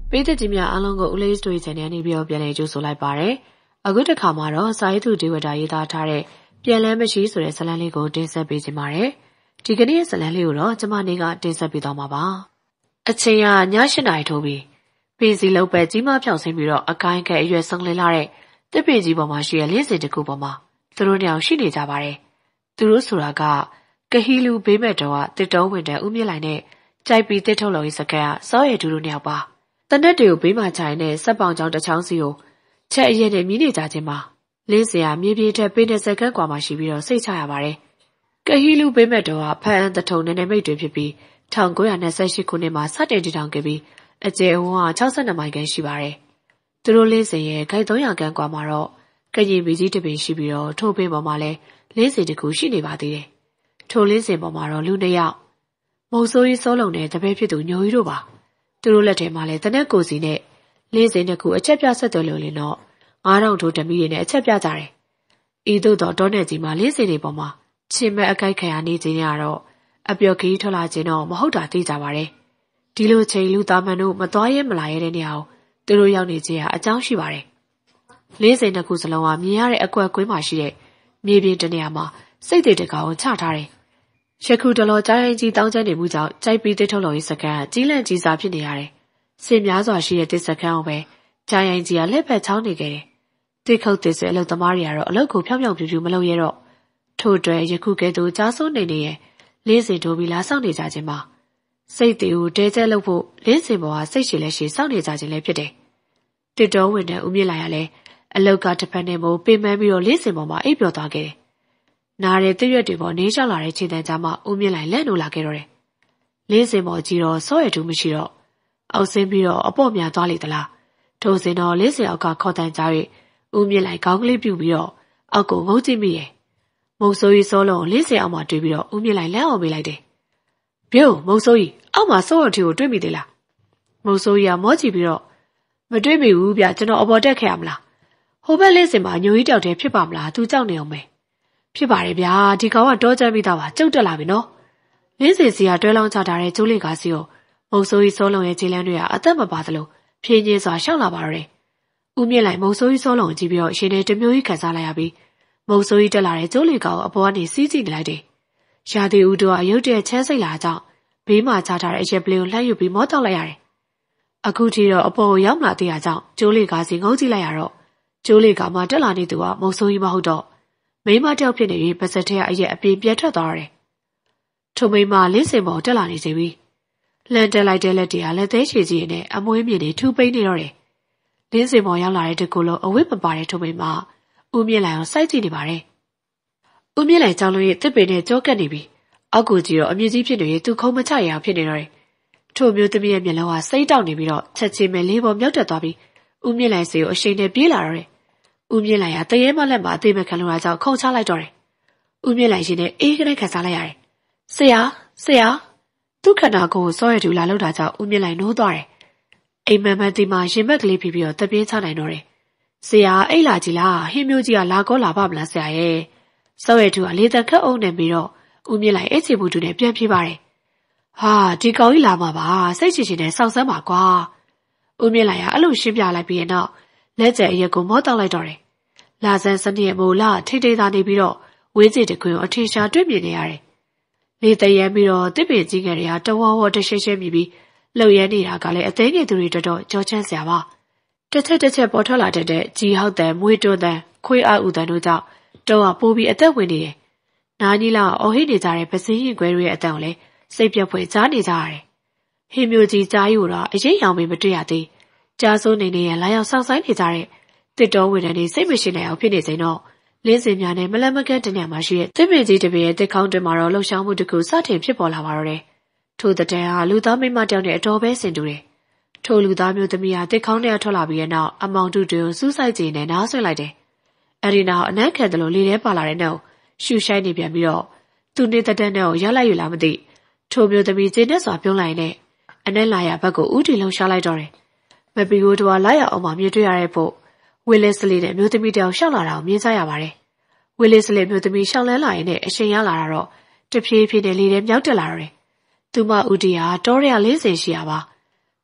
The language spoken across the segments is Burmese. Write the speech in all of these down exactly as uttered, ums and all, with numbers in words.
ပေးတဲ့ကြီးများအားလုံးကိုဦးလေးစတိုရီ channel နေပြီးတော့ပြန်လည်ကြိုဆိုလိုက်ပါရစေ။အခုတစ်ခါမှာတော့စာရေးသူဒေဝတာရေးသားထားတဲ့ပြန်လည်မရှိဆိုတဲ့ဇာတ်လမ်းလေးကိုတင်ဆက်ပေးခြင်းပါတယ်။ဒီကနေ့ဇာတ်လမ်းလေးကိုတော့ကျမနေကတင်ဆက်ပေးသွားမှာပါ။အချိန်ကည၈နာရီထိုးပြီးပင်စီလုံးပဲကြီးမဖြောင်ဆင်းပြီးတော့အကိုင်းကအရွယ်ဆုံးလင်းလာတဲ့တစ်ပင်ကြီးပေါ်မှာရှိတဲ့လင်းစင်တစ်ခုပေါ်မှာသူတို့နှစ်ယောက်ရှိနေကြပါတယ်။သူတို့ဆိုတာကကဟီလူဘေးမဲ့တော်ကတစ်တုံးဝင်တဲ့ဦးမြင့်လိုက်နဲ့ကြိုက်ပြီးတစ်ထုတ်လို့ရေးစကတ်ကစောရဲဒူတို့နှစ်ယောက်ပါတနက်တွေကိုဘေးမှာခြိုင်နဲ့စက်ပေါင်ချောင်းတစ်ချောင်းစီကိုချက်အရက်နဲ့မြည်နေကြခြင်းမှာလင်းစင်ကမြေပြေထက်ပေးတဲ့စကတ်ကွာမှရှိပြီးတော့စိတ်ချရပါတယ်။ကဟီလူဘေးမဲ့တော်ကဖန်အန်တထုံနဲ့နဲ့မိတ်တွေဖြစ်ပြီး၁၉၂၈ခုနှစ်မှာစတင်တည်ထောင်ခဲ့ပြီးအကျယ်အဝန်းက၆၂မိုင်ခန့်ရှိပါတယ်။သူတို့လင်းစင်ရဲ့ခိုင်၃၀၀ခန့်ကွာမှာတော့ကရင်ပြည်ကြီးတစ်ပင်ရှိပြီးတော့ထိုးပင်ပေါ်မှာလည်းလင်းစင်တစ်ခုရှိနေပါသေးတယ်။ထိုလင်းစင်ပေါ်မှာတော့လူနှစ်ယောက်မုံဆိုးကြီးစိုးလုံးနဲ့တပည့်ဖြစ်သူညိုကြီးတို့ပါသူတို့လက်ထဲမှာလည်းတနက်ကိုစီနဲ့လင်းစင်တစ်ခုအချက်ပြဆက်သွယ်လို့လင်းတော့ငါးထောင်ထိုးဓမီတွေနဲ့အချက်ပြကြတယ်။ဤသို့တော့တောနယ်ကြီးမှာလင်းစင်တွေပေါ်မှာချင်းမဲ့အကိုက်ခံရနေခြင်းရတော့အပျော်ခီးထွက်လာခြင်းတော့မဟုတ်တာသိကြပါတယ်။ဒီလိုချိန်လူသားမန်တို့မသွားရဲမလာရဲတဲ့နေရာကိုသူတို့ရောက်နေခြင်းဟာအကြောင်းရှိပါတယ်။လင်းစင်တစ်ခုစလုံးကမြင်ရတဲ့အကွက်ကွင်းမှာရှိတဲ့မြေပြင်တနေရာမှာစိတ်တွေတကောင်ချထားတယ်။ရခုတလောကြားရင်ကြီးတောင်းကျမ်းနေမှုကြောင့်ကြိုက်ပြီးတစ်ထုတ်လို့ရေးစကန်ကြီးလန့်ကြီးစားဖြစ်နေရတယ်။စင်များစွာရှိတဲ့တစ်စကန်အောင်ပဲကြားရင်ကြီးကလက်ဖက်ချောင်းနေခဲ့တယ်။တစ်ခုတ်တစ်ဆွဲအလုပ်သမားတွေကတော့အလုပ်ကိုဖြောင်းဖြောင်းပြူပြူမလုပ်ရတော့ထို့အတွက်ယခုကဲ့သို့ကြားစိုးနေနေရဲ့လင်းစင်တို့ပြီးလာဆောင်နေကြခြင်းမှာစိတ်တွေကိုတဲကျဲလုပ်ဖို့လင်းစင်ပေါ်ကစိတ်ရှည်လက်ရှည်စောင့်နေကြခြင်းလည်းဖြစ်တယ်။တစ်တော်ဝင်တဲ့ဦးမြင့်လာရလဲအလောက်ကတစ်ဖက်နဲ့မို့ပင်ပန်းပြီးတော့လင်းစင်ပေါ်မှာအိပ်ပျော်သွားခဲ့တယ်။နားတဲ့တရွက်တွေပေါ်နေလျှောက်လာတဲ့ခြေတံကြားမှာဦးမြင့်လိုက်လက်နိုးလာခဲ့တော့တယ်။လင်းစင်ပေါ်ကြီးတော့စောရတူးမရှိတော့အောက်ဆင်းပြီးတော့အပေါ့များသွားလေသလား။ထို့စဉ်တော့လင်းစင်အောက်ကခေါ်တန်ကြား၍ဦးမြင့်လိုက်ခေါင်းကလေးပြုတ်ပြီးတော့အောက်ကိုငုံကြည့်မိရဲ့။မုံဆိုးကြီးစောလုံးလင်းစင်အောက်မှာတွေ့ပြီးတော့ဦးမြင့်လိုက်လက်အောင်ပေးလိုက်တယ်။ပြုတ်မုံဆိုးကြီးအောက်မှာစောရတူကိုတွေ့မိသေးလား။မုံဆိုးကြီးကမောကြည့်ပြီးတော့မတွေ့မိဘူးဗျကျွန်တော်အပေါ်တက်ခဲ့ရမလား။ဟိုဘက်လင်းစင်မှာညိုကြီးတောက်တယ်ဖြစ်ပါမလားသူကြောက်နေအောင်ပဲ။ဖြစ်ပါတယ်ဗျာဒီကောင်ကတောကျမ်းပြီးသားပါကျုပ်တက်လာပြီနော်လင်းစင်စီကတွဲလောင်းချထားတဲ့ကျိုးလေးကားစီကိုမုံဆိုးကြီးစောလုံးရဲ့ခြေလမ်းတွေကအသက်မပါသလိုဖြင်းချင်းစွာရှောက်လာပါတော့တယ်ဦးမြင့်လိုက်မုံဆိုးကြီးစောလုံးကိုကြည့်ပြီးတော့ရှင်နေတမျိုးကြီးခံစားလိုက်ရပြီးမုံဆိုးကြီးတက်လာတဲ့ကျိုးလေးကားကိုအပေါ်ကနေစီးကြည့်နေလိုက်တယ်ရာသီဦးတို့ကအယုတ်တဲ့ချမ်းစိတ်လာကြောင့်ဘေးမှာချထားတဲ့အရက်ပလင်းကိုလှမ်းယူပြီးမောတောက်လိုက်ရတယ်အခုထိတော့အပေါ်ကိုရောက်လာသေးတာကြောင့်ကျိုးလေးကားစီငုံကြည့်လိုက်ရတော့ကျိုးလေးကားမှတက်လာနေသူကမုံဆိုးကြီးမဟုတ်တော့မိမတယောက်ဖြစ်နေပြီးပါစက်ထဲကအရက်အပြင်ပြတ်ထွက်သွားတယ်။ထိုမိမလင်းစင်ပေါ်တက်လာနေစီပြီးလန်တက်လိုက်တဲ့လက်တွေကလက်သေးချေကြီးနဲ့အမွှေးမြင့်တွေထူပိန်းနေတော့တယ်။လင်းစင်ပေါ်ရောက်လာတဲ့တကူလုံးအဝိမပါတဲ့ထိုမိမဦးမြင့်လိုက်အောင်စိုက်ကြည့်နေပါတယ်။ဦးမြင့်လိုက်ကြောင်းလို့ရဲ့တစ်ပင်နဲ့ကြောကက်နေပြီးအောက်ကိုကြည့်တော့အမြင့်ကြီးဖြစ်နေရင်သူခုံမချရအောင်ဖြစ်နေတော့တယ်။ထိုမျိုးသမီးရဲ့မျက်လုံးကစိတ်တောက်နေပြီးတော့ချက်ချင်းပဲလေးပေါ်မြောက်တက်သွားပြီးဦးမြင့်လိုက်စီကိုအရှိန်နဲ့ပြေးလာတော့တယ်။ဦးမြင့်လိုက်ဟာတရေမလက်မှာအသေးမခံလို့အားကြောင့်ခုန်ချလိုက်တော့တယ်။ဦးမြင့်လိုက်ရှင်နဲ့အေးကလေးခံစားလိုက်ရတယ်။ဆရာဆရာသူ့ခန္ဓာကိုယ်ကိုစောရတူလာလောက်တာကြောင့်ဦးမြင့်လိုက်နိုးသွားတယ်။အိမ်မက်မက်ဒီမှာရင်ဘက်ကလေးပြီးပြီးတော့တပြင်းချနိုင်တော့တယ်။ဆရာအိတ်လာကြီးလားဟင်းမျိုးကြီးကလာကောလာပါမလားဆရာရဲ့။စောရတူကလေးတန်ခတ်အုံနေပြီးတော့ဦးမြင့်လိုက်အိတ်ချီဘူးတူနဲ့ပြန်ပြေးပါတယ်။ဟာဒီကောင်ကြီးလာမှာပါစိတ်ချချင်နဲ့စောင့်စမ်းပါကွာ။ဦးမြင့်လိုက်ကအဲ့လိုရှင်းပြလိုက်ပြီးရင်တော့လက်ကျဲအရက်ကိုမောတောက်လိုက်တော့တယ်။လာဆန်းစနစ်မို့လာထိတ်ထိတ်သာနေပြီးတော့ဝေးစီတခွင်ကိုအထင်ရှားတွေ့မြင်နေရတယ်။လေတရမ်းပြီးတော့တစ်ပင်ကြီးငယ်တွေကတဝဝတရှဲရှဲမြည်ပြီးလှုပ်ရဲနေတာကလည်းအသေးငယ်သူတွေတော်တော်ကြောချမ်းစရာပါ။တစ်ချက်တစ်ချက်ပေါ်ထွက်လာတဲ့ကြီးဟောက်တဲ့မွေးတွန်းတဲ့ခွေးအားဥတန်တို့ကြောင့်တော့ပိုးပြီးအသက်ဝင်နေတယ်။နားကြီးလာအော်ဟိနေကြတဲ့ပစင်းရင်ခွဲတွေရဲ့အတန်ကိုလည်းစိတ်ပြတ်ဖွယ်ကြားနေကြရတယ်။ဟင်းမျိုးကြီးကြားယူတော့အရေးရောင်မတွေ့ရသေး။ကြားစိုးနေနေရလာရောက်ဆောက်ဆိုင်နေကြတဲ့တစ်တော်ဝင်တဲ့စိတ်မရှိနိုင်အောင်ဖြစ်နေစဉ်တော့လင်းစင်များနဲ့မလန့်မကန့်တနေရာမှာရှိတဲ့တစ်ပင်ကြီးတစ်ပင်ရဲ့တစ်ခေါင်းတွင်မှာတော့လှုပ်ရှားမှုတစ်ခုစတင်ဖြစ်ပေါ်လာပါတော့တယ်။ထိုတဲ့တန်ဟာလူသားမိမတယောက်နဲ့အတော်ပဲဆင်တူတယ်။ထိုလူသားမျိုးသမီးဟာတစ်ခေါင်းထဲထွက်လာပြီးတဲ့နောက်အမောင်တူတွေကိုစူးစိုက်ကြည့်နေနားဆွင့်လိုက်တယ်။အဲဒီနောက်အနက်ခံတယ်လို့လေထဲပါလာတဲ့နောက်ရှူရှိုင်းနေပြန်ပြီးတော့သူနေတဲ့တန်းနဲ့ကိုရောက်လိုက်ရလားမသိထိုမျိုးသမီးကျင်းနဲ့စွာပြုံးလိုက်နဲ့အနက်လာရဘက်ကိုဥတီလှုပ်ရှားလိုက်တော့တယ်။မပီကိုတော့လာရအောင်မှမြင်တွေ့ရတဲ့ဖို့ဝီလစ်စလီနဲ့မျိုးသမီးတယောက်ရှောက်လာတာကိုမြင်ကြရပါတယ်။ဝီလစ်စလီမျိုးသမီးရှောက်လန်းလာရင်နဲ့အရှင်ရလာတာတော့တဖြည်းဖြည်းနဲ့လေထဲမြောက်တက်လာတော့တယ်။သူမဦးတီဟာတောရရလေးစင်ရှိရပါ။ထ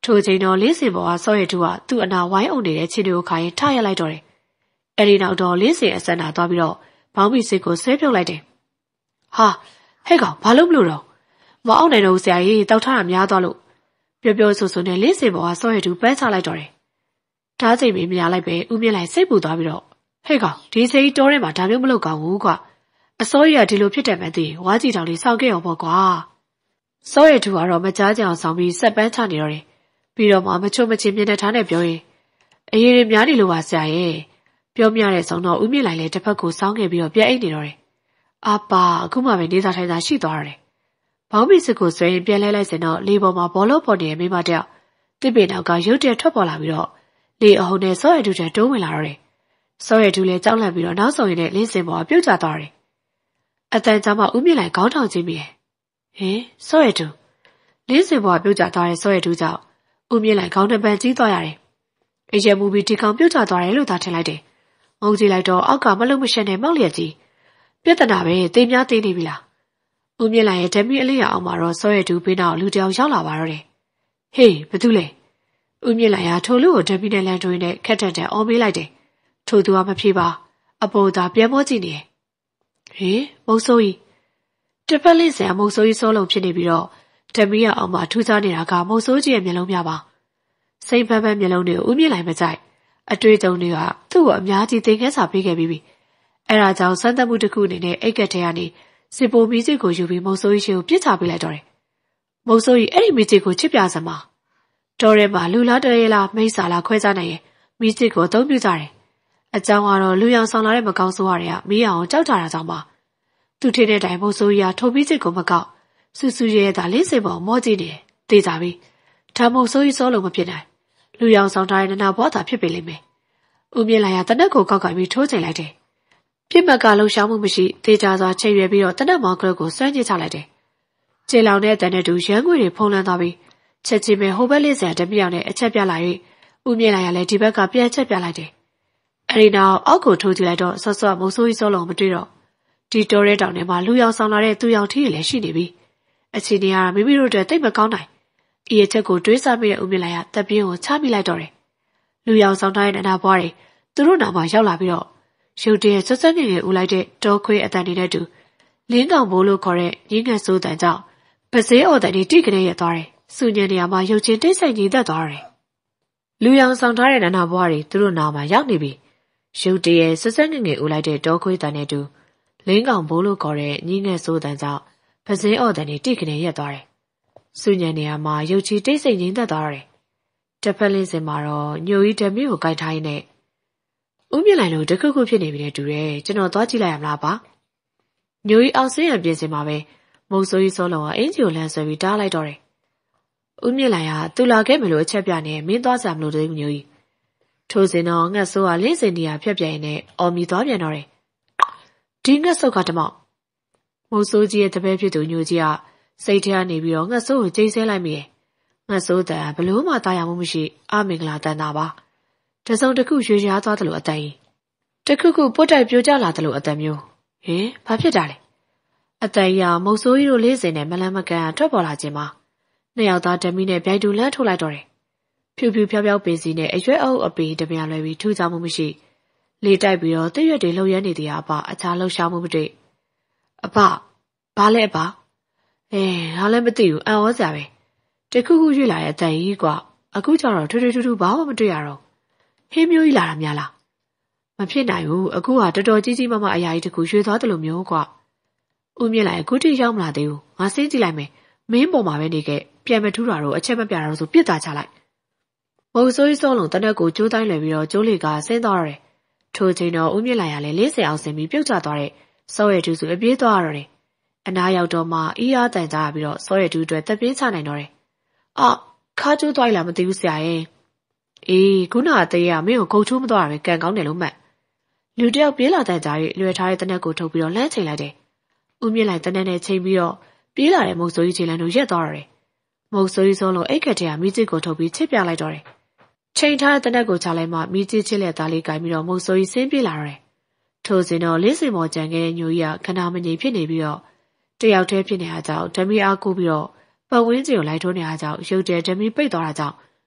ထိုချိန်တော့လေးစင်ပေါ်ကစောရတူကသူ့အနာဝိုင်းအုံနေတဲ့ခြေတွေကိုခိုင်းထရလိုက်တော့တယ်။အဲဒီနောက်တော့လေးစင်အဆက်နာသွားပြီးတော့ဘောင်းမီစစ်ကိုဆွဲပြုတ်လိုက်တယ်။ဟာဟဲ့ကောင်ဘာလို့မလို့တော့မအောင်နိုင်တော့ဆရာကြီးတောက်ထားတာများသွားလို့ပြောပြောဆိုဆိုနဲ့လေးစင်ပေါ်ကစောရတူပန်းချလိုက်တော့တယ်။ဓာတ်စိမ်မင်းမရလိုက်ပဲဦးမြင့်လိုက်စိတ်ပူသွားပြီးတော့ဟဲ့ကောင်ဒီစိတ်တောထဲမှာဒါမျိုးမလုပ်ကောင်းဘူးကွာအစောရဒီလိုဖြစ်တယ်မှသိဝါကြီးတောင်လေးစောင့်ခဲ့အောင်ပေါ့ကွာစောရတူကတော့မကြားကြအောင်ဆောင်ပြီးဆက်ပန်းချနေတော့တယ်ပြီးတော့မှမချို့မချင်းမျက်နှာထားနဲ့ပြောရင်အရေးရများနေလို့ပါဆရာရဲ့ပြောမြတဲ့ဆောင်တော့ဦးမြင့်လိုက်လေတစ်ဖက်ကိုစောင်းခဲ့ပြီးတော့ပြက်အိတ်နေတော့တယ်အာပါအခုမှပဲနေစားထိုင်စားရှိသွားရတယ်ဘောင်းမီစစ်ကိုဆွဲရင်ပြန်လဲလိုက်စင်တော့လေပေါ်မှာဘောလုံးပေါ်နေတဲ့မိမတယောက်တစ်ပေနောက်ကရုတ်တရက်ထွက်ပေါ်လာပြီးတော့လေအုံနဲ့စောရတူတဲ့တိုးဝင်လာတော့တယ်စောရတူလည်းကြောက်လန့်ပြီးတော့နောက်ဆုံးရင်နဲ့လင်းစင်ပေါ်ပြုတ်ကျသွားတယ်အတန်ကြာမှဦးမြင့်လိုက်ခေါင်းထောင်ကြည့်မိတယ်ဟင်စောရတူလင်းစင်ပေါ်ပြုတ်ကျသွားတဲ့စောရတူကြောင့်ဦးမြင့်လိုက်ခေါင်းတစ်ပန်းကြီးသွားရတယ်အရက်မူပြီးဒီကောင်ပြုတ်ကျသွားတယ်လို့သာထင်လိုက်တယ်ငုံကြည့်လိုက်တော့အောက်ကမလုံမရှက်နဲ့မောက်လျက်ကြီးပြဿနာပဲတေးများသေးနေပြီလားဦးမြင့်လိုက်ရဲ့ဓမီအလေးရအောင်မှာတော့စောရတူဘေးနောက်လူတယောက်ရောက်လာပါတော့တယ်ဟေးဘာတူလဲဦးမြင့်လိုက်ဟာထိုလူကိုဓမီနဲ့လန်တွင်းနဲ့ခက်ထက်တဲ့အော်မေးလိုက်တယ်ထိုသူကမဖြေပါအပေါ်သာပြန်မောကြည့်နေတယ်ဟေးမုံဆိုးကြီးတစ်ဖက်လေးစံမုံဆိုးကြီးစိုးလုံးဖြစ်နေပြီးတော့ဓမီရအောင်မှာထူးခြားနေတာကမုံဆိုးကြီးရဲ့မျက်လုံးများပါစိတ်ဖက်ဖက်မျက်လုံးတွေကိုဦးမြင့်လိုက်မကြိုက်အတွေ့အကြုံတွေကသူ့ကိုအများကြီးသင်ခန်းစာပေးခဲ့ပြီးပြီအဲဒါကြောင့်စမ်းသပ်မှုတစ်ခုအနေနဲ့အိတ်ကက်ထဲကနေစစ်ပိုမီးစစ်ကိုယူပြီးမုံဆိုးကြီးကိုပြစ်ချပေးလိုက်တော့တယ်မုံဆိုးကြီးအဲ့ဒီမီးစစ်ကိုချစ်ပြစမ်းပါတော်ရဲမှာလူလားတရဲလားမိတ်စာလားခွဲခြားနိုင်ရင်မီးစစ်ကိုအသုံးပြုကြတယ်အကြောင်းကတော့လူရောင်ဆောင်လာတဲ့မကောင်းဆိုးရတွေကမီးအောင်ကြောက်ကြတာကြောင့်ပါသူထင်တဲ့တိုင်မုံဆိုးကြီးကထိုမီးစစ်ကိုမကောက်ဆူဆူရဲရဲသာလေးစင်ပေါ်မောကြည့်နေတယ်သိကြပြီဒါမုံဆိုးကြီးစောလို့မဖြစ်နိုင်လူရောင်ဆောင်ထားတဲ့နနာဘောသာဖြစ်ပေလိမ့်မယ်ဦးမြင့်လိုက်ရတနက်ကိုကောက်ကပ်ပြီးထိုးချိန်လိုက်တယ်ပြစ်မှတ်ကလှုပ်ရှားမှုမရှိတေချာစွာချိန်ရွယ်ပြီးတော့တနက်မောင်ကလေးကိုဆွဲညစ်ချလိုက်တယ်ခြေလောင်တဲ့အတန်နဲ့တူရန်ငွေတွေဖုံးလန်းသွားပြီးချက်ချင်းပဲဟိုဘက်လေးစံတမြောင်နဲ့အချက်ပြလာ၍ဦးမြင့်လိုက်ရလဲဒီဘက်ကပြန်ချက်ပြလိုက်တယ်အဲဒီနောက်အောက်ကိုထိုးကြည့်လိုက်တော့ဆော့ဆော့မုံဆိုးကြီးစောလုံးမတွေ့တော့ဒီတိုးရဲတောင်ထဲမှာလူရောင်ဆောင်လာတဲ့သူရောင်ထီးတွေလည်းရှိနေပြီအချင်းကြီးကမိမိတို့အတွက်တိတ်မကောင်းနိုင်ဤအချက်ကိုတွေးစားမိတဲ့ဦးမြင့်လိုက်ရတပ်ပြင်းကိုချမိလိုက်တော့တယ်လူရောင်ဆောင်ထားတဲ့နနာဘွားတွေသူတို့နာမှာရောက်လာပြီးတော့ရုတ်တရက်ဆွဆွငယ်ငယ်ဦးလိုက်တဲ့တောခွေးအတန်တွေနဲ့တူလင်းကောင်ဘိုးလို့ခေါ်တဲ့ရင်းငယ်စိုးတန်ကြောင့်ပစည်းအော်တန်တွေတိကနေရသွားတယ်စူညံနေရာမှာရုပ်ချင်းတိတ်ဆိတ်ညီသက်သွားတယ်လူရောင်ဆောင်ထားတဲ့နနာဘွားတွေသူတို့နာမှာရောက်နေပြီရုတ်တရက်ဆွဆွငယ်ငယ်ဦးလိုက်တဲ့တောခွေးတန်နဲ့တူလင်းကောင်ဘိုးလို့ခေါ်တဲ့ရင်းငယ်စိုးတန်ကြောင့်ပစည်းအော်တန်တွေတိကနေရသွားတယ်စူညံနေရာမှာရုပ်ချီတိတ်ဆိတ်ညီသက်သွားတယ်တစ်ဖက်လေးစင်မှာတော့ညိုကြီးဓမီကိုကြိုက်ထားရင်းနဲ့ဦးမြင့်လိုက်လို့တခုခုဖြစ်နေပြီနဲ့တူတယ်ကျွန်တော်သွားကြည့်လိုက်ရမလားပါညိုကြီးအောင်စင်းရပြင်စင်မှာပဲမုံဆိုးကြီးစောလုံးကအင်ဂျီကိုလမ်းဆွဲပြီးတားလိုက်တော့တယ်ဦးမြင့်လိုက်ဟာသူလာခဲ့မလို့အချက်ပြနေမင်းသွားစရာမလိုသေးဘူးညိုကြီးထိုးစင်တော့ငှက်ဆိုးကလင်းစင်နေရဖြတ်ပြရင်နဲ့အော်မီသွားပြန်တော့တယ်ဒီငှက်ဆုပ်ကတမောက်မုံဆိုးကြီးရဲ့တပည့်ဖြစ်သူညိုကြီးကစိတ်ထဲကနေပြီးတော့ငှက်ဆိုးကိုကြိတ်ဆဲလိုက်မိတယ်ငှက်ဆိုးတန်ဘလို့မှတာယာမှုမရှိအမင်္ဂလာတန်တာပါတစုံတစ်ခုရွှေရှားသွားတယ်လို့အတန်ကြီးတခုခုပုတ်တိုက်ပြိုကျလာတယ်လို့အတန်မျိုးဟင်ဘာဖြစ်တာလဲအတန်ကြီးကမုတ်ဆိုးကြီးတို့လေးစင်နဲ့မလန်းမကန်ထွက်ပေါ်လာခြင်းမှာနှစ်ယောက်သားဓမီနဲ့ဗျိုက်တူလန့်ထုတ်လိုက်တော့တယ်ဖြူဖြူဖြောက်ဖြောက်ပင်စီနဲ့အရွက်အုပ်အပင်တပြားလွယ်ပြီးထူးခြားမှုမရှိလေတိုက်ပြီးတော့တရွက်တွေလှုပ်ရမ်းနေတဲ့အပအခြားလှုပ်ရှားမှုမတွေ့အပဘာလဲအပအဲငါလည်းမသိဘူးအံ့ဩစရာပဲတခုခုရွေ့လာတဲ့အတန်ကြီးကွာအခုကျတော့ထူးထူးထူးထူးဘာမှမတွေ့ရတော့ဟင်းမျိုးကြီးလာတာများလားမဖြစ်နိုင်ဘူးအခုကတော်တော်ကြီးကြီးမားမားအရာကြီးတခုရွှေသွားတယ်လို့မျိုးကွာဦးမြင့်လိုက်အခုထိရောက်မလာသေးဘူးငါစင်းကြည့်လိုက်မယ်မင်းပေါ်မှာပဲနေခဲ့ပြန်မထူးတာတော့အချက်မပြတာတော့ဆိုပြစ်တာချလိုက်မုံဆိုးကြီးစောလုံးတနက်ကိုကျိုးတိုင်းလွယ်ပြီးတော့ကျိုးလေကဆင်းသွားရတယ်ထိုချိန်တော့ဦးမြင့်လိုက်ရလဲလေးစင်အောင်ဆင်းပြီးပြုတ်ကျသွားတဲ့စောရဲတူစုအပြေးသွားရတော့တယ်အနာရောက်တော့မှအီးအားတန်ကြပြီးတော့စောရဲတူအတွက်တက်ပြင်းချနိုင်တော့တယ်အာခါကျိုးသွားလာမသိဘူးဆရာရဲ့အေးခုနကတည်းကမင်းကိုခုတ်ချိုးမသွားတာပဲကံကောင်းတယ်လို့မှတ်လူတယောက်ပြေးလာတဲ့ကြား၍လွယ်ထားတဲ့တနက်ကိုထုတ်ပြီးတော့လှမ်းချိန်လိုက်တယ်ဦးမြင့်လိုက်တနက်နဲ့ချိန်ပြီးတော့ပြေးလာတဲ့မုတ်ဆိုးကြီးချိန်လန်းတို့ရက်သွားရတယ်မုတ်ဆိုးကြီးစောလုံးအိတ်ခက်ထဲကမိကျစ်ကိုထုတ်ပြီးချစ်ပြလိုက်တော့တယ်ချိန်ထားတဲ့တနက်ကိုချလိုက်မှမိကျစ်ချစ်လက်သားလေးကင်ပြီးတော့မုတ်ဆိုးကြီးဆင်းပြေးလာတော့တယ်ထို့စဉ်တော့လေးစင်မော်ကြံခဲ့တဲ့ညိုကြီးကခဏမငြိမ်ဖြစ်နေပြီးတော့တယောက်တည်းဖြစ်နေအားကြောင့်ဓမီအားကိုပြီးတော့ပတ်ဝန်းကျင်ကိုလိုက်ထိုးနေအားကြောင့်ရုပ်တရက်ဓမီပိတ်သွားတာကြောင့်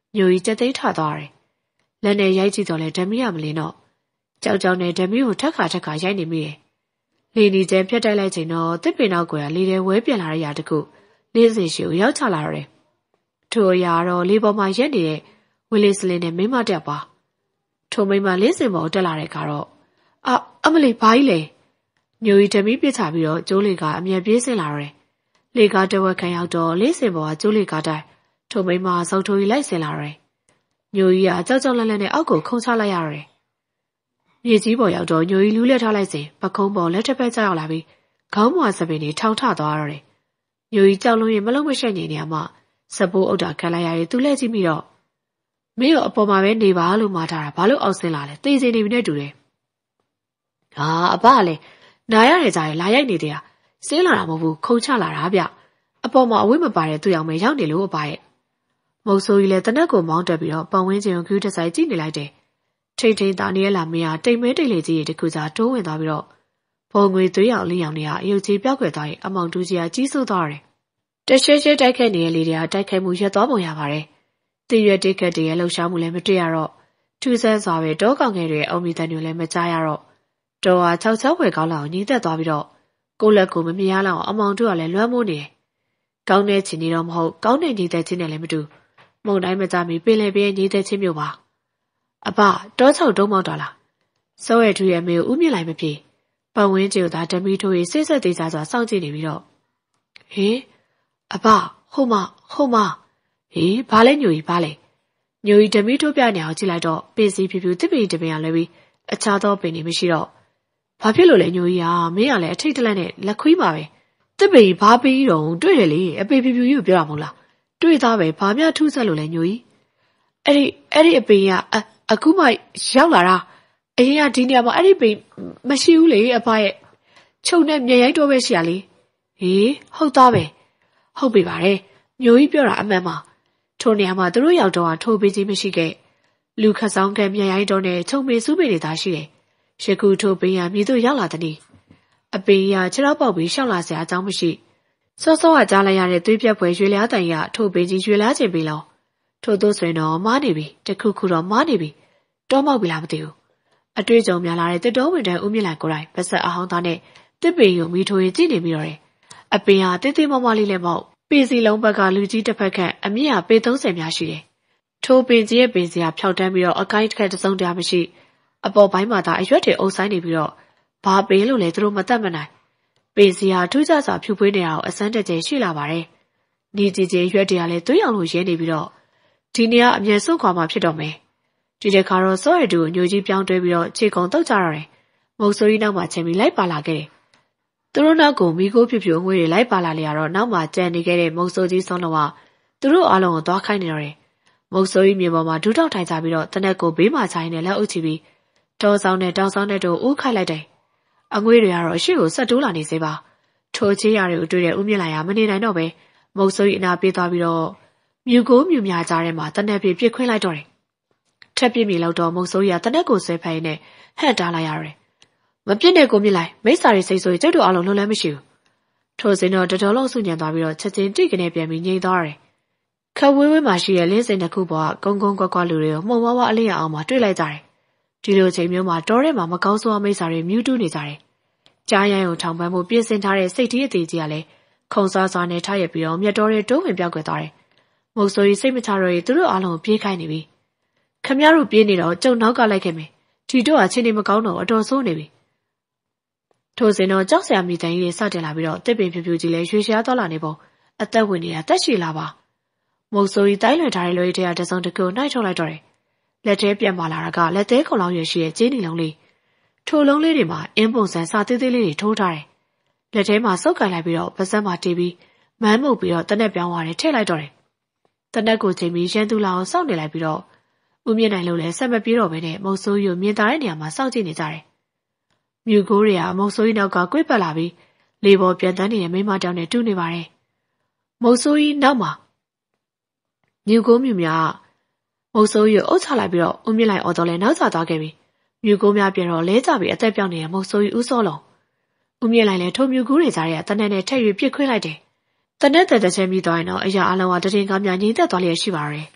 ညိုကြီးကြက်သိမ်းထသွားတယ်။လက်နဲ့ရိုက်ကြည့်တော့လဲဓမီရမလင်းတော့ကြောက်ကြောက်နဲ့ဓမီကိုထက်ခါထက်ခါရိုက်နေမိတယ်။လေနီကျဲဖြတ်တိုက်လိုက်ချိန်တော့တစ်ပင်နောက်ကွယ်ကလေထဲဝဲပြန်လာတဲ့ຢာတခုလေးစင်ရှိကိုရောက်ချလာရတယ်။ထိုအရာတော့လေပေါ်မှာရက်နေတဲ့ဝီလီစလင်းနဲ့မိမတက်ပါ။ထိုမိမလေးစင်ပေါ်တက်လာတဲ့ကတော့အာအမလီဘာကြီးလဲညိုကြီးဓမီပြစ်ချပြီးတော့ကျိုးလေကအမြန်ပြေးဆင်းလာရတယ်။လေကားတဝက်ခံရောက်တော့လေးစင်ပေါ်ကကျိုးလေကားတိုင်းထိုမိမစောက်ထိုးကြီးလိုက်ဆင်းလာတယ်။ညိုကြီးကကြောက်ကြောက်လန့်လန့်နဲ့အောက်ကိုခုန်ချလိုက်ရတယ်။မြေကြီးပေါ်ရောက်တော့ညိုကြီးလူးလက်ထားလိုက်စဉ်ပခုံးပေါ်လက်တစ်ဖက်ကျရောက်လာပြီးခေါင်းမွာစပင်တွေထောင်ထသွားရတယ်။ညိုကြီးကြောက်လုံးရင်မလုံးမရှက်နေနေရမှစပိုးအုပ်တာခံလိုက်ရရင်သူ့လက်ကြည့်ပြီးတော့မင်းရောအပေါ်မှာပဲနေပါလို့မှားထားတာဘာလို့အောက်ဆင်းလာလဲသေစင်နေပြီနဲ့တူတယ်။ဟာအဘလည်းနားရတယ်ကြရင်လာရိုက်နေတယ်ဟာဆင်းလာတာမဟုတ်ဘူးခုန်ချလာတာဗျ။အပေါ်မှာအဝိမပါတဲ့သူ့အောင်ပဲရောက်နေလို့အဘရဲ့မုတ်ဆိုးကြီးလည်းတနက်ကိုမောင်းတက်ပြီးတော့ပတ်ဝန်းကျင်ကိုကျူးတဆိုင်ကြည့်နေလိုက်တယ်။ထိတ်ထိတ်သားနေရလာမင်းဟာတိမ်မဲတိတ်လေကြီးတွေတခုစားတိုးဝင်သွားပြီးတော့ဘုံငွေသွေးရောင်လေးရောင်တွေဟာအယုတ်ကြီးပြောက်ွယ်သွားရင်အမောင်တူးကြီးကကြီးစိုးသွားတယ်။တရှဲရှဲတိုက်ခတ်နေတဲ့လေတွေကတိုက်ခိုက်မှုရပ်သွားပုံရပါတယ်။တည်ရွက်တိတ်ခတ်တွေရဲ့လှုပ်ရှားမှုလည်းမတွေ့ရတော့ထူးဆန်းစွာပဲတောကောင်ငယ်တွေရဲ့အုံမီတန်တွေလည်းမကြားရတော့တော်ဟာခြောက်ချောက်ွယ်ကောင်းလောက်ညီသက်သွားပြီးတော့ကိုလက်ကိုမမြင်ရလောက်အမောင်တူကလည်းလွှမ်းမိုးနေတယ်။ကောင်းတဲ့ချင်နေတော့မဟုတ်ကောင်းတဲ့ညီသက်ချင်းနဲ့လည်းမတူမုန်တိုင်းမကြမီပင်လယ်ပြင်ညီသက်ချင်းမျိုးပါအဘတောချောက်တုံးမောက်တာလားစောရဲထူရဲ့မေကိုဥမြင့်လိုက်မပြေပတ်ဝန်းကျင်ကဓမီထိုးရေးစိတ်ဆက်သေးစားစွာစောင့်ကြည့်နေပြီးတော့ဟေးအဘဟုတ်မဟုတ်မဟေးဘာလဲညိုကြီးဘာလဲညိုကြီးဓမီထိုးပြနေအောင်ကြည့်လိုက်တော့ပင်စီဖြူဖြူတစ်ပင်တစ်ပင်ရလဲပြီးအခြားသောပင်တွေမရှိတော့ဘာဖြစ်လို့လဲညိုကြီးဟာမင်းကလည်းအထိတ်တလန့်နဲ့လက်ခွေးပါပဲတစ်ပင်ဘာပင်တော့တွေ့တယ်လေအပေဖြူဖြူကြီးကိုပြောတာမဟုတ်လားတွေ့သားပဲဘာမှထူးဆက်လို့လဲညိုကြီးအဲ့ဒီအဲ့ဒီအပင်ကအခုမှရောက်လာတာအရင်ကဒီနေရာမှာအဲ့ဒီပင်မရှိဘူးလေအဖရဲ့ချုပ်နဲ့မြေရိုက်တော့ပဲရှိရလေဟေးဟုတ်သားပဲဟုတ်ပြီပါတယ်ညိုကြီးပြောတာအမှန်ပါထိုနေရာမှာသူတို့ရောက်တော့ထိုးပေးခြင်းမရှိခဲ့လူခတ်ဆောင်ကမြေရိုက်တော့နဲ့ချုပ်မေစုပေတွေသာရှိတယ်ရှခုထိုးပင်ရမြေတို့ရောက်လာတဲ့နေ့အပင်ရခြေတော့ပေါက်ပြီးရှောက်လာစရာအကြောင်းမရှိစောစောကကြားလိုက်ရတဲ့သွေးပြက်ပွဲရွှေလျားတိုင်ရထိုးပင်ကြီးရွှေလျားခြင်းပြီလောထို့သို့ဆိုရင်တော့မားနေပြီတခုခုတော့မားနေပြီတောမောက်ပြီလားမသိဘူးအတွေ့အကြုံများလာတဲ့တစ်တော်ဝင်တဲ့ဦးမြင့်လိုက်ကိုယ်တိုင်ပါဆက်အဟောင်းသားနဲ့တစ်ပင်ယုံမီထိုးရင်ကြည့်နေပြီးတော့တယ်အပင်ဟာတေးသေးမမလေးလည်းမဟုတ်ပေစီလုံးဘက်ကလူကြီးတစ်ဖက်ခန့်အမြင့်ဟာပေသုံးဆယ်များရှိတယ်ထိုးပင်ကြီးရဲ့ပင်စီဟာဖြောက်တန်းပြီးတော့အကိုင်းတစ်ခက်တစ်စုံတရာမရှိအပေါ်ပိုင်းမှာသာအရွက်တွေအုပ်ဆိုင်နေပြီးတော့ဘာပင်လို့လဲသူတို့မတတ်မနိုင်ပင်စီဟာထူးခြားစွာဖြူဖွေးနေတာကိုအစမ်းတက်ကျရှိလာပါတယ်နေကြည်ကြည်ရွက်တွေကလည်းသွေးရောင်လိုရင်းနေပြီးတော့ဒီနေရာအမြဲဆုံးခွာမှဖြစ်တော့မယ်ဒီတစ်ခါတော့စောရတူကိုညိုကြီးပြောင်းတွဲပြီးတော့ခြေကုံတုတ်ကြရတယ်မုတ်ဆိုးကြီးနောက်မှာချိန်ပြီးလိုက်ပါလာခဲ့တယ်သူတို့နောက်ကိုမိကိုဖြူဖြူငွေတွေလိုက်ပါလာလေရတော့နောက်မှာကြံနေခဲ့တဲ့မုတ်ဆိုးကြီးဆုံးလုံးကသူတို့အားလုံးကိုသွားခိုင်းနေတော့တယ်မုတ်ဆိုးကြီးမြေပေါ်မှာဒူးထောက်ထိုင်ကြပြီးတော့တနက်ကိုဘေးမှာချိုင်းနေလက်အုပ်ချပြီးတောဆောင်နဲ့တောင်ဆောင်နဲ့တို့ဦးခိုက်လိုက်တယ်အငွေတွေကတော့အရှိကိုဆက်တိုးလာနေသေးပါထိုချေးရတွေကိုတွေ့တဲ့ဦးမြင့်လိုက်ရမနေနိုင်တော့ပဲမုတ်ဆိုးကြီးအနာပြေးသွားပြီးတော့မြူကိုမြူများကြားထဲမှာတနက်ပြေးပြစ်ခွင်းလိုက်တော့တယ်ထက်ပြစ်မြေလောက်တော့မုတ်ဆိုးကြီးကတနက်ကိုဆွဲဖိုင်နဲ့ဟန့်တားလိုက်ရတယ်မပြစ်နဲ့ကိုမြင့်လိုက်မိစ္ဆာတွေစိတ်ဆိုးကျုပ်တို့အားလုံးလုံးလည်းမရှိဘူးထိုစဉ်တော့တော်တော်လုံးဆူညံသွားပြီးတော့ချက်ချင်းတိကနေပြန်ပြီးငြိမ်သွားတယ်ခက်ဝေးဝေးမှာရှိတဲ့လင်းစင်တစ်ခုပေါ်ကကုန်းကုန်းကွက်ကွက်လူတွေကိုမှုံဝါးဝါအလေးရအောင်မှတွေ့လိုက်ကြတယ်ဒီလိုချိန်မျိုးမှာတောထဲမှာမကောင်းဆိုးမိစ္ဆာတွေမြူးတူးနေကြတယ်ကြားရိုင်းကိုထောင်ပန်းမှုပြင်ဆင်ထားတဲ့စိတ်ကြီးအသေးကြီးကလည်းခုံစားစားနဲ့ထားရပြီးတော့မြတ်တော်တွေတိုးဝင်ပြောက်ွယ်သွားတယ်မုတ်ဆိုးကြီးစိတ်မချတော့ရင်သူတို့အားလုံးပြေးခိုင်းနေပြီခမရတို့ပြေးနေတော့ကျုံနောက်ကလိုက်ခဲ့မယ်ဒီတို့ကချင်းနေမကောင်းတော့အတော်ဆိုးနေပြီထိုစဉ်တော့ကြောက်စရာမိတန်ကြီးတွေစတင်လာပြီးတော့တစ်ပင်ဖြူဖြူကြီးလဲရွှေရှားသွားလာနေပုံအသက်ဝင်နေတာတက်ရှိလာပါမုတ်ဆိုးကြီးတိုင်းလွင်ထားတဲ့လွှဲထဲကတစုံတစ်ခုနှိုက်ထုတ်လိုက်တော့တယ်လက်ထဲပြန်ပါလာတာကလက်သေးခုံလောင်းရွှေရှိရဲ့ကျင်းနီလုံးလေးထိုလုံးလေးတွေမှာအင်းပုံစံစာသေးသေးလေးတွေထိုးထားတယ်လက်ထဲမှာစုပ်ကန်လိုက်ပြီးတော့ပါးစပ်မှာတီးပြီးမန်းမှုတ်ပြီးတော့တနက်ပြောင်းသွားတယ်ထည့်လိုက်တော့တယ်တနက်ကိုချိန်ပြီးရန်သူလာအောင်စောင့်နေလိုက်ပြီးတော့ဦးမြင့်နိုင်လို့လည်းဆက်မပြေတော့ဘဲနဲ့မုတ်ဆိုးရီကိုမြင်သာတဲ့နေရာမှာစောင့်ကြည့်နေကြတယ်မြူကိုးတွေကမုတ်ဆိုးရီနောက်ကကွေ့ပတ်လာပြီးလေပေါ်ပြန်တန်းနေတဲ့မိမတောင်နဲ့တူးနေပါတယ်မုတ်ဆိုးရီနောက်မှာမြူကိုးမြူများမုတ်ဆိုးရီကိုအုပ်ချလိုက်ပြီးတော့ဦးမြင့်နိုင်အော်တော်လဲနောက်ကျသွားခဲ့ပြီမြူကိုးများပြန်တော့လဲကျပြီးအသက်ပြောင်းနေတဲ့မုတ်ဆိုးရီဦးစောလုံးဦးမြင့်နိုင်လည်းထိုမြူကိုးတွေကြားရဲ့တနက်နဲ့ထက်၍ပြစ်ခွင်းလိုက်တယ်တနက်တဲ့တဲ့ချင်းပြီးသွားရင်တော့အရာအလုံးကတရင်ကားများငြိမ်သက်သွားလျက်ရှိပါရဲ့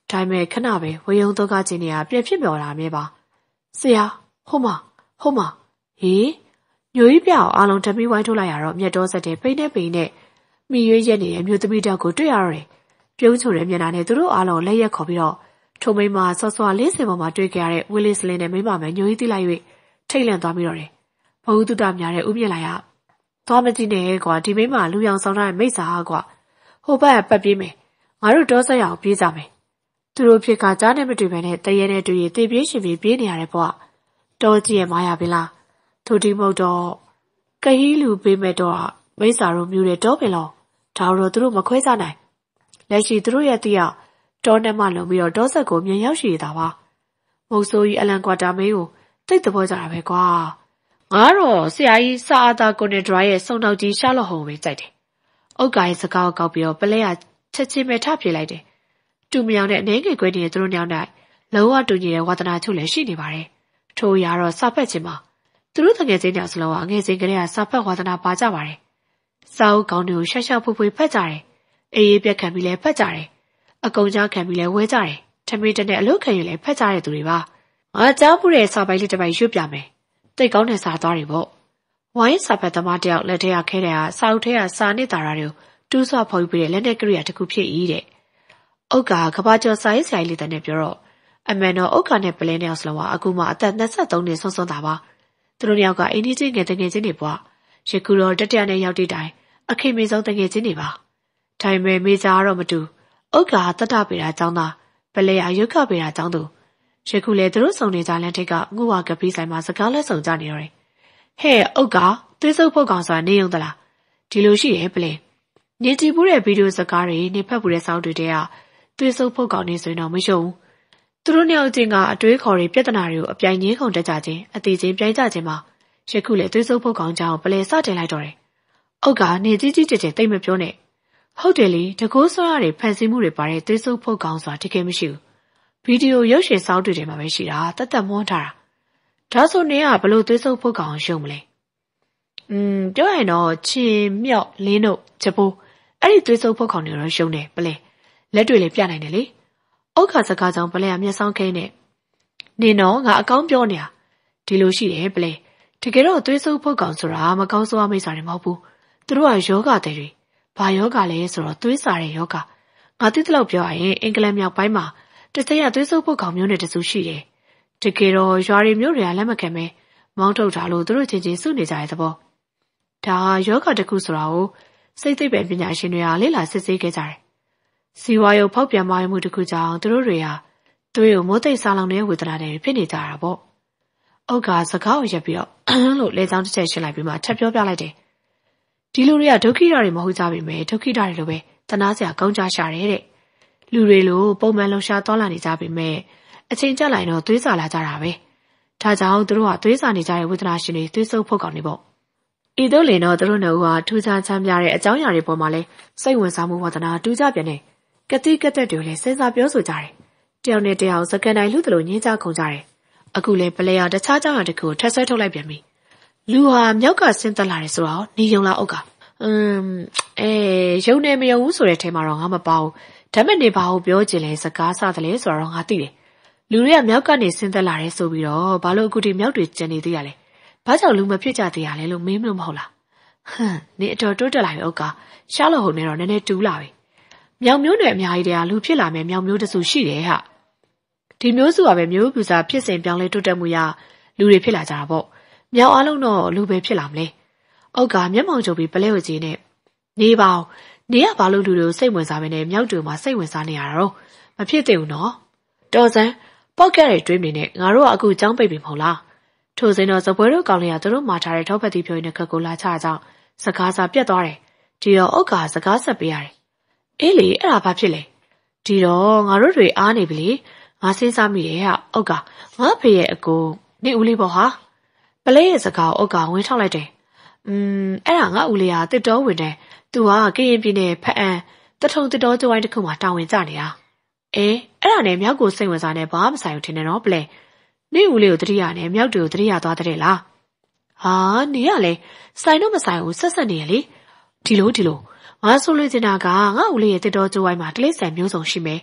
ဒါပေမဲ့ခဏပဲဝေယုံတော့ကချင်းတွေကပြည့်ဖြစ်မြော်လာမြဲပါဆရာဟိုမဟိုမဟေးညိုကြီးပြောင်အားလုံးဓမီဝိုင်းထုတ်လိုက်ရတော့မြတ်တော်ဆက်တဲ့ပိနေပိနဲ့မိရွေးရက်နေတဲ့အမျိုးသမီးတောက်ကိုတွေ့ရတော့တယ်ပြုံးချုံတဲ့မျက်နှာနဲ့သူတို့အားလုံးလက်ရက်ခေါ်ပြီးတော့ထုံမိမဆော့ဆော့လေးစင်ပေါ်မှာတွေ့ကြရတဲ့ဝီလီစလင်းနဲ့မိမမယ်ညိုကြီးတိလိုက်၍ထိတ်လန့်သွားပြီးတော့တယ်ဘဝတုတများတဲ့ဥမြင့်လိုက်ရသွားမကြည့်နဲ့ကွာဒီမိမလူရောင်ဆောင်ထားတဲ့မိစ္ဆာကွာဟိုဘက်ပတ်ပြေးမယ်ငါတို့တောဆက်ရအောင်ပြေးကြမယ်သူတို့ဖြစ်ကကြားနဲ့မတွေ့ဘဲနဲ့တရဲနဲ့တွေ့ရတေးပြေးရှင်ပြေးပြေးနေရတဲ့ဘွားတော်ကြည့်ရမရပြီလားသူဒီမဟုတ်တော့ကဟီးလူပေးမဲ့တော့မိစ္ဆာတို့မြူတဲ့တောပင်လောဒါတော့သူတို့မခွဲစားနိုင်လက်ရှိသူတို့ရဲ့တီးရတောနဲ့မှလုံပြီးတော့တောဆက်ကိုမြင်ရောက်ရှိနေတာပါမုတ်ဆိုးကြီးအလန်ကွာတာမေးကိုတိတ်သဘောကြတာပဲကွာငါတော့ဆရာကြီးစာအာသာကိုနေဒရာရဲ့စုံတော်ကြီးရှာလော့ဟုံပဲကြိုက်တယ်အုတ်ကိုင်းစကားကိုကောက်ပြီးတော့ပလဲရချက်ချင်းပဲထပြေးလိုက်တယ်တူမယောင်နဲ့အနေငယ်ကွဲနေတဲ့သူတို့ညောင်းတိုင်းလုံးဝတူညီတဲ့ဝါသနာချုပ်လည်းရှိနေပါတယ်ထို့ရတော့စာဖက်ခြင်းမှာသူတို့တငယ်ချင်းများစလုံးကငယ်စဉ်ကလေးကစာဖက်ဝါသနာပါကြပါတယ်စာအုပ်ကောင်းတွေကိုရှာရှာဖွေဖွေဖတ်ကြတယ်အေးအေးပြက်ခံပြီးလည်းဖတ်ကြတယ်အကုန်ကြားခံပြီးလည်းဝဲကြတယ်ထမင်းတနဲ့အလုပ်ခံရင်လည်းဖတ်ကြတဲ့သူတွေပါငါကြားဘူးတဲ့စာပိုက်လေးတစ်ပိုက်ရွတ်ပြမယ်တိတ်ကောင်းတဲ့စာသွားတွေပေါ့ဝိုင်းစာဖက်သမားတယောက်လက်ထဲကခဲတဲ့ဟာစာအုပ်ထဲကစာနဲ့တာရာတွေကိုတူးဆွဖော်ပြီးတဲ့လက်နဲ့ကရိယာတစ်ခုဖြစ်ဤတဲ့အုတ်ကကဘာကျော်စာရေးဆရာကြီးလေးတဲ့ပြောတော့အမှန်တော့အုတ်ကနဲ့ပလဲနဲ့အောင်စလုံးကအခုမှအသက်၂၃နှစ်ဆုံးဆုံးတာပါသူတို့ယောက်ကအိန္ဒိချင်းငယ်တငယ်ချင်းတွေပွားရကူတော့တတရနဲ့ရောက်တဲ့တိုင်အခေမေဆုံးတငယ်ချင်းတွေပါဒါပေမဲ့မေဂျာကတော့မတူအုတ်ကတတပေတာចောင်းသားပလဲရရုပ်ခပေတာចောင်းသူရခုလေသူတို့စုံနေကြလမ်းထိပ်ကငှဝကပီးဆိုင်မှာစကားလက်ဆောင်ကြနေတော့တယ်ဟဲ့အုတ်ကသွေးစုပ်ဖို့ကောင်ဆိုတာနေုံသလားဒီလိုရှိရဲ့ပလဲနေကြည့်ဘူးတဲ့ဗီဒီယိုစကားတွေနေဖက်ဘူးတဲ့စောင်းတွေတဲ့ကသွေးစုပ်ဖို့ကောင်နေဆိုရင်တော့မရှုံဘူးသူတို့နှစ်ယောက်ချင်းကအတွေးခေါ်တွေပြဿနာတွေကိုအပြိုင်ငင်းခုန်တက်ကြခြင်းအသေးချင်းပြိုင်ကြခြင်းမှာရခုလေသွေးစုပ်ဖို့ကောင်ကြောင့်ပလဲစတင်လိုက်တော့တယ်အုတ်ကနေကြီးကြီးကျယ်ကျယ်တိတ်မပြောနဲ့ဟုတ်တယ်လေတကိုးဆွရတွေဖန်ဆီးမှုတွေပါတဲ့သွေးစုပ်ဖို့ကောင်ဆိုတာတကယ်မရှိဘူးဗီဒီယိုရုပ်ရှင်စောင်းတွေထဲမှာပဲရှိတာတတ်တတ်မွန်းထားတာဒါဆိုနေကဘလို့သွေးစုပ်ဖို့ကောင်ရှုံမလဲอืมပြောရင်တော့ချင်းမြောက်လင်းတို့ချက်ပိုးအဲ့ဒီသွေးစုပ်ဖို့ကောင်တွေတော့ရှုံတယ်ပလဲလက်တွေလည်းပြနိုင်တယ်လေအုတ်ခါစကားကြောင့်ပလဲကမျက်စောင်းခင်းနဲ့နင်တော့ငါအကောင်းပြောနေတာဒီလိုရှိတယ်ပလဲတကယ်တော့သွေးစုပ်ဖို့ကောင်ဆိုတာမကောင်းဆိုးမိတ်စာတွေမဟုတ်ဘူးသူတို့ကယောဂတဲ့တွေဘာယောဂလဲဆိုတော့သွေးစာတဲ့ယောဂငါသိတဲ့လောက်ပြောရရင်အင်္ဂလန်မြောက်ပိုင်းမှာတစိမ့်ရသွေးစုပ်ဖို့ကောင်မျိုးနဲ့တစုရှိတယ်တကယ်တော့ရွာတွေမျိုးတွေကလက်မခံပဲမောင်းထုတ်တာလို့သူတို့ချင်းချင်းစုနေကြတဲ့သဘောဒါယောဂတစ်ခုဆိုတာကိုစိတ်သိပ္ပံပညာရှင်တွေကလေ့လာစစ်ဆေးခဲ့ကြတယ်စီဝါယုဖောက်ပြန်မာမှုတစ်ခုကြောင့်သူတို့တွေကသွေးကိုမိုးသိပ်စားလောင်တဲ့ဝေဒနာတွေဖြစ်နေကြတာပေါ့အုတ်ကစကားကိုရက်ပြီးတော့လို့လေချောင်းတစ်ချက်ရှင်းလိုက်ပြီးမှထပ်ပြောပြလိုက်တယ်ဒီလူတွေကဒုက္ခိတတွေမဟုတ်ကြပေမဲ့ဒုက္ခိတတွေလိုပဲတနာစရာကောင်းကြရှာတယ်တဲ့လူတွေလိုပုံမှန်လှုပ်ရှားသွားလာနေကြပေမဲ့အချိန်ကျလိုက်တော့သွေးစာလာကြတာပဲဒါကြောင့်သူတို့ကသွေးစာနေကြတဲ့ဝေဒနာရှင်တွေသွေးဆုပ်ဖို့ကောင်းနေပေါ့ဤသို့လင်တော့သူတို့နှစ်ဦးဟာထူးခြားချမ်းသာတဲ့အကြောင်းအရာတွေပေါ်မှာလဲစိတ်ဝင်စားမှုဝါသနာတူကြပြန်တယ်ကတိကတက်တွေလည်းစဉ်းစားပြောဆိုကြတယ်တယောက်နဲ့တယောက်စကန်တိုင်းလူတို့လိုညှင်းကြခုန်ကြတယ်အခုလဲပလဲရတခြားကြောင်းရတစ်ခုကိုထပ်ဆွဲထုတ်လိုက်ပြန်ပြီလူဟာမြောက်ကဆင်းသက်လာတယ်ဆိုတော့နေယုံလားအုတ်ကအင်းအဲယုံနေမယုံဘူးဆိုတဲ့ထဲမှာတော့ငါမပါဘူးဒါမဲ့နေပါဘူးပြောချင်လဲစကားစသလဲဆိုတော့ငါသိတယ်လူတွေကမြောက်ကနေဆင်းသက်လာတယ်ဆိုပြီးတော့ဘာလို့အခုဒီမြောက်တွေကျန်နေသေးရလဲဘာကြောင့်လူမဖြစ်ကြသေးရလဲလို့မေးမလို့မဟုတ်လားဟမ်နေအတော်တိုးတက်လာပြီအုတ်ကရှားလို့ဟုတ်နေတော့နည်းနည်းတူးလာပြီမြောက်မျိုးတွေအများကြီးတည်းကလူဖြစ်လာမယ်မြောက်မျိုးတစုရှိတယ်ဟာဒီမျိုးစုကပဲမျိုးပြူစာဖြစ်စဉ်ပြောင်းလဲတိုးတက်မှုရလူတွေဖြစ်လာကြတာပေါ့မြောက်အားလုံးတော့လူပဲဖြစ်လာမလဲအုတ်ကမျက်မှောင်ကျုပ်ပြီးပလဲဝကြီးနဲ့နေပါဦးနေရဘာလို့လူတွေကိုစိတ်ဝင်စားပဲနဲ့မြောက်တွေမှာစိတ်ဝင်စားနေရတာတော့မဖြစ်သေးဘူးနော်တော်စမ်းပောက်ခဲ့တဲ့တွေးနေနဲ့ငါတို့ကအခုကြောင်းပိတ်ပြီမဟုတ်လားထို့စဉ်တော့စပွဲတို့ကောင်းလေးကသူတို့မှာထားတဲ့ထောက်ဖက်တီဖြိုးရင်းနဲ့ခက်ကိုလာချကြအောင်စကားစာပြတ်သွားတယ်ဒီတော့အုတ်ကစကားဆက်ပေးရတယ်အေးလေအဲ့ဒါဘာဖြစ်လဲဒီတော့ငါတို့တွေအားနေပြီလေငါစဉ်းစားမိတယ်ဟာအုတ်ကငါဖေရဲ့အကိုနေဦးလေးပေါ့ဟာပလဲရဲ့စကားအုတ်ကဝင်းထောက်လိုက်တယ်อืมအဲ့ဒါငါဦးလေးကတစ်တော်ဝင်တယ်သူကကရင်ပြည်နယ်ဖက်အံတထုံတစ်တော်ကျဝိုင်းတစ်ခုမှာတာဝန်ကျနေတာအေးအဲ့ဒါနဲ့မြောက်ကိုစိတ်ဝင်စားနေဘာမှမဆိုင်ဘူးထင်တယ်နော်ပလဲနေဦးလေးကိုတတိယနဲ့မြောက်တွေကိုတတိယသွားတဲ့လားဟာနေရလေဆိုင်တော့မဆိုင်ဘူးဆက်ဆက်နေရလေဒီလိုဒီလိုငါဆိုလို့ချင်တာကငါဦးလေးရဲ့တစ်တော်ကျဝိုင်းမှာတလေးဆန်မျိုးစုံရှိမယ်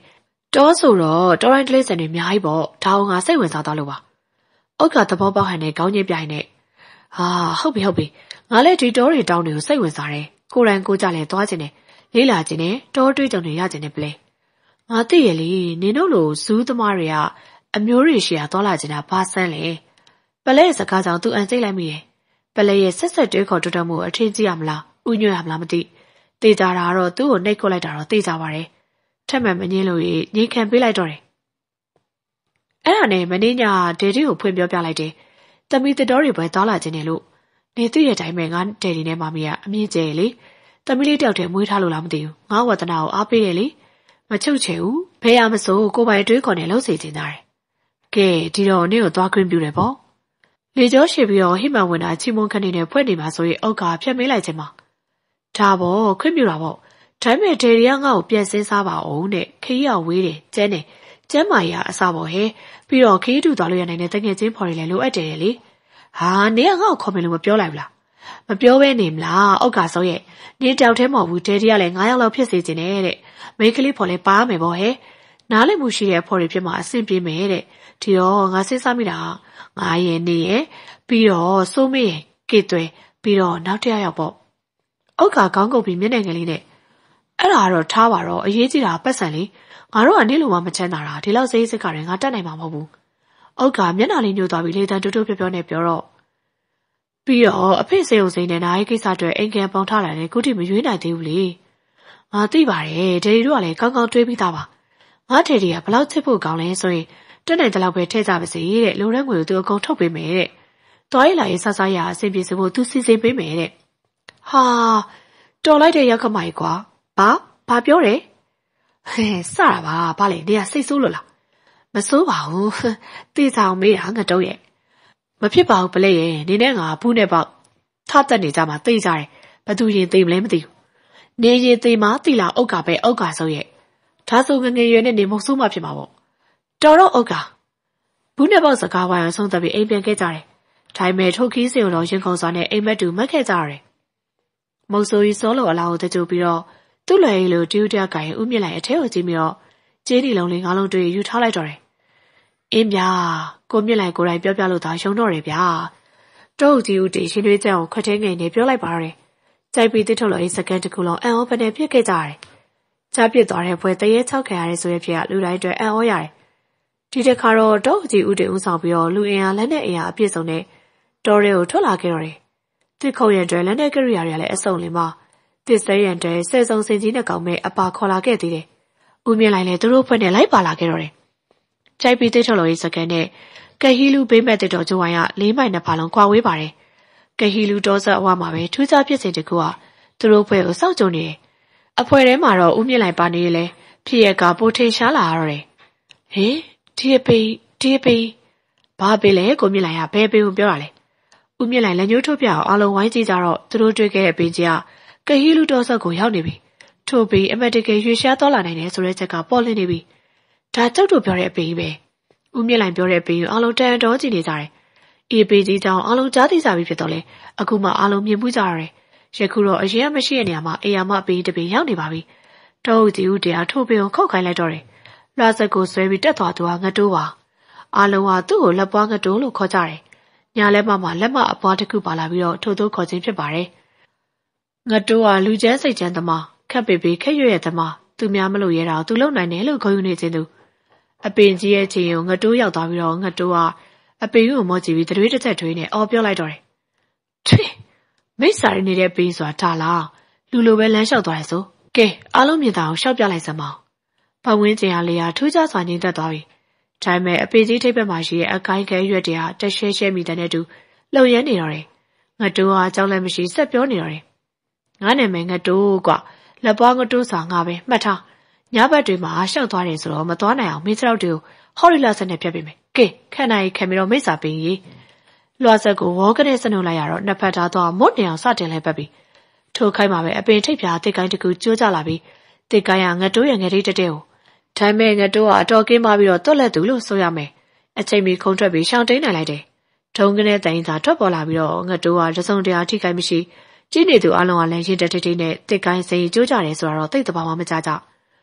တောဆိုတော့တော်ရိုင်းတလေးစံတွေအများကြီးပေါ့ဒါအောင်ငါစိတ်ဝင်စားသွားလို့ပါ။ဥက္ကသဘောပေါက်ဟန်နဲ့ခေါင်းကြီးပြိုင်နဲ့ဟာဟုတ်ပြီဟုတ်ပြီငါလည်းဒီတောတွေတောင်းတွေကိုစိတ်ဝင်စားတယ်။ကိုယ်တိုင်ကိုကြလည်းသွားခြင်းနဲ့လေးလာခြင်းနဲ့တောတွေးကြုံတွေရခြင်းနဲ့ပလဲ။ငါသိရလေနင်တို့လိုဇူးသမားတွေကအမျိုးတွေရှိရာသွားလာခြင်းတာဘာဆန်းလဲ။ပလဲစကားကြောင့်သူအန်စိတ်လိုက်မိတယ်။ပလဲရဲ့ဆက်ဆက်တွေးခေါ်တွတ်တမှုအထင်ကြီးရမလားဥညွှတ်ရမလားမသိ။တေးကြတာတော့သူ့ကိုနှိတ်ခုတ်လိုက်တာတော့တေးကြပါတယ်။ထက်မှန်မငင်းလို့ညင်ခံပေးလိုက်တော့တယ်။အဲ့ဒါနဲ့မင်းညာဒေဒီကိုဖွင့်ပြောပြလိုက်တယ်။တမီတတော်တွေပဲသွားလာခြင်းနဲ့လို့နေသိတဲ့အတိုင်းပဲငါဒေဒီနဲ့မမီကအမြင့်ကျဲလေ။တမီလေးတယောက်တည်းမွေးထားလို့လားမသိဘူး။ငါဝတနာကိုအားပေးတယ်လေ။မချုပ်ချယ်ဘူး။ဘယ်ရမစိုးကိုပိုင်တွေးခေါ်နေလှုပ်စေခြင်းသားတယ်။ကဲဒီတော့နင့်ကိုသွားခွင့်ပြုတယ်ပေါ့။လေကျော်ရှိပြီးတော့ဟိမဝင်တာချီမွန်ခနေနဲ့ဖွက်နေမှာဆိုရင်အုတ်ကဖြတ်မေးလိုက်ခြင်းပါ။ဒါပေါ့ခွင့်ပြုတာပေါ့။ဒါပေမဲ့ဒေဒီကငါ့ကိုပြန်စင်းစားပါအောင်တဲ့ခရီးရောက်ဝေးတယ်ကျန်းတယ်ကျန်းမာရအစားပေါ်ဟဲပြီးတော့ခရီးတူသွားလို့ရနိုင်တဲ့တငယ်ချင်းဖော်ရည်လည်းလိုအပ်တယ်လေဟာနေကငါ့ကိုခေါ်မယ်လို့မပြောလိုက်ဘူးလားမပြောဘဲနေမလားအောက်ကစောရဲ့နေတောက်ထဲမဟုတ်ဘူးဒေဒီကလည်းငါးယောက်လောက်ဖြစ်စေခြင်းနဲ့တဲ့မိန်းကလေးဖော်လဲပါမယ်ပေါ့ဟဲနားလည်မှုရှိတဲ့ဖော်ရည်ဖြစ်မှာအဆင်ပြေမယ်တဲ့ဒီတော့ငါစဉ်းစားမိတာငါရဲ့နေရဲ့ပြီးတော့စိုးမေးရဲ့ကေသွဲပြီးတော့နောက်တစ်ယောက်ပေါ့အောက်ကခေါင်းကုပ်ပြီးမျက်နှာငယ်လေးနဲ့အဲ့ဒါကတော့ထားပါတော့အရေးကြီးတာပတ်စံလေးငါတို့ကနေလိုမှမချမ်းသာတာဒီလောက်စိတ်စစ်ကလည်းငါတတ်နိုင်မှာမဟုတ်ဘူး။အောက်ကမျက်နှာလေးညှို့သွားပြီးလေတန်းတိုးတိုးပြောပြောနဲ့ပြောတော့ပြီးတော့အဖေစေုံစိမ့်နဲ့နိုင်ကိစ္စတွေအိမ်ကန်ပေါင်ထားလာတယ်ခုထိမရွေးနိုင်သေးဘူးလေ။ငါသိပါတယ်ဒေဒီတို့ကလည်းကောင်းကောင်းတွေးပြီးသားပါ။ငါဒေဒီကဘလောက်ချစ်ဖို့ကောင်းလဲဆိုရင်တက်နိုင်တဲ့လောက်ပဲထည့်ကြပါစေတဲ့လုံရဲငွေကိုသူအကုန်ထုတ်ပေးမယ်တဲ့။သွားရလာရေးဆဆရအဆင်ပြေစဖို့သူစီစဉ်ပေးမယ်တဲ့။ဟာတော်လိုက်တဲ့ရောက်ခမိုင်ကွာဘာဘာပြောတယ်ဟဲ့စတာပါဘာလဲနေရစိတ်ဆိုးလို့လားမဆိုးပါဘူးတေးဆောင်မေးတာငါတော့ရဲ့မဖြစ်ပါဘူးပလက်ရဲ့နေနဲ့ငါဘူးနဲ့ပေါက်ထတက်နေကြမှာသိကြတယ်ဘသူရင်သိမလဲမသိဘူးနေရင်သိမှသိလားအုတ်ကပဲအုတ်ကဆိုရဲ့ဒါဆိုငငယ်ရွယ်နဲ့နေမဆိုးမှဖြစ်မှာပေါ့တော်တော့အုတ်ကဘူးနဲ့ပေါက်စကားဝိုင်းအောင်ဆုံးသက်ပြီးအိမ်ပြန်ခဲ့ကြတယ်ဒါပေမဲ့ထုတ်ခီးစင်တော်ရင်ခုန်စွာနဲ့အိမ်မက်တူမက်ခဲ့ကြရတယ်မုတ်ဆိုးကြီးစောလို့အလားကိုတကြိုပြီးတော့သူ့လွယ်ရီလိုတူတယောက်ကရင်ဥမြင့်လိုက်အထဲကိုကြည့်ပြီးတော့ကျေးဒီလုံးလေးငါးလုံးတွေ့ယူထားလိုက်တော့တယ်။အင်းဗျာကိုမြင့်လိုက်ကိုယ်တိုင်ပြောပြလို့သာရှုံတော့တယ်ဗျာ။တောအုပ်ကြီးဦးတီရှင်တွေကြံကိုခွက်ထဲငိန်နေပြောလိုက်ပါတော့တယ်။ကြိုက်ပြီးတစ်ထုတ်လို့အေးစကန်တစ်ခုလုံးအန်အောပနဲ့ပြစ်ခဲ့ကြရတယ်။ကြားပြစ်သွားတဲ့ဘွယ်တရေချောက်ခံရတဲ့ဆိုရဖြစ်ကလူတိုင်းအတွက်အန်အောရတယ်။ဒီတစ်ခါတော့တောအုပ်ကြီးဦးတီဦးဆောင်ပြီးတော့လူအင်အားလက်နဲ့အင်အားအပြည့်စုံနဲ့တော်ရဲကိုထွက်လာခဲ့တော့တယ်။တစ်ခုံရတဲ့လက်နဲ့ကရိယာတွေကလည်းအစုံလင်ပါတစ်စဲရန်တဲဆဲဆုံစင်ကြီးနဲ့ကောင်မဲ့အပါခေါ်လာခဲ့သေးတယ်။ဦးမြင့်လိုက်လဲသူတို့ဖွဲ့နဲ့လိုက်ပါလာခဲ့တော့တယ်။ကြိုက်ပြီးတိတ်ထုတ်လို့ရေးစကန်နဲ့ကဟီလူဘေးမဲ့တဲ့တော်ကျိုးဝိုင်းကလေးမိုင်နှစ်ဖာလုံးကွာဝေးပါတယ်။ကဟီလူတော်ဆက်အဝမှာပဲထူးခြားဖြစ်စဉ်တကူကသူတို့ဖွဲ့ကိုစောင့်ကြုံနေတယ်။အဖွဲထဲမှာတော့ဦးမြင့်လိုက်ပါနေလေဖြစ်ရကပိုထင်ရှားလာရတော့တယ်။ဟင်ဒီအပေဒီအပေဘာပေလဲကိုမြင့်လိုက်ကဘဲပေကိုပြောတာလေ။ဦးမြင့်လိုက်လက်ညှိုးထုတ်ပြအောင်အားလုံးဝိုင်းကြည့်ကြတော့သူတို့တွေ့ခဲ့တဲ့ပင်ကြီးကကဟီလူတော်ဆက်ကိုရောက်နေပြီထို့ပြီးအမတ်တကယ်ရွှေရှားသွားလာနိုင်တယ်ဆိုတဲ့ချက်ကပေါ်လင်းနေပြီဒါကြောက်တို့ပြောတဲ့အပေကြီးပဲဦးမြင့်လိုက်ပြောတဲ့အပေကိုအားလုံးတန်တော်ကြည့်နေကြတယ်အေးပေကြီးကြောင့်အားလုံးကြားသိကြပြီဖြစ်တော့လေအခုမှအားလုံးမြင်မှုကြရတယ်ယခုတော့အရင်ကမရှိတဲ့နေရာမှာအေယာမအပေတပေရောက်နေပါပြီတောဦးကြီးဦးတရားထို့ပြီးခုတ်ခိုင်းလိုက်တော့တယ်လွှာဆက်ကိုဆွဲပြီးတက်သွားသူကငတိုးပါအားလုံးကသူ့ကိုလက်ပွားငတိုးလို့ခေါ်ကြတယ်ညာလက်မမှာလက်မအပွားတစ်ခုပါလာပြီးတော့ထို့သို့ခေါ်ခြင်းဖြစ်ပါတယ်ငါတို့ကလူကျန်းစိတ်ကျန်းသမားခက်ပေပေခက်ရွရဲ့သမားသူများမလို့ရတာသူလုံနိုင်တယ်လို့ခေါ်ယူနေခြင်းသူအပင်ကြီးရဲ့ချင်းကိုငါတို့ရောက်သွားပြီးတော့ငါတို့ကအပင်ကိုမော့ကြည့်ပြီးတရွေးတစ်ချက်ထွေးနဲ့အော်ပြောလိုက်တော့တယ်ထွေးမိစ္ဆာရနေတဲ့ပင်ဆိုတာဒါလားလူလိုပဲလမ်းလျှောက်သွားတယ်ဆိုကဲအားလုံးမြင်တာအောင်ရှောက်ပြလိုက်စမ်းပါပတ်ဝန်းကျင်အားလေးဟာထူးခြားစွာငြိမ်သက်သွားပြီဒါပေမဲ့အပင်ကြီးထိပ်ဘက်မှာရှိတဲ့အကိုင်းခဲရွက်တွေကတက်ရှဲရှဲမိတဲ့နဲ့တူလှုပ်ရမ်းနေတော့တယ်ငါတို့ကကြောက်လည်းမရှိဆက်ပြောနေတော့တယ်ငါနာမည်ငါတို့ကွာလက်ပွားငါတို့စာငါပဲမှတ်ထားညဘက်တွေမှာရှောက်သွားတယ်ဆိုတော့မသွားနိုင်အောင်မင်းစရောက်တွေကိုဟော်ရီလာဆက်နဲ့ဖြတ်ပေးမယ်ကဲခန့်နိုင်ခံပြီးတော့မိစ္ဆာပင်ကြီးလွှာဆက်ကိုဝေါကနေစနှုတ်လိုက်ရတော့နှစ်ဖက်သားတော့မွတ်နေအောင်စတင်လိုက်ပတ်ပြီးထိုခိုင်းမှာပဲအပင်ထိပ်ပြားတစ်ကိုင်းတစ်ခုကျိုးကြလာပြီးတစ်ကိုင်းကငါတို့ရဲ့ငယ်လေးတက်တဲ့ကိုဒါပေမဲ့ငါတို့ကအတော်ကင်းပါပြီးတော့တွက်လက်သူလို့ဆိုရမယ်အချိန်မီခုံထွက်ပြီးရှောင်းတိန်နိုင်လိုက်တယ်ဒုံကနေတိုင်သာထွက်ပေါ်လာပြီးတော့ငါတို့ကတစုံတရာထိခိုက်မရှိကြီးနေသူအလုံးကလည်းရင်တက်ထိတ်ထိတ်နဲ့တစ်ကိုင်းစိန်ကျိုးကြတယ်ဆိုတော့သိတဲ့ဘာမှမကြကြ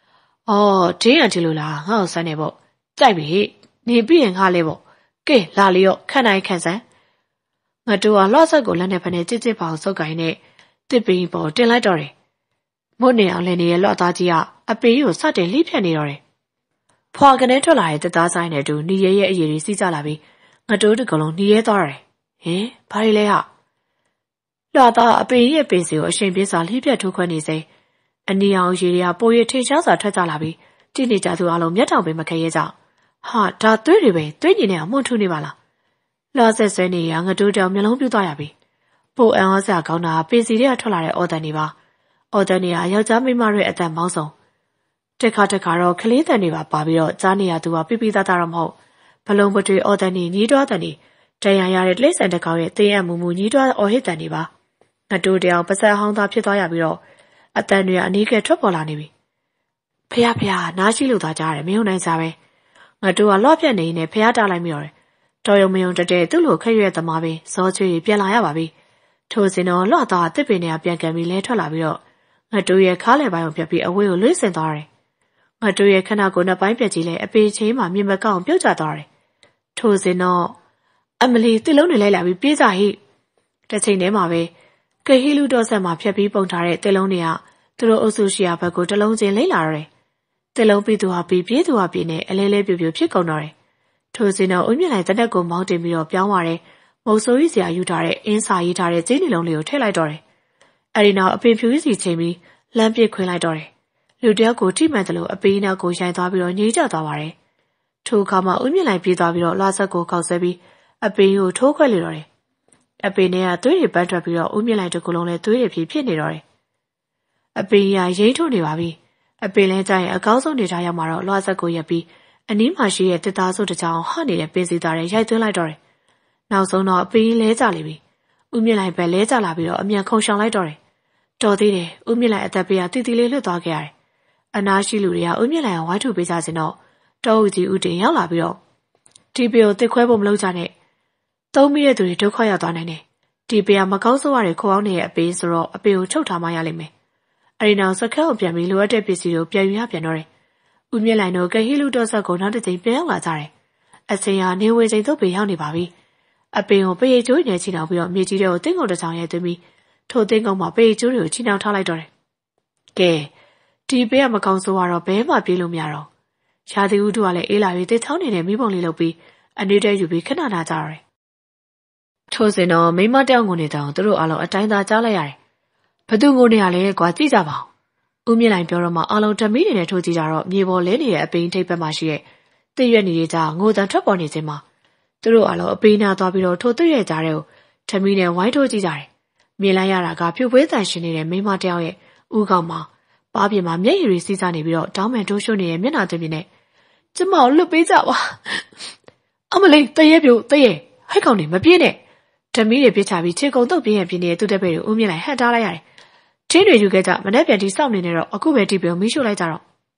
哦，这样的路啦，我三年不，再比你比人哈嘞不，给哪里哟？看来看噻。我主啊，老三个人那边的姐姐跑走开呢，这边不进来着嘞。我那样来呢，老大姐啊，啊边有啥的里片的嘞？破个那出来的大山那住，你爷爷爷爷死在那边，我住的个龙你也到嘞。诶，怕你来哈？老大边也边是我身边啥里片土块你噻。你要爷爷半夜天上啥出在那边，今天家头阿龙面上被没开一张，哈，这对的呗，对你呢，没处理完了。老三岁呢，两个都叫面龙表大呀呗，不按我啥讲呢，平时的出来的奥德尼吧，奥德尼啊要咱们马瑞一单毛送，这卡这卡罗克里德尼吧，巴比罗咱尼啊都啊比比达达人好，不龙不对奥德尼你多德尼，这样呀的雷神的高月对呀木木你多奥黑德尼吧，那都这样不是行当皮大呀比罗。啊，等于啊，你给出包了呢呗？陪呀陪呀，哪些路大家的没有那啥呗？我主啊老偏呢呢陪呀打来没有嘞？照样没用这这都路开月的嘛呗？少去别拉呀吧呗？头先呢老大这边呢别跟没来出来没有？我主也看来吧用别别我有雷神大嘞，我主也看那个那半边之类，别起嘛面不讲表价大嘞。头先呢，阿姆里对路你来了呗别在意，这青年嘛呗？给黑路多些嘛，偏偏蹦出来对龙呢啊，对罗欧苏西啊，不过这龙真来啦嘞，对龙比多啊比别多啊比呢，来来比比偏高呢嘞。头先呢，我原来在那个毛店里头变化嘞，毛所以是有他嘞，因啥有他嘞，这里龙里头出来着嘞。而里呢，边皮是前面两边开来着嘞，有点过几米的路，边呢过山大比罗泥沼大话嘞。头看嘛，我原来比大比罗拉萨过高山比，啊边有超快里了嘞。啊边呢啊对的搬出比了，我们来这个龙来对的皮片的了嘞。啊边呀人头的话比，啊边呢在啊高中的家要买了拉萨过一比，啊你嘛是也得打手的讲哈你的边是大人也对来着嘞。然后呢边来家里边，我们来边来家那边了，我们空上来着嘞。找对的，我们来这边啊对对来了大概嘞。啊那些路的呀，我们来外头比较是喏，找就有这样那边了。这边得快不么路家呢？都没有对都快要断了呢，这边嘛告诉我的渴望呢，别说了，别有抽他妈压力没。而那是看我边没路啊，这边是有边有下边了嘞。我们来呢，跟黑路多少工厂的这边话咋嘞？而且呀，你为这都别样的吧呗？啊，边我别做年轻人不要，没记得等我的商业对面，头等我嘛别做了，尽量他来着嘞。给，这边嘛告诉我了，别嘛别路面了。下次我多来一来月在厂里呢，没帮你路边，啊，你这就别看到那咋嘞？头先呢，没买掉我的账，都是阿龙一单单交了呀。不对我的阿嘞，挂记着吧。我们来表了嘛，阿龙这每年的抽记着了，你我来年一边这边嘛是，对月你的账，我当出包你的嘛。都是阿龙一边呢，代表了抽对月账了，这每年外头记着嘞。米兰亚那个票不暂时的没买掉的，我讲嘛，把别嘛免疫时间那边了，张面周修的免拿这边的，这毛路背着哇。阿么嘞，对也表对也，还讲你们变呢。这每日别差别，切工都变变的，都在被我们来喊打了呀！这类就该着，没那边的上面的了，我古边这边没收来着了。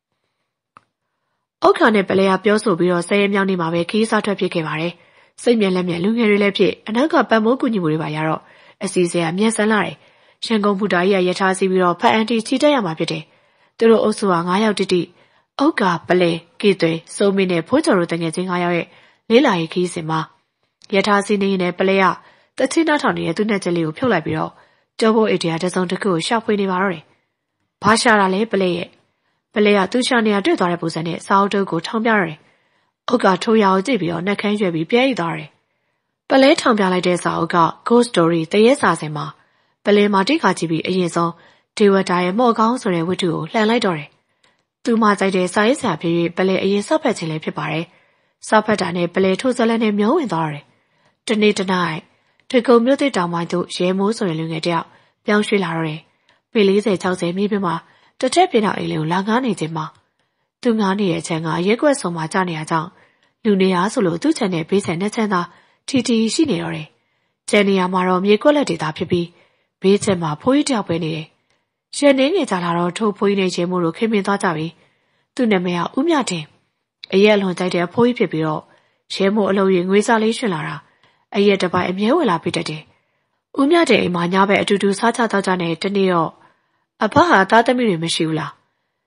我看那本来呀，表叔比如三秒的马尾可以杀脱皮开完嘞，三面两面两面来皮，那个半毛姑娘不的吧呀了，而是些面生来嘞，香港不大也也差些比如拍安的其他样嘛别的，都是我说啊，我要弟弟，我个本来给对，上面的破着了等个真我要诶，你来可以什么？也差些呢呢本来呀。在其他场里都在这里有票来比了，这不一天这上这个下回的玩嘞，爬下来嘞不嘞，不嘞啊，都像那样最大的部分呢，少这个长边嘞，我个抽腰这边那看起比便宜大嘞，不嘞长边来这少个 ghost story 第一啥什么，不嘞嘛这个这边一上，这我在莫讲说嘞我就来来着嘞，都嘛在这啥一下比不嘞一少拍起来皮巴嘞，少拍站呢不嘞抽出来呢苗文大嘞，真的真爱。这个没得张完都羡慕所有人这样，表示哪儿被理在超市里边嘛，这这边那一流两个人的嘛，都俺的钱啊，一个送嘛家里张，六年二十六都在那比赛那钱啊，提提是你了嘞，这里啊马上美国来的大皮皮，比赛嘛破一条背的，现在你在那儿抽破一点节目了，开面打杂位，都那么样五秒钟，哎呀，龙在这破一皮皮了，节目老员为啥来选了啊？哎呀，这把没有啦，别的的。我们这嘛伢白嘟嘟撒撒到家呢，真的哟。啊，怕哈打的没人没收啦。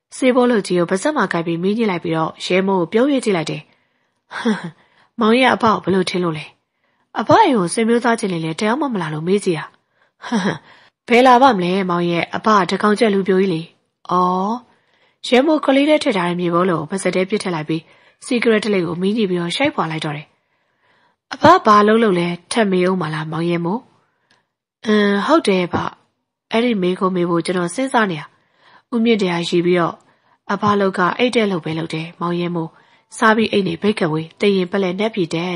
စေဘောလို့ကြီးကိုပါစက်မှာကိုက်ပြီးမင်းကြီးလိုက်ပြီးတော့ရဲမိုးကိုပြုံးရွေးကြည့်လိုက်တယ်မောင်ရဲ့အဖကိုဘယ်လိုထင်လို့လဲအဖအိမ်ကိုဆွေမျိုးသားချင်းလေးလဲတရားမှမလာလို့မေးကြည့်တာဘယ်လာပါမလဲမောင်ရဲ့အဖတကောင်ကျက်လူပြိုကြီးလေအော်ရဲမိုးကလေးတဲ့ထည့်ထားတဲ့မြေဘောလို့ပါစက်တဲပြစ်ထည့်လိုက်ပြီးစီဂရက်တလေးကိုမင်းကြီးပြီးတော့ရှိုက်ပွာလိုက်တော့တယ်အဖဘာလုံးလုံးလဲထက်မေးအောင်မလားမောင်ရဲမို့အင်းဟုတ်တယ်ဗျအဲ့ဒီမေးကိုမေးဖို့ကျွန်တော်စဉ်းစားနေတာဦးမြင့်တရားရှိပြီးတော့အဖလောက်ကအိတ်တဲ့လို့ပဲလုပ်တယ်မောင်ရဲမို့စားပြီးအိတ်နေဘိတ်ကဝေးတရင်ပလဲနဲ့ပြီတဲ့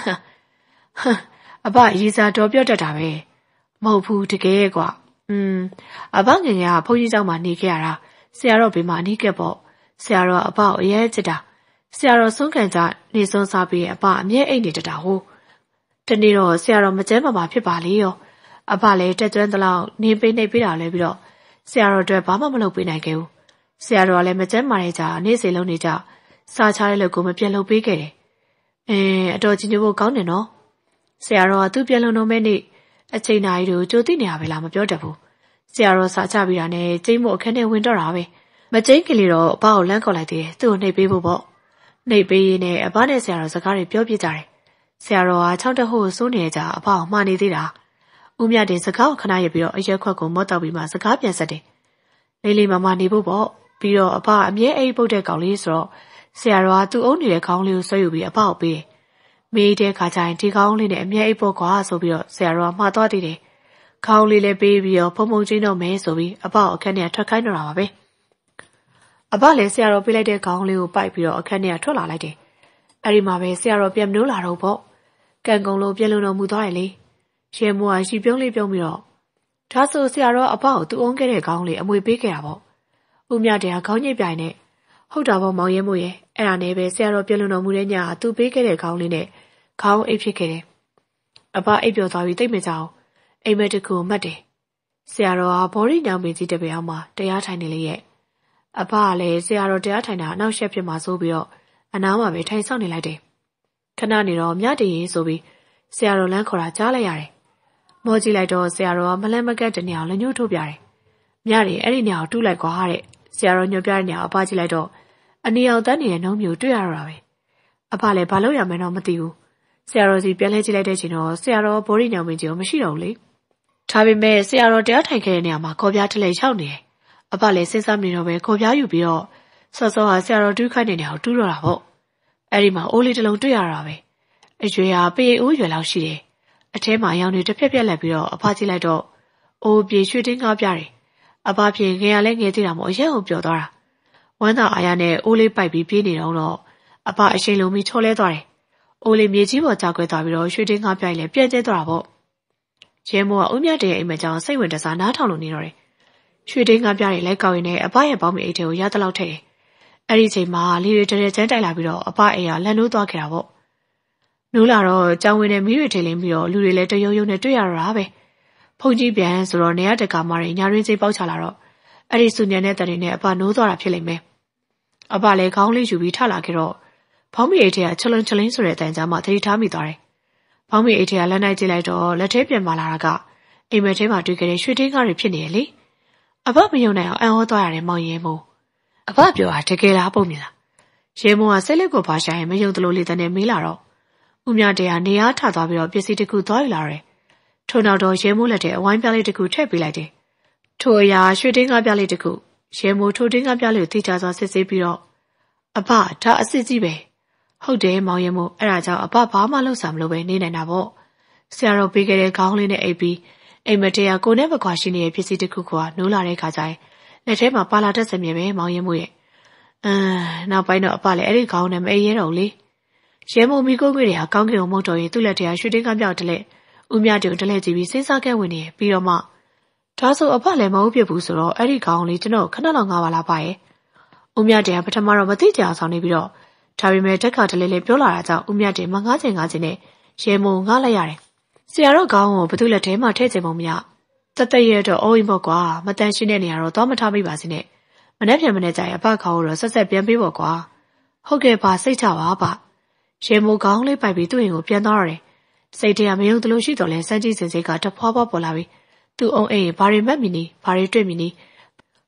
တဲ့အဖရေးစားတော်ပြော့တတ်တာပဲမဟုတ်ဘူးတကယ်ကွာอืมအဖငငယ်ကဘုန်းကြီးเจ้าမှာနေခဲ့ရတာဆရာတော်ဘေးမှာအနီးကပ်ပေါ့ဆရာတော်အဖကိုအရေးချစ်တာဆရာတော်ဆုံးခံကြနေဆုံးစားပြီးအဖအမြဲအိတ်နေတတ်တာဟုတ်တနေ့တော့ဆရာတော်မကျန်းမမာဖြစ်ပါလေရောအဖလည်းတက်ကျွမ်းသလောက်နေပေးနေပေးတာလဲပြီးတော့ဆရာတော်အတွက်ဘာမှမလုပ်ပေးနိုင်ခဲ့ဘူးဆရာတော်ကလည်းမကျန်းမာတဲ့ကြာနေ့စဉ်လုံးနေကြစားချတဲ့လူကိုမပြတ်လုပ်ပေးခဲ့တယ်အင်းအတော်ကြီးညို့ဖို့ကောင်းတယ်နော်ဆရာတော်ကသူ့ပြက်လုံးတော့မဲ့နေ့အချိန်နာရီတို့ကြိုသိနေရပဲလားမပြောတတ်ဘူးဆရာတော်စားချပြီးတာနဲ့ကျိမ့်မို့အခန်းထဲဝင်တော့တာပဲမကျိမ့်ကလေးတော့အဘကိုလမ်းခေါ်လိုက်သေးတယ်သူ့ကိုနှိပ်ပေးဖို့ပေါ့နှိပ်ပေးရင်းနဲ့အဘနဲ့ဆရာတော်စကားတွေပြောပြကြတယ်ဆရာတော်ကချောင်းတဟုတ်စိုးနေကြအဘကိုမှားနေသေးတာဦးမြတ်တင်စကားကိုခဏရပြီးတော့အရက်ခွက်ကိုမော့တောက်ပြီးမှစကားပြန်ဆက်တယ်လေးလေးမမနေဖို့ပေါ့ပြီးတော့အဘအမြဲအိပ်ပုတ်တဲ့ကောင်လေးဆိုတော့ဆရာတော်ကသူ့အုံးနေတဲ့ခေါင်းလေးကိုဆွဲယူပြီးအဘကိုပေးတယ်မေးတဲ့ခါကျရင်ဒီခေါင်းလေးနဲ့အမြဲအိပ်ပုတ်ကွာဆိုပြီးတော့ဆရာတော်ကမှားသွားသေးတယ်ခေါင်းလေးလည်းပေးပြီးတော့ဖုံဖုံချင်းတော့မဲဆိုပြီးအဘကိုအခန်းထဲထွက်ခိုင်းတော့တာပါပဲအဘလည်းဆရာတော်ပေးလိုက်တဲ့ခေါင်းလေးကိုပိုက်ပြီးတော့အခန်းထဲထွက်လာလိုက်တယ်အဲ့ဒီမှာပဲဆရာတော်ပြန်မလို့လာတော့ပေါ့ကံကုန်လို့ပြန်လုံတော်မူသွားတယ်လေရဲမိုးကရှိပြုံးလေးပြုံးပြီးတော့ဒါဆိုဆရာတော်အဘကိုသူ့အုံးခဲ့တဲ့ခေါင်းလေးအမွေပေးခဲ့တာပေါ့ဦးမြတ်တရားခေါင်းညစ်ပြိုင်နဲ့ဟုတ်တာပေါ့မောင်ရဲမို့ရဲ့အဲ့ဒါနဲ့ပဲဆရာတော်ပြန်လုံတော်မူတဲ့ညကသူပေးခဲ့တဲ့ခေါင်းလေးနဲ့ခေါင်းအိပ်ဖြစ်ခဲ့တယ်အဘအိပ်ပျော်သွားပြီးသိမ့်မကြအောင်အိမ်မက်တကူမှတ်တယ်ဆရာတော်ကဘော်ရီညောင်ပင်ကြီးတပည့်အောင်မှာတရားထိုင်နေလေရဲ့အဘကလည်းဆရာတော်တရားထိုင်တာအနောက်ရှက်ဖြစ်မှာဆိုပြီးတော့အနားမှာပဲထိုင်ဆောင်နေလိုက်တယ်ခဏနေတော့မြတ်တည်ရင်ဆိုပြီးဆရာတော်လမ်းခေါ်တာကြားလိုက်ရတယ်မောကြည့်လိုက်တော့ဆရာတော်ကမလန့်မကန့်တနေအောင်လက်ညှိုးထိုးပြတယ်မြတ်တယ်အဲ့ဒီနေရာကိုတူးလိုက်ကွာတဲ့ဆရာတော်ညွှန်ပြတဲ့နေရာအဘကြည့်လိုက်တော့အနီအောင်တန်းနေတဲ့နှုံးမျိုးတွေ့ရတော့တာပဲအဘလည်းဘာလို့ရမယ်တော့မသိဘူးဆရာတော်စီပြန်လဲကြည့်လိုက်တဲ့ချိန်တော့ဆရာတော်ဘော်ရီညောင်ပင်ကြီးကိုမရှိတော့ဘူးလေဒါပေမဲ့ဆရာတော်တရားထိုင်ခဲ့တဲ့နေရာမှာခေါ်ပြားထလဲရောက်နေတယ်အဘလည်းစဉ်းစားနေတော့ပဲခေါ်ပြားယူပြီးတော့စောစောကဆရာတော်တူးခိုင်းနေနေအောင်တူးတော့တာပေါ့အဲ့ဒီမှာအိုးလေးတစ်လုံးတွေ့ရတာပဲအရွယ်ဟာပေအိုးရွယ်လောက်ရှိတယ်အထဲမှာရောင်တွေတစ်ဖြက်ဖြက်လက်ပြီးတော့အဖကြည့်လိုက်တော့အိုးပြေရွှေတင်းကားပြတယ်အဖဖြင့်ငယ်ရလဲငယ်သေးတာမို့အရက်ကိုပျော်သွားတာဝမ်းသာအားရနဲ့အိုးလေးပိုက်ပြီးပြေးနေတော့တော့အဖအရှိန်လုံးပြီးချော်လဲသွားတယ်အိုးလေးမြေကြီးပေါ်ကျကွဲသွားပြီးတော့ရွှေတင်းကားပြိုင်လဲပြန့်ကျဲသွားတာပေါ့ရဲမိုးကဦးမြတ်တဲ့အိမ်မကြောင်စိတ်ဝင်တစားနားထောင်လို့နေတော့တယ်ရွှေတင်းကားပြတယ်လိုက်ကောက်ရင်လည်းအဖရဲ့ပေါင်းမီအိတ်ထဲကိုရသလောက်ထည့်တယ်အဲ့ဒီချိန်မှာလီတွေတဲတဲကျန်းတိုက်လာပြီးတော့အဖအိမ်ကလန်နိုးသွားခဲ့တာပေါ့နိုးလာတော့ကြောင်ဝင်နဲ့မီးတွေထိလင်းပြီးတော့လူတွေလည်းတရုံရုံနဲ့တွေ့ရတော့တာပဲဖုန်ကြီးပြန်ဆိုတော့နေရတကာမတွေညာရင်းစိတ်ပေါက်ချလာတော့အဲ့ဒီစုညံတဲ့တန်တွေနဲ့အဖနိုးသွားတာဖြစ်လိမ့်မယ်အဖလည်းခေါင်းလေးယူပြီးထလာခဲ့တော့ဘောင်းမီအိတ်ထဲကချလွန်ချလင်းဆိုတဲ့အတန်ကြားမှာသတိထားမိသွားတယ်ဘောင်းမီအိတ်ထဲကလက်နိုင်ကြည့်လိုက်တော့လက်ထဲပြန်မာလာတာကအိမ်မက်ထဲမှာတွေ့ခဲ့တဲ့ရွှေတင်းကားတွေဖြစ်နေရလေအဖမယုံနိုင်အောင်အံ့ဩသွားရတယ်မောင်ရဲမို့အဖပြောတာတကယ်လားပုံမြင်လားရဲမိုးကဆက်လက်ကိုပါရှာရင်မယုံသလိုလေးတန်းနဲ့မေးလာတော့ဦးမြတ်တရားနေအားထသွားပြီးတော့ပစ္စည်းတစ်ခုသွားယူလာတယ်ထို့နောက်တော့ရဲမိုးလက်ထဲအဝိုင်းပြားလေးတစ်ခုထည့်ပေးလိုက်တယ်ထို့အရာရွှေတင်းကားပြားလေးတစ်ခုရဲမိုးထိုတင်းကားပြားလေးကိုထိချစွာစစ်ဆေးပြီးတော့အဖဒါအစစ်ကြီးပဲဟုတ်တယ်မောင်ရဲမို့အဲ့ဒါကြောင့်အဖဘာမှလုပ်စားမလို့ပဲနေနိုင်တာပေါ့ဆရာတော်ပေးခဲ့တဲ့ခေါင်းလေးနဲ့အိပ်ပြီးအိမ်မတရားကိုနဲ့မကွာရှိနေတဲ့ပစ္စည်းတစ်ခုကနိုးလာတဲ့ခါကျရင်လက်ထဲမှာပါလာတတ်စမြဲပဲမောင်ရဲမို့ရဲ့အမ်နောက်ပိုင်းတော့အဖလည်းအဲ့ဒီခေါင်းနဲ့မအေးရဲတော့လေရဲမိုးမီကိုငွေတွေဟာကောင်းကင်ကိုမုတ်တော်ရင်သူ့လက်ထဲကရွှေတင်းကပြောက်တလက်ဦးမြတုံတလက်ကြည့်ပြီးစဉ်းစားခဲ့ဝင်နေပြီးတော့မှဒါဆိုအဖလည်းမဟုတ်ဖြစ်ဘူးဆိုတော့အဲ့ဒီခေါင်းလေးကျွန်တော်ခဏလောက်ငါပါလားပါရဲ့ဦးမြတင်ကပထမတော့မသိကြအောင်ဆောင်နေပြီးတော့ဒါပေမဲ့တက်ခါတလေးလေးပြောလာတာကြောင့်ဦးမြတင်မငားချင်ငားချင်နဲ့ရဲမိုးငားလိုက်ရတယ်ဆရာတော်ခေါင်းကိုဘသူ့လက်ထဲမှာထည့်ချင်ပုံမရတသက်ရဲ့တော့အိုးအိမ်ပေါ့ကွာမတန်ရှင်းတဲ့နေရာတော့သွားမထားမိပါစေနဲ့မနေ့ပြန်မနေ့ကျရင်အဖခေါင်းကိုတော့ဆက်ဆက်ပြန်ပေးပေါ့ကွာဟုတ်ကဲ့ပါစိတ်ချပါပါရဲမိုးခေါင်းလေးပိုက်ပြီးသူ့အိမ်ကိုပြန်သွားရတယ်စိတ်ထဲကမယုံသလိုရှိတော့လဲစမ်းကြည့်စင်စိတ်ကတဖွာဖွာပေါ်လာပြီးသူ့အုံအိမ်ဘာတွေမှတ်မိနေဘာတွေတွေ့မိနေ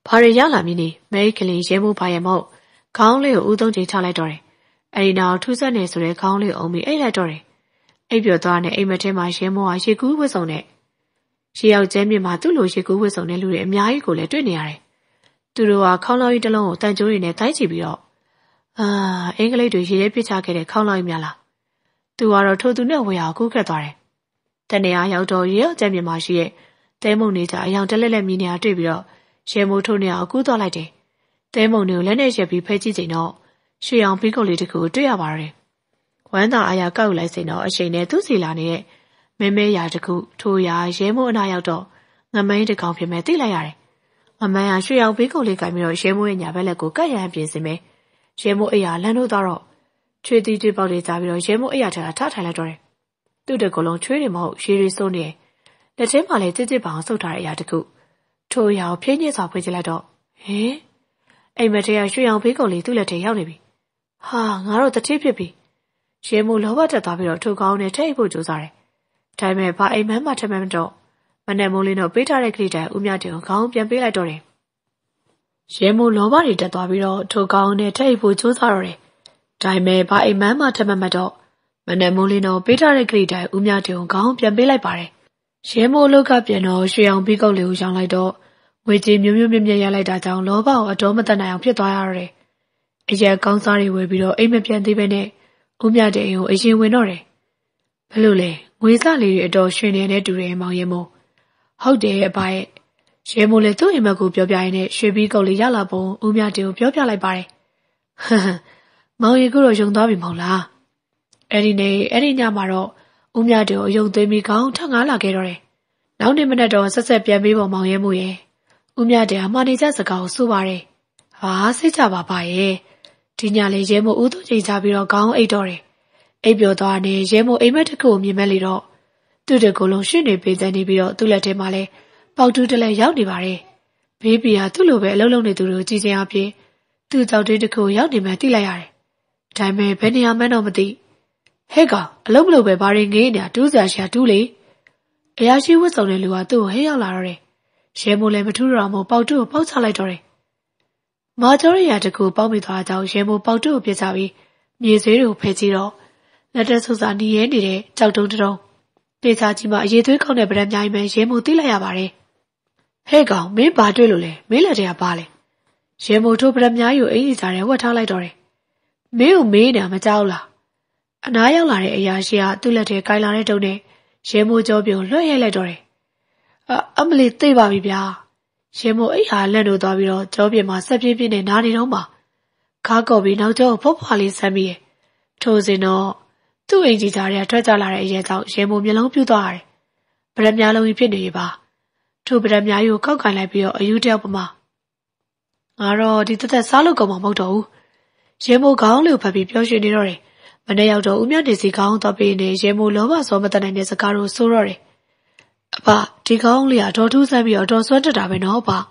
ဘာတွေရလာမည်နည်းမဲကလေးရဲမိုးပါရဲ့မဟုတ်ခေါင်းလေးကိုဦးသုံးချိန်ချလိုက်တော့တယ်အဲ့ဒီနောက်ထူးဆက်နေဆိုတဲ့ခေါင်းလေးအုံပြီးအိတ်လိုက်တော့တယ်အိပ်ပျော်သွားတဲ့အိမ်မထဲမှာရဲမိုးဟာရေကူးဝစ်စုံနဲ့ရှေးရောက်ကျဲမြင့်မှာသူ့လိုရေကူးဝစ်စုံတဲ့လူတွေအများကြီးကိုလည်းတွေ့နေရတယ်သူတို့ကခေါင်းလောက်ကြီးတစ်လုံးကိုတန်ကြိုးတွေနဲ့တိုင်းချပြီးတော့အာအင်္ဂလိပ်တွေရေရဲပစ်ချခဲ့တဲ့ခေါင်းလောက်ကြီးများလားသူကတော့ထိုသူနဲ့ဝေဟာကူးကက်သွားတယ်တနေရာရောက်တော့ရေရောက်ကျဲမြင့်မှာရှိရဲ့တဲမုံနေကြအယောင်တက်လက်လက်မြည်နေတာတွေ့ပြီးတော့ရဲမိုးထိုးနေအောင်ကူးသွားလိုက်တယ်တဲမုံတွေကိုလက်နဲ့ရက်ပြီးဖဲကြည့်ချိန်တော့ရွှေအောင်ဘီကုတ်လေးတစ်ခုတွေ့ရပါတယ်ဝမ်းသာအားရကောက်လိုက်စိန်တော့အချိန်နဲ့သူ့စီလာနေတဲ့မဲမဲရာတစ်ခုထိုးရာရဲမိုးအနာရောက်တော့ငမိုင်းတစ်ကောင်ဖြစ်မဲ့သိလိုက်ရတယ်ငမိုင်းကရွှေအောင်ဘီကုတ်လေးကင်ပြီးတော့ရဲမိုးရဲ့ညာဘက်လက်ကိုကတ်ရန်ပြင်စင်မယ်ရဲမိုးအိယာလန်းလို့တော့ချွေတီတီပေါက်တွေကြားပြီးတော့ရဲမိုးအိယာထထထိုင်လိုက်တော့တယ်သူ့တကလုံးချွေးတွေမဟုတ်ရေတွေစိုးနေလက်ထဲမှာလည်းကြစ်ကြစ်ပအောင်ဆုပ်ထားတဲ့အရာတစ်ခုထိုးရာကိုဖြင်းညစ်စွာဖွေးကြည့်လိုက်တော့ဟင်အိမ်မထဲကရွှေအောင်ဘီကုတ်လေးသူ့လက်ထဲရောက်နေပြီဟာငါတို့တတိဖြစ်ပြီရဲမိုးလောဘတက်သွားပြီးတော့ထိုကောင်းနဲ့ထိတ်ဖို့ကြိုးစားတယ်။ဒါပေမဲ့ဘာအိမ်မန်းမှထမမတော့မနဲ့မိုးလေးတော့ပေးထားတဲ့ကလေးတိုင်ဦးမြတင်ကိုခေါင်းပြန်ပေးလိုက်တော့တယ်။ရဲမိုးလောဘတွေတက်သွားပြီးတော့ထိုကောင်းနဲ့ထိတ်ဖို့ကြိုးစားတော့တယ်။ဒါပေမဲ့ဘာအိမ်မန်းမှထမမတော့မနဲ့မိုးလေးတော့ပေးထားတဲ့ကလေးတိုင်ဦးမြတင်ကိုခေါင်းပြန်ပေးလိုက်ပါတယ်။ရဲမိုးလောကပြန်တော့ရွှေအောင်ဘီကုတ်လေးကိုရောင်းလိုက်တော့ငွေကြေးမျိုးမျိုးမြင့်မြတ်ရလိုက်တာကြောင့်လောဘကိုအတော်မတတ်နိုင်အောင်ဖြစ်သွားရတော့တယ်။အရက်ကောင်းစားတွေဝယ်ပြီးတော့အိမ်မပြန်သေးပဲနဲ့ဦးမြတဲ့အိမ်ကိုအရင်ဝင်တော့တယ်ဘယ်လိုလဲငွေစလေးတွေအတော်ရှင်နေတဲ့တူတယ်မောင်ရဲမိုးဟုတ်တယ်အဘရဲ့ရဲမိုးလည်းသူ့အိမ်မက်ကိုပြောပြရင်းနဲ့ရွှေပြီးကုတ်လေးရလာပုံဦးမြတဲ့ကိုပြောပြလိုက်ပါတယ်ဟဟမောင်ရဲကတော့ယုံသွားပြီမဟုတ်လားအဲ့ဒီနေ့အဲ့ဒီညမှာတော့ဦးမြတဲ့ကိုအယုံသွင်းပြီးခေါင်းထငားလာခဲ့တော့တယ်နောက်နေ့မနက်တော့ဆက်ဆက်ပြန်ပြီးပုံမောင်ရဲမိုးရဲ့ဦးမြတဲ့ဟာမာနေကြစကားကိုဆိုပါတယ်ဟာစိတ်ချပါပါရဲ့ဒီညလေးရဲမိုးဦးသူချိန်ချပြီးတော့ခေါင်းအိတ်တော့တယ်အိပ်ပျော်သွားနေရဲမိုးအိမ်မက်တစ်ခုကိုမြင်မဲ့လေတော့သူ့တကူလုံးရှင်းနေပေးတဲ့နေပြီးတော့သူ့လက်ထဲမှာလဲပေါက်တူးတလဲရောက်နေပါတယ်ဘေးဘီဟာသူ့လိုပဲအလုံးလုံးနေသူတို့ကြည်ချင်းအပြင်သူ့ကြောက်တွေးတစ်ခုရောက်နေမှသိလိုက်ရတယ်ဒါပေမဲ့ဘယ်နေရာမှန်းတော့မသိဟဲ့ကောင်အလုံးမလို့ပဲဘာတွေငေးနေတာတူးစရာရှာတူးလေအရာရှိဝတ်စုံတဲ့လူကသူ့ကိုဟဲ့ရောက်လာတော့တယ်ရဲမိုးလည်းမထူးတော့မှပေါက်တူးကိုပေါက်ချလိုက်တော့တယ်မာကျော်ရရတကူပေါက်မိသွားကြောင်းရဲမိုးပေါက်တူးကိုပြစ်ချပြီးမြေဆွေးတွေကိုဖယ်ကြည့်တော့လက်တက်ဆုပ်စာနီးရဲနေတဲ့ကြောက်တုံးတုံးတေချာကြီးမှာအရေးသွေးကောက်တဲ့ဗရက်များကြီးပဲရဲမိုးသိလိုက်ရပါတယ်ဟဲ့ကောင်မင်းဘာတွေ့လို့လဲမင်းလက်ထဲကပါလဲရဲမိုးထိုးဗရက်များကြီးကိုအင်းကြီးစားတယ်ဝတ်ထားလိုက်တော့တယ်မင်းကိုမေးနေတာမကြောက်လားအနားရောက်လာတဲ့အရာရှိကသူ့လက်ထဲကိုင်လာတဲ့တုံးနဲ့ရဲမိုးကြောပြုံလွှဲရိုက်လိုက်တော့တယ်အမလီသိပါပြီဗျာရဲမိုးအိတ်ဟာလက်တို့သွားပြီးတော့ကြောပြင်းမှာဆက်ပြေးပြေးနဲ့နားနေတော့မှခါကော်ပြီးနောက်ကျောကိုဖွားဖွားလေးဆမ်းပြီးရဲ့ထိုစဉ်တော့သူ့အိမ်ကြီးသားတွေကထွက်ကြလာတဲ့အရဲကြောင့်ရဲမိုးမျက်လုံးပြူးသွားတယ်ဗရက်များလုံးကြီးဖြစ်နေပြီပါထိုဗရက်များကြီးကိုကောက်ကင်လိုက်ပြီးတော့အယူတယောက်ပမာငါတော့ဒီသက်သက်စားလို့ကုန်မှာမဟုတ်တော့ဘူးရဲမိုးခေါင်းလေးကိုဖတ်ပြီးပြောရွှင်နေတော့တယ်မနေ့ရောက်တော့ဦးမြတ်နေစီခေါင်းသွားပေးနေရဲမိုးလောဘစောမတတ်နိုင်တဲ့စကားကိုဆိုတော့တယ်အဖဒီခေါင်းလေးကတော်ထူးဆန်းပြီးတော့တော်ဆွမ်းတက်တာပဲနော်ပါ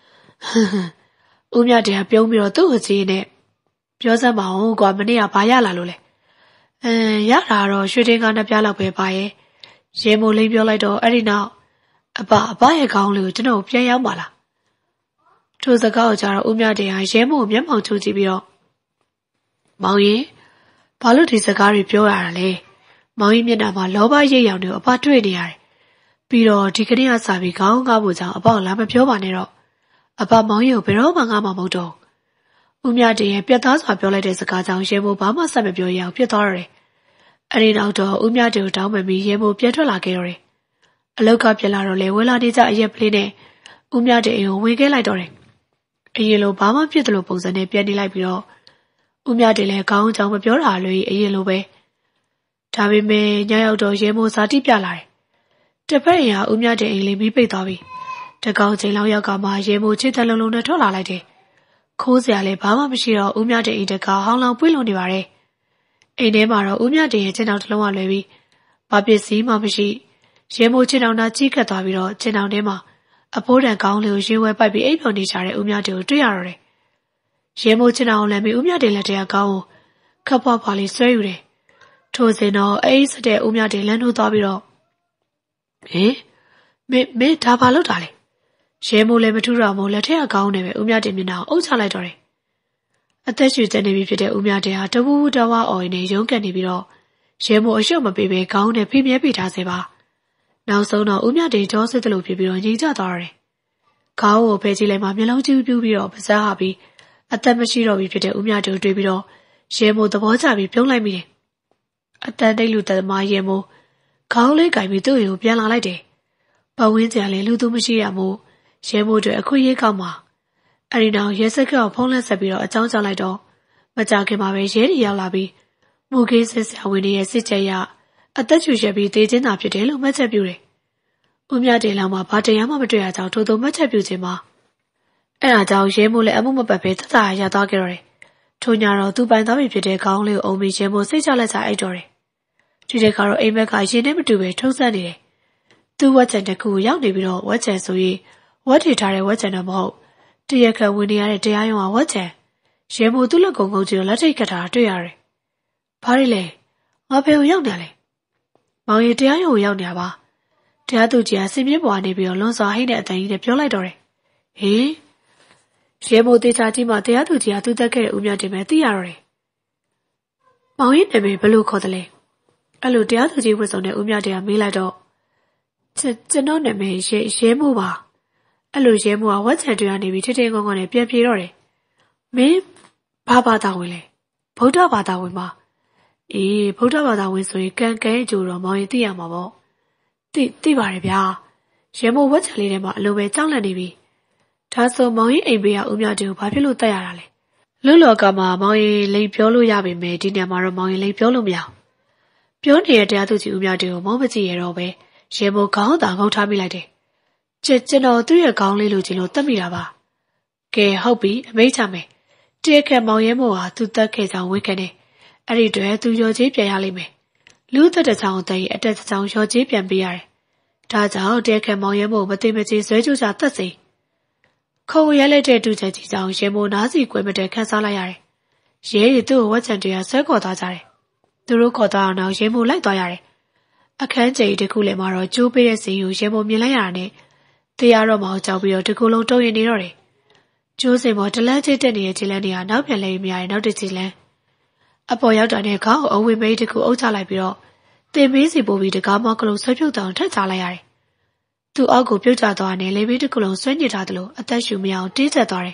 ဦးမြတ်တဲ့ကပြုံးပြီးတော့သူ့ကိုကြည့်နေပြောစမ်းပါဦးကွာမနေ့ကဘာရလာလို့လဲအင်းရတာတော့ရွှေတင်းကားနှစ်ပြားလောက်ပဲပါရဲ့ရဲမိုးလိမ့်ပြောလိုက်တော့အဲ့ဒီနောက်အဖအဖရဲ့ခေါင်းလေးကိုကျွန်တော်ပြန်ရောက်ပါလားထိုစကားကိုကြားတော့ဦးမြတ်တဲ့ကရဲမိုးကိုမျက်မှောင်ချိုးကြည့်ပြီးတော့မောင်ရင်ဘာလို့ဒီစကားတွေပြောရတာလဲမောင်ရင်မျက်နှာမှာလောဘရိပ်ရောင်တွေကိုအဖတွေ့နေရတယ်ပြီးတော့ဒီကနေ့ကစာပြီးခေါင်းကားဖို့ကြောင့်အဖေလာမပြောပါနဲ့တော့အဖမောင်ရင်ကိုဘယ်တော့မှငါမှမဟုတ်တော့ဦးမြတင်ရဲ့ပြတ်သားစွာပြောလိုက်တဲ့စကားကြောင့်ရဲမိုးဘာမှဆက်မပြောရအောင်ပြစ်သွားရတယ်အဲ့ဒီနောက်တော့ဦးမြတင်ကိုတောင်းပန်ပြီးရဲမိုးပြန်ထွက်လာခဲ့တော့တယ်အလောက်ကပြန်လာတော့လေဝဲလာနေကြအရက်ပလေးနဲ့ဦးမြတင်အိမ်ကိုဝင်ခဲ့လိုက်တော့တယ်အရင်လိုဘာမှဖြစ်တယ်လို့ပုံစံနဲ့ပြန်နေလိုက်ပြီးတော့ဦးမြတင်လည်းခေါင်းကြောင်မပြောတာလို့အရင်လိုပဲဒါပေမဲ့ညရောက်တော့ရဲမိုးဇာတိပြလာတယ်တပတ်ရင်ကဦးမြတင်အိမ်လေးပြီးပိတ်သွားပြီတကောင်ချိန်လောက်ရောက်ကမှရဲမိုးချစ်တဲ့လုံးလုံးနဲ့ထွက်လာလိုက်တယ်ခိုးစရာလည်းဘာမှမရှိတော့ဦးမြတင်အိမ်တကဟောင်းလောင်ပွေးလုံးနေပါတယ်အိမ်ထဲမှာတော့ဦးမြတင်ရဲ့ခြေထောက်တစ်လုံးကလွယ်ပြီးဘာပစ္စည်းမှမရှိရဲမိုးခြေထောက်နာကြီးကတ်သွားပြီးတော့ခြေထောက်ထဲမှာအဖိုးတန်ကောင်းလေးကိုရေဝဲပိုက်ပြီးအိပ်ပျော်နေကြတဲ့ဦးမြတင်ကိုတွေ့ရတော့တယ်ရဲမိုးခြေထောက်ကိုလည်းပြီးဦးမြတင်လက်ထဲကကောင်းကိုခပ်ဖွားဖွားလေးဆွဲယူတယ်ထို့စဉ်တော့အိမ်စတဲ့ဦးမြတင်လမ်းထိုးသွားပြီးတော့ဟင်မင်းမင်းဒါဘာလုပ်တာလဲရဲမိုးလည်းမထူတော့မို့လက်ထက်ကကောင်းနေပဲဦးမြတင်မျက်နှာကိုအုပ်ချလိုက်တော့တယ်အသက်ရှူကျနေပြီဖြစ်တဲ့ဦးမြတင်ဟာတဝူးတဝါအော်နေရုန်းကန်နေပြီးတော့ရဲမိုးအရှုပ်မပေးပဲခေါင်းနဲ့ဖိမြဲပိထားစေပါနောက်ဆုံးတော့ဦးမြတင်ကြောစစ်တယ်လို့ဖြစ်ပြီးတော့ငြိမ်ကျသွားတယ်ခေါင်းကိုဖဲကြည့်လိုက်မှမျက်လုံးကျူးပြူးပြီးတော့ပါးစပ်ဟာပြီးအသက်မရှိတော့ပြီဖြစ်တဲ့ဦးမြတင်ကိုတွေ့ပြီးတော့ရဲမိုးသဘောကျပြီးပြုံးလိုက်မိတယ်အတန်တိတ်လူသက်သမားရဲမိုးခေါင်းလေးကင်ပြီးသူ့အိမ်ကိုပြန်လာလိုက်တယ်ပတ်ဝန်းကျင်လည်းလူသူမရှိရမို့ရဲမိုးတွေအခွင့်အရေးကောက်မှာအဲ့ဒီနောက်ရဲစက်ကဖုံးလက်ဆက်ပြီးတော့အကြောင်းကြားလိုက်တော့မကြခင်မှာပဲရဲတွေရောက်လာပြီးမူကေးစစ်ဆရာဝန်တွေရဲ့စစ်ချက်ရအသက်ရှူချက်ပြီးတေးချင်းသာဖြစ်တယ်လို့မှတ်ချက်ပြုတယ်။ဦးမြတင်လောင်မှာဘာတရားမှမတွေ့ရကြောင်းထို့သောမှတ်ချက်ပြုခြင်းမှာအဲ့ဒါကြောင့်ရဲမိုးလည်းအမှုမပတ်ပဲသက်သာရသွားခဲ့တော့တယ်။ထို့ညတော့သူပိုင်သားပြီဖြစ်တဲ့ခေါင်းလေးကိုအုံပြီးရဲမိုးစိတ်ချလက်ချအိတ်တော်တယ်။ဒီတဲ့ကတော့အိမ်မက်ကရင်နဲ့မတူပဲထုံးဆက်နေတယ်။သူ့ဝက်ချန်တစ်ခုရောက်နေပြီးတော့ဝက်ချန်ဆိုရင်ဝက်ထီထားတဲ့ဝက်ချန်တော့မဟုတ်တရက်ခန့်ဝင်နေရတဲ့တရားရုံးကဝက်ချန်ရဲမိုးသူ့လက်ကုံကုံကြီးကိုလက်ထိတ်ကတ်တာတွေ့ရတယ်။ဘာလို့လဲငါဖေကိုရောက်နေလဲမောင်ရီတရားရုံးကိုရောက်နေပါတရားသူကြီးကစင်မြင့်ပေါ်နေပြီးတော့လွန်စွာဟိတဲ့အတန်ကြီးနဲ့ပြောလိုက်တော့တယ်ဟေးရဲမိုးတေချာကြီးမှတရားသူကြီးကသူ့တက်ခဲ့တဲ့ဦးမြတင်ပဲသိရတော့တယ်မောင်ရီနာမည်ဘယ်လိုခေါ်တယ်လဲအဲ့လိုတရားသူကြီးဝတ်စုံတဲ့ဦးမြတင်ကမေးလိုက်တော့ကျွန်တော်နာမည်ရဲရဲမိုးပါအဲ့လိုရဲမိုးကဝက်ချန်တွေကနေပြီးထိထိငုံငုံနဲ့ပြန်ပြေတော့တယ်မင်းဘာဘာသာဝင်လဲဗုဒ္ဓဘာသာဝင်ပါအေးဗုဒ္ဓဘာသာဝင်ဆိုရင်ကံကဲအကျိုးတော့မောင်ရင်သိရမှာပေါ့သိသိပါတယ်ဗျာရဲမိုးဝက်ချန်လေးထဲမှာအလိုပဲကြောက်လန့်နေပြီဒါဆိုမောင်ရင်အိမ်ဘေးကဦးမြတင်ကိုဘာဖြစ်လို့တက်ရတာလဲလူလောကမှာမောင်ရင်လိန်ပြောလို့ရပေမဲ့ဒီနေရာမှာတော့မောင်ရင်လိန်ပြောလို့မရပြောနေတဲ့တရားသူကြီးဦးမြတင်ကိုမောင်းမကြည့်ရတော့ပဲရဲမိုးခေါင်းသာငုံထားမိလိုက်တယ်ကျကျွန်တော်သူ့ရဲ့ခေါင်းလေးလိုချင်လို့တက်မိတာပါကဲဟုတ်ပြီအမိတ်ချမယ်တရက်ခက်မောင်ရဲမိုးဟာသူ့တက်ခဲ့ကြောင်ဝိခဲ့တယ်အဲ့ဒီတွေသူရော်ကြီးပြန်ရလိမ့်မယ်လူသက်တစ်ချောင်းတည်းအတက်တစ်ချောင်းရော်ကြီးပြန်ပေးရတယ်ဒါကြောင့်တရက်ခက်မောင်ရဲမိုးမသိမချေဆွဲကြိုးချသက်စိခုံရဲလက်တဲ့တူချက်ကြီးကြောင့်ရဲမိုးနားစီကွယ်မတဲ့ခန်းစားလိုက်ရတယ်ရဲရီသူ့ကိုဝက်ချန်တွေကဆွဲခေါ်သွားကြတယ်သူတို့ခေါ်သွားအောင်ရဲမိုးလိုက်သွားရတယ်အခန်းကျိတခုလည်းမှာတော့ကျိုးပေးတဲ့စီကိုရဲမိုးမြင်လိုက်ရတာနဲ့တရားတော်မောင်ကြောက်ပြီးတော့ဒီကုလုံးတုံးရင်နေတော့တယ်ကျိုးစင်ပေါ်တလန်းချစ်တက်နေတဲ့ခြေလန်းတွေကနောက်ပြန်လဲမရတဲ့နောက်တစ်ခြေလန်းအပေါ်ရောက်တာနဲ့ခေါင်းအဝေးမိတ်တခုအုပ်ချလိုက်ပြီးတော့တင်ပေးစီပို့ပြီးတကားမောက်ကလေးဆွဲပြုတ်တောင်ထက်ချလိုက်ရတယ်။သူ့အောက်ကိုပြုတ်ကျသွားတဲ့လေဘေးတခုလုံးဆွဲညစ်ထားသလိုအသက်ရှူမရအောင်တင်းကျပ်သွားတယ်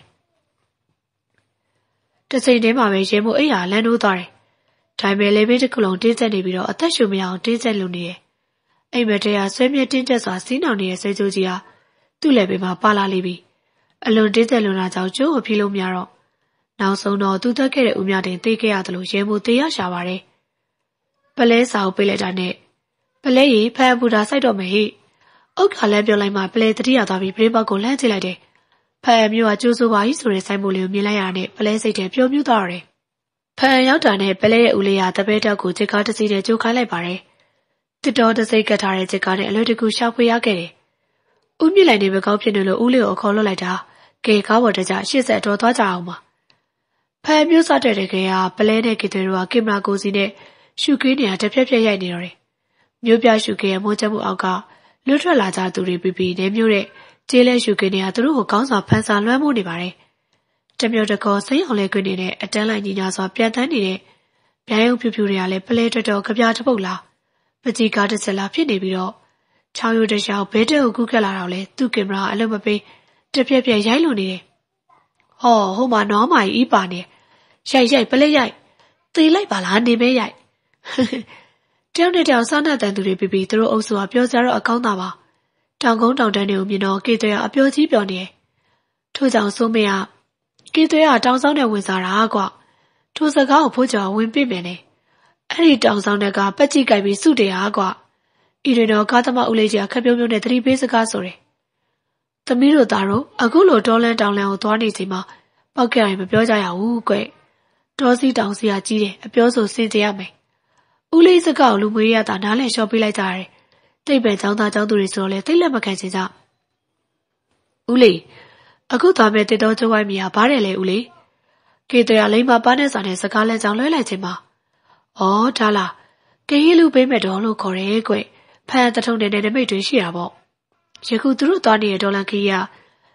။တစ်ချိန်တည်းမှာပဲရဲမိုးအိယာလန်းနိုးသွားတယ်။ဒါပေမဲ့လေဘေးတခုလုံးတင်းကျပ်နေပြီးတော့အသက်ရှူမရအောင်တင်းကျပ်လို့နေတယ်။အိမ်မက်တရားဆွဲမြဲတင်းကျပ်စွာစီးနှောင်နေတဲ့ဆွဲကြိုးကြီးဟာသူ့လက်ဘေးမှာပါလာလိမ့်ပြီ။အလွန်တင်းကျပ်လွန်လာကြောင့်ကျိုးကိုဖြီးလို့မရတော့နောက်ဆုံးတော့သူတက်ခဲ့တဲ့ဦးမြတင်သိခဲ့ရတယ်လို့ရဲမိုးသိရရှာပါတယ်။ပလဲစာကိုပေးလိုက်တာနဲ့ပလဲရီဖန်ပူတာစိုက်တော့မယ်ဟိ။အုတ်ခါလဲပြောလိုက်မှပလဲတတိယသွားပြီးပရိပတ်ကိုလှမ်းကြည့်လိုက်တယ်။ဖန်မျိုးကကျိုးစိုးပါကြီးဆိုတဲ့ဆိုင်မိုးလေးကိုမြင်လိုက်ရတဲ့ပလဲစိတ်ထဲပျော်မြူးသွားတယ်။ဖန်ရောက်တာနဲ့ပလဲရဲ့ဦးလေးကတပည့်တက်ကိုချစ်ကားတစ်စီးနဲ့ကြိုးခိုင်းလိုက်ပါတယ်။တစ်တော်တစ်စိတ်ကတ်ထားတဲ့ချစ်ကားနဲ့အလွယ်တကူရှောက်ဖွေရခဲ့တယ်။ဦးမြင့်လိုက်နေပဲကောင်းဖြစ်နေလို့ဦးလေးကိုအခေါ်လွှတ်လိုက်တာ။ကဲကားပေါ်တကြရှေ့ဆက်တော်သွားကြအောင်ပါ။ဖန်မျိုးစားတဲ့တကယ်ကပလဲနဲ့ကီတွေတို့ကကင်မရာကိုစီနဲ့ရှုခင်းနေတာတစ်ဖြက်ဖြက်ရိုက်နေတော့တယ်။မျိုးပြရှုခင်းရဲ့မိုးချက်မှုအောက်ကလွတ်ထွက်လာကြသူတွေပြီးပြီးနေမျိုးတဲ့ကျေးလဲရှုခင်းနေတာသူတို့ကိုကောင်းစွာဖန်ဆာလွှမ်းမိုးနေပါတယ်။တမျိုးတကောစိတ်အောင်လဲခွင်းနေတဲ့အတန်းလိုက်ညီညာစွာပြန်တန်းနေတဲ့ဗျိုင်းုံဖြူဖြူတွေကလည်းပလဲတော်တော်ကြပြတပုတ်လားပကြီးကားတစ်ချက်လားဖြစ်နေပြီးတော့ချောင်းရိုးတချောင်းဘဲတဲ့ကိုကူးကက်လာတော့လေသူ့ကင်မရာအလုံးမပေးတစ်ဖြက်ဖြက်ရိုက်လို့နေတယ်။ဟောဟိုမှာနွားမာကြီးအီးပါနေရိုက်ရိုက်ပလဲရိုက်သေလိုက်ပါလားနေမဲရိုက်တယောက်နဲ့တယောက်စားနှက်တန်သူတွေပြီးပြီးသူတို့အုပ်စုကပြောကြတော့အကောင်းသားပါတောင်ကုန်းတောင်တန်းတွေကိုမြင်တော့ကေသွဲကအပြောကြီးပြောနေတယ်ထို့ကြောင့်စိုးမေကကေသွဲကတောင်ဆောင်နဲ့ဝင်စားတာကွာထိုစကားကိုဖိုးကျော်ဝင်ပြမယ်နဲ့အဲ့ဒီတောင်ဆောင်တဲ့ကပက်ကြည့်ကြိုက်ပြီးစုတရားကွာဤတွင်တော့ကားသမားဦးလေးကြီးကခက်ပြုံးပြုံးနဲ့သတိပေးစကားဆိုတယ်သမီးတို့သားတို့အခုလိုတောလန်းတောင်လန်းကိုသွားနေချိန်မှာပောက်ကြရင်မပြောကြရဘူးကွတောစီတောင်စီကကြီးတယ်အပြောဆိုစင်ကြရမယ်ဦးလေးစကားကိုလူမွေးရတာနားလည်လျှော့ပေးလိုက်ကြတယ်တိတ်ပဲចောင်းသားចောင်းသူတွေဆိုတော့လေတိတ်လက်မခံချင်ကြဦးလေးအခုသွားမဲ့တစ်တော်ကျိုးဝိုင်းမီဟာဘားတယ်လေဦးလေးကေတရာလိမ့်မပါနဲ့စာနဲ့စကားလဲကြောင်လွှဲလိုက်ခြင်းပါဩဒါလားကေဟီလူပေးမဲ့တော်လို့ခေါ်ရဲကွဖန်တထုံတဲ့နမိတ်တွေရှိတာပေါ့ယခုသူတို့သွားနေတဲ့ဒေါ်လာခီးက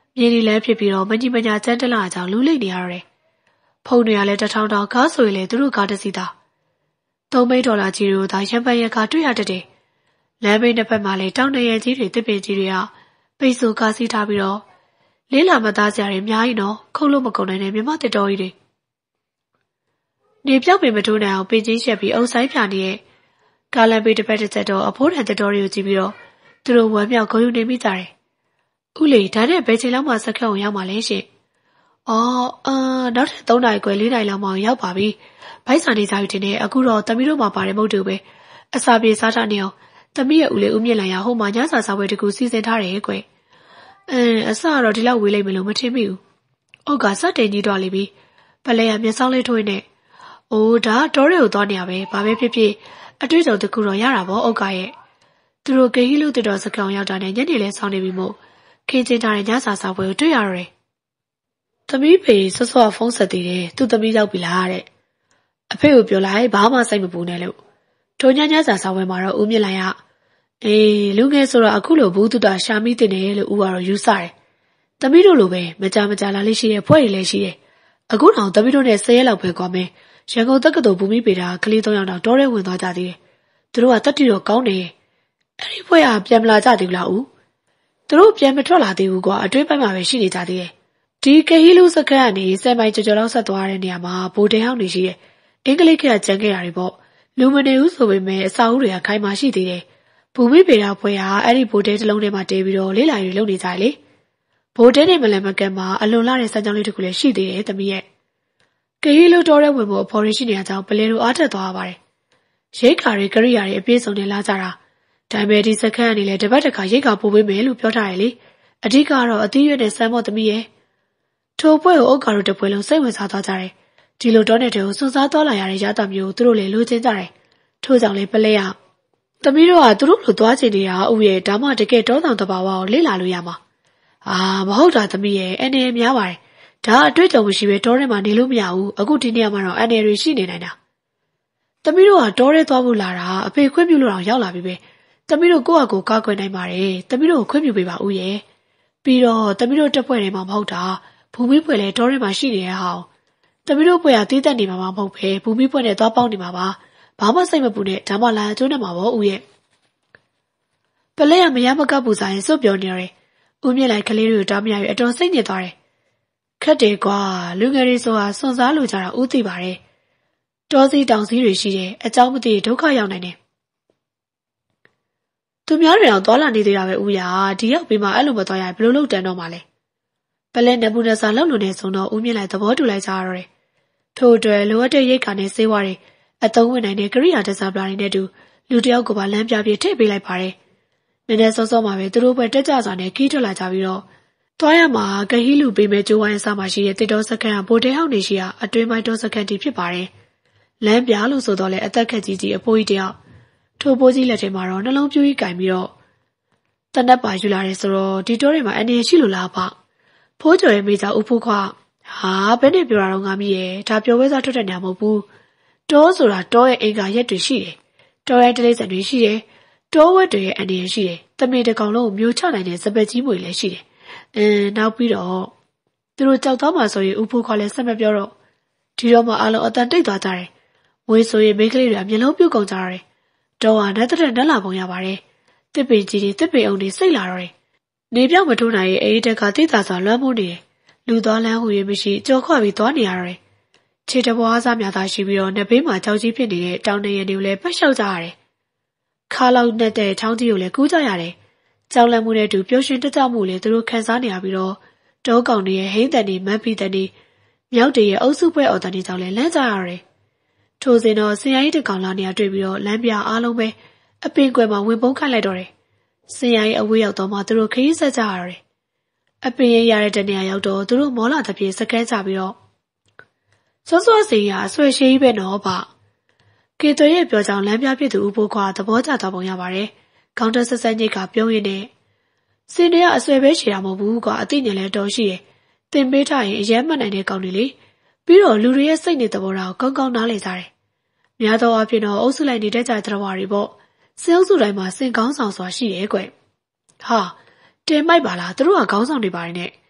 မြင်းဒီလဲဖြစ်ပြီးတော့မကြီးမညာကျန်းတက်လာကြောင်းလူလိမ့်နေရတယ်ဖုန်းတွေကလည်းတထောင်တောင်ကားဆိုရင်လေသူတို့ကားတစ်စီးသာသုံးမိတ်ဒေါ်လာကြီးတွေကိုသာရံပန်ရကားတွေ့ရတတ်တယ်လမ်းဘေးတစ်ဖက်မှာလည်းတောင်တရံကြီးတွေတစ်ပင်ကြီးတွေကပိတ်ဆို့ကားစီးထားပြီးတော့လေးလာမသားစရာတွေအများကြီးနော်ခုတ်လို့မကုန်နိုင်တဲ့မြမတစ်တော်ကြီးတွေနေပြောက်ပင်မထိုးနိုင်အောင်ပင်ချင်းရှက်ပြီးအုပ်ဆိုင်ဖြာနေတဲ့ကာလန်ဘေးတစ်ဖက်တစ်ချက်တော့အဖိုးတန်တစ်တော်တွေကိုကြည့်ပြီးတော့သူတို့ဝမ်းမြောက်ဂုဏ်ယူနေမိကြတယ်ဥလေဒါနဲ့ဘယ်ချိန်လောက်မှစက်ခက်အောင်ရောက်မှလဲရှင်အော်အာနောက်ထပ်သုံးနာရီခွဲလေးနာရီလောက်မှရောက်ပါပြီဘိုက်စာနေကြပြီတင်နေအခုတော့တမီးတို့မှပါတယ်မဟုတ်တူပဲအစာပြေစားထားနေအောင်တမီးရဲ့ဦးလေးဦးမြင့်လိုက်ရဟိုမှာညစာစားပွဲတကူစီစဉ်ထားတယ်ကွအင်းအစကတော့ဒီလောက်ဝေးလိုက်မလို့မထင်မိဘူးအောက်ကစက်တင်ကြီးတော့လိပြီပလဲရမျက်စောင်းလေးထိုးနေအိုးဒါတော်တွေကိုသွားနေရပဲဘာပဲဖြစ်ဖြစ်အတွေ့အကြုံတကူတော့ရတာပေါ့အောက်ကရဲ့သူတို့ဂေဟီလူတစ်တော်စကောင်ရောက်တာနဲ့ညနေလဲဆောင်းနေပြီမို့ခင်းချင်းထားတဲ့ညစာစားပွဲကိုတွေ့ရတော့တယ်သမီးဖေဆော့ဆော့ဖုန်းဆက်သေးတယ်သူ့သမီးရောက်ပြီလားတဲ့အဖေကိုပြောလိုက်ဘာမှစိတ်မပူနဲ့လို့ထိုညညစာစားပွဲမှာတော့ဦးမြင့်လိုက်ရအေးလူငယ်ဆိုတော့အခုလိုဘူးတူတာရှာမိတင်တယ်လို့ဦးကတော့ယူဆတယ်သမီးတို့လိုပဲမကြမကြလာလေးရှိတဲ့ဖွဲ့တွေလည်းရှိတယ်အခုတော့သမီးတို့နဲ့ဆယ်ရက်လောက်ပဲကွာမယ်ရန်ကုန်တက္ကသိုလ်ဘူမိပေတာကလေးသုံးယောက်တော့တောထဲဝင်သွားကြသေးတယ်သူတို့ကတက်တီတော့ကောင်းတယ်အဲ့ဒီဖွဲ့ကပြန်မလာကြသေးဘူးလားဦးသူတို့ပြန်မထွက်လာသေးဘူးကွာအတွင်းပိုင်းမှာပဲရှိနေကြသေးတယ်ဒီကဟီလူစခန်းကနေဆယ်မိုင်ကျော်ကျော်လောက်ဆက်သွားတဲ့နေရာမှာဗိုလ်တဲဟောင်းနေရှိတယ်အင်္ဂလိပ်ကကျန်ခဲ့တာတွေပေါ့လူမနေဘူးဆိုပေမဲ့အစာအုပ်တွေကခိုင်မာရှိသေးတယ်ဘူမိပေတာဖွဲ့ကအဲ့ဒီဗိုလ်တဲတစ်လုံးထဲမှာတဲပြီးတော့လေးလာရီလုံနေကြတယ်လေဗိုလ်တဲနဲ့မလန်မကန်မှာအလွန်လာတဲ့စမ်းကြောင်းလေးတစ်ခုလည်းရှိသေးတယ်သမီးရဲ့ကဟီလူတော်တဲ့ဝင်ဖို့အဖော်ရရှိနေတဲ့အကြောင်းပလဲတို့အားထက်သွားပါတယ်ရိတ်ခါတွေကရိယာတွေအပြည့်စုံနဲ့လာကြတာဒါပေမဲ့ဒီစခန်းကနေလည်းတပတ်တခါရိတ်ခါပို့ပေးမယ်လို့ပြောထားတယ်လေအဓိကတော့အသီးရွက်နဲ့စမ်းမော့သမီးရဲ့ထိုပွဲကိုအုတ်ကာတို့တပွဲလုံးစိတ်ဝင်စားသွားကြတယ်ဒီလိုတော့နဲ့တွေကိုစွန့်စားသွားလာရတဲ့ရတာမျိုးသူတို့လည်းလိုချင်ကြတယ်ထို့ကြောင့်လေပလဲရသမီးတို့ကသူတို့လိုသွားချင်နေတာဥရဲ့ဒါမှတကယ်တောတောင်တဘာဝကိုလေ့လာလို့ရမှာအာမဟုတ်တာသမီးရဲ့အနေနဲ့များပါတယ်ဒါအတွေ့အကြုံမရှိပဲတောထဲမှာနေလို့မရဘူးအခုဒီနေရာမှာတော့အနေတွေရှိနေနိုင်တာသမီးတို့ကတောထဲသွားဖို့လာတာအဖေခွင့်ပြုလို့တော့ရောက်လာပြီပဲသမီးတို့ကိုယ့်အကိုကားကွယ်နိုင်ပါတယ်သမီးတို့ကိုခွင့်ပြုပေးပါဦးရဲ့ပြီးတော့သမီးတို့တက်ဖွဲ့ထဲမှာမဟုတ်တာဘူမိဖွဲ့လည်းတောထဲမှာရှိနေတဲ့ဟောင်းသမီးတို့ဖွဲ့ကတီးတက်နေမှာမဟုတ်ပဲဘူမိဖွဲ့နဲ့သွားပေါင်းနေမှာပါဘာမှစိတ်မပူနဲ့ဒါမှလာကျိုးနေမှာပေါ့ဦးရဲ့ပလဲရမရမကပူစားရင်စွတ်ပြောနေရတယ်ဦးမြင့်လိုက်ကလေးတွေကိုတားမရပြီးအတော်စိတ်ညစ်သွားတယ်ခက်တယ်ကွာလူငယ်တွေဆိုတာစွန့်စားလိုကြတာဦးသိပါတယ်တောစီတောင်စီတွေရှိတယ်အเจ้าမသိဒုက္ခရောက်နိုင်တယ်သူများတွေတော့သွားလာနေသေးတာပဲဦးရဒီရောက်ပြီးမှအဲ့လိုမသွားရဘယ်လိုလုပ်တန်းတော့မှလဲပလဲနဘူးနစာလောက်လို့နေဆိုတော့ဦးမြင့်လိုက်သဘောတူလိုက်ကြရတော့တယ်ထို့အတွက်လိုအပ်တဲ့ရိတ်ခါနဲ့စေးဝါးတွေအသုံးဝင်နိုင်တဲ့ကရိယာတစားပလာတွေနဲ့တူလူတယောက်ကိုပါလမ်းပြပြထည့်ပေးလိုက်ပါတယ်နည်းနည်းစောစောမှပဲသူတို့ပဲတက်ကြစွာနဲ့ခီးထွက်လာကြပြီးတော့သွားရမှာဂဟီလူပေးမဲ့ကျိုးဝိုင်းအစမှရှိတဲ့တစ်တော်စခန်းကဗိုလ်တဲဟောင်းနေရှိရာအတွင်းပိုင်းတော်စခန်းတီဖြစ်ပါတယ်လမ်းပြလို့ဆိုတော့လေအသက်ခက်ကြီးကြီးအဖိုးကြီးတယောက်ထိုပိုးကြီးလက်ထဲမှာတော့နှလုံးပြူးကြီးကင်ပြီးတော့တနက်ပါယူလာတယ်ဆိုတော့ဒီတောတွေမှာအနေရှိလို့လားဗျဖိုးကျော်ရဲ့မိသားဦးဖိုးခွာဟာဘယ်နဲ့ပြောတာတော့ငါမီးရဲ့ဒါပြောဝဲစားထွက်တဲ့နေရာမဟုတ်ဘူးတောဆိုတာတောရဲ့အင်္ဂါရက်တွေရှိတယ်တောရဲ့တလိစံတွေရှိတယ်တောဝက်တွေရဲ့အနေရှိတယ်တမင်တကောင်လုံးကိုမျိုးချနိုင်တဲ့စပက်ကြီးမွေလည်းရှိတယ်အင်းနောက်ပြီးတော့သူတို့ကြောက်သွားမှဆိုရင်ဦးဖိုးခွာလည်းဆက်မပြောတော့ဒီတော့မှအလုံးအတန်တိတ်သွားကြတယ်မွေးဆိုရင်မိန်းကလေးတွေကမျက်လုံးပြုတ်ကုန်ကြရတယ်တောဟာနဲ့တဲ့နဲ့လာပုံရပါတယ်တစ်ပင်ကြီးတွေတစ်ပင်အုံတွေစိတ်လာတော့တယ်နေပြောက်မထိုးနိုင်ရဲ့အေးတက်ကတိတ်သာစွာလွှမ်းမိုးနေတယ်လူသွားလန်းဟူ၍မရှိကြော်ခွပြီးသွားနေရတော့တယ်ခြေတပွားစားများသာရှိပြီးတော့နှစ်ဘေးမှာကြောက်ကြီးဖြစ်နေတဲ့တောင်နေရတွေကိုလည်းပတ်လျှောက်ကြရတယ်ခါလောက်နဲ့တဲ့ချောင်းကြီးကိုလည်းကူးကြရတယ်ကြောက်လန့်မှုနဲ့တူပျော်ရွှင်တက်ကြမှုလည်းသူတို့ခံစားနေရပြီးတော့တောကောင်တွေရဲ့ဟိန်းတန်တွေမန်းပီတန်တွေမြောက်တွေရဲ့အုပ်စုပွဲအော်တန်တွေကြောင့်လည်းလန့်ကြရတယ်ထိုစဉ်တော့စင်ရိုင်းတစ်ကောင်လာနေရတွေ့ပြီးတော့လမ်းပြအားလုံးပဲအပင်ကွယ်မှာဝင်ပုန်းခိုင်းလိုက်တော့တယ်စင်ရိုင်းအဝေးရောက်တော့မှသူတို့ခရီးဆက်ကြရတယ်အပင်ရရတဲ့တနေရာရောက်တော့သူတို့မောလာတစ်ပြေစကဲကြပြီးတော့စောစောစီရအဆွေရှိပဲနော်ဗျကေသွေးရဲ့ပြောကြောင်လမ်းပြဖြစ်သူဦးဖိုးခွာသဘောကျသွားပုံရပါတယ်ခေါင်းတက်ဆက်ဆက်ညစ်ကပြုံးရင်းနဲ့စင်တွေကအဆွေပဲရှည်တာမဟုတ်ဘူးကွာအသိဉာဏ်လည်းတော်ရှိတယ်တင်ပေးထားရင်အရေးမှတ်နိုင်တဲ့ကောင်တွေလေပြီးတော့လူတွေရဲ့စိတ်နေသဘောထားကိုကောင်းကောင်းနားလည်ကြတယ်များသောအားဖြင့်တော့အုပ်စုလိုက်နေတဲ့ကြတဲ့တော်ဝါတွေပေါ့စင်အုပ်စုတိုင်းမှာစင်ကောင်းဆောင်စွာရှိတယ်ကွဟာတင်မိုက်ပါလားသူတို့ကခေါင်းဆောင်တွေပါတယ်နဲ့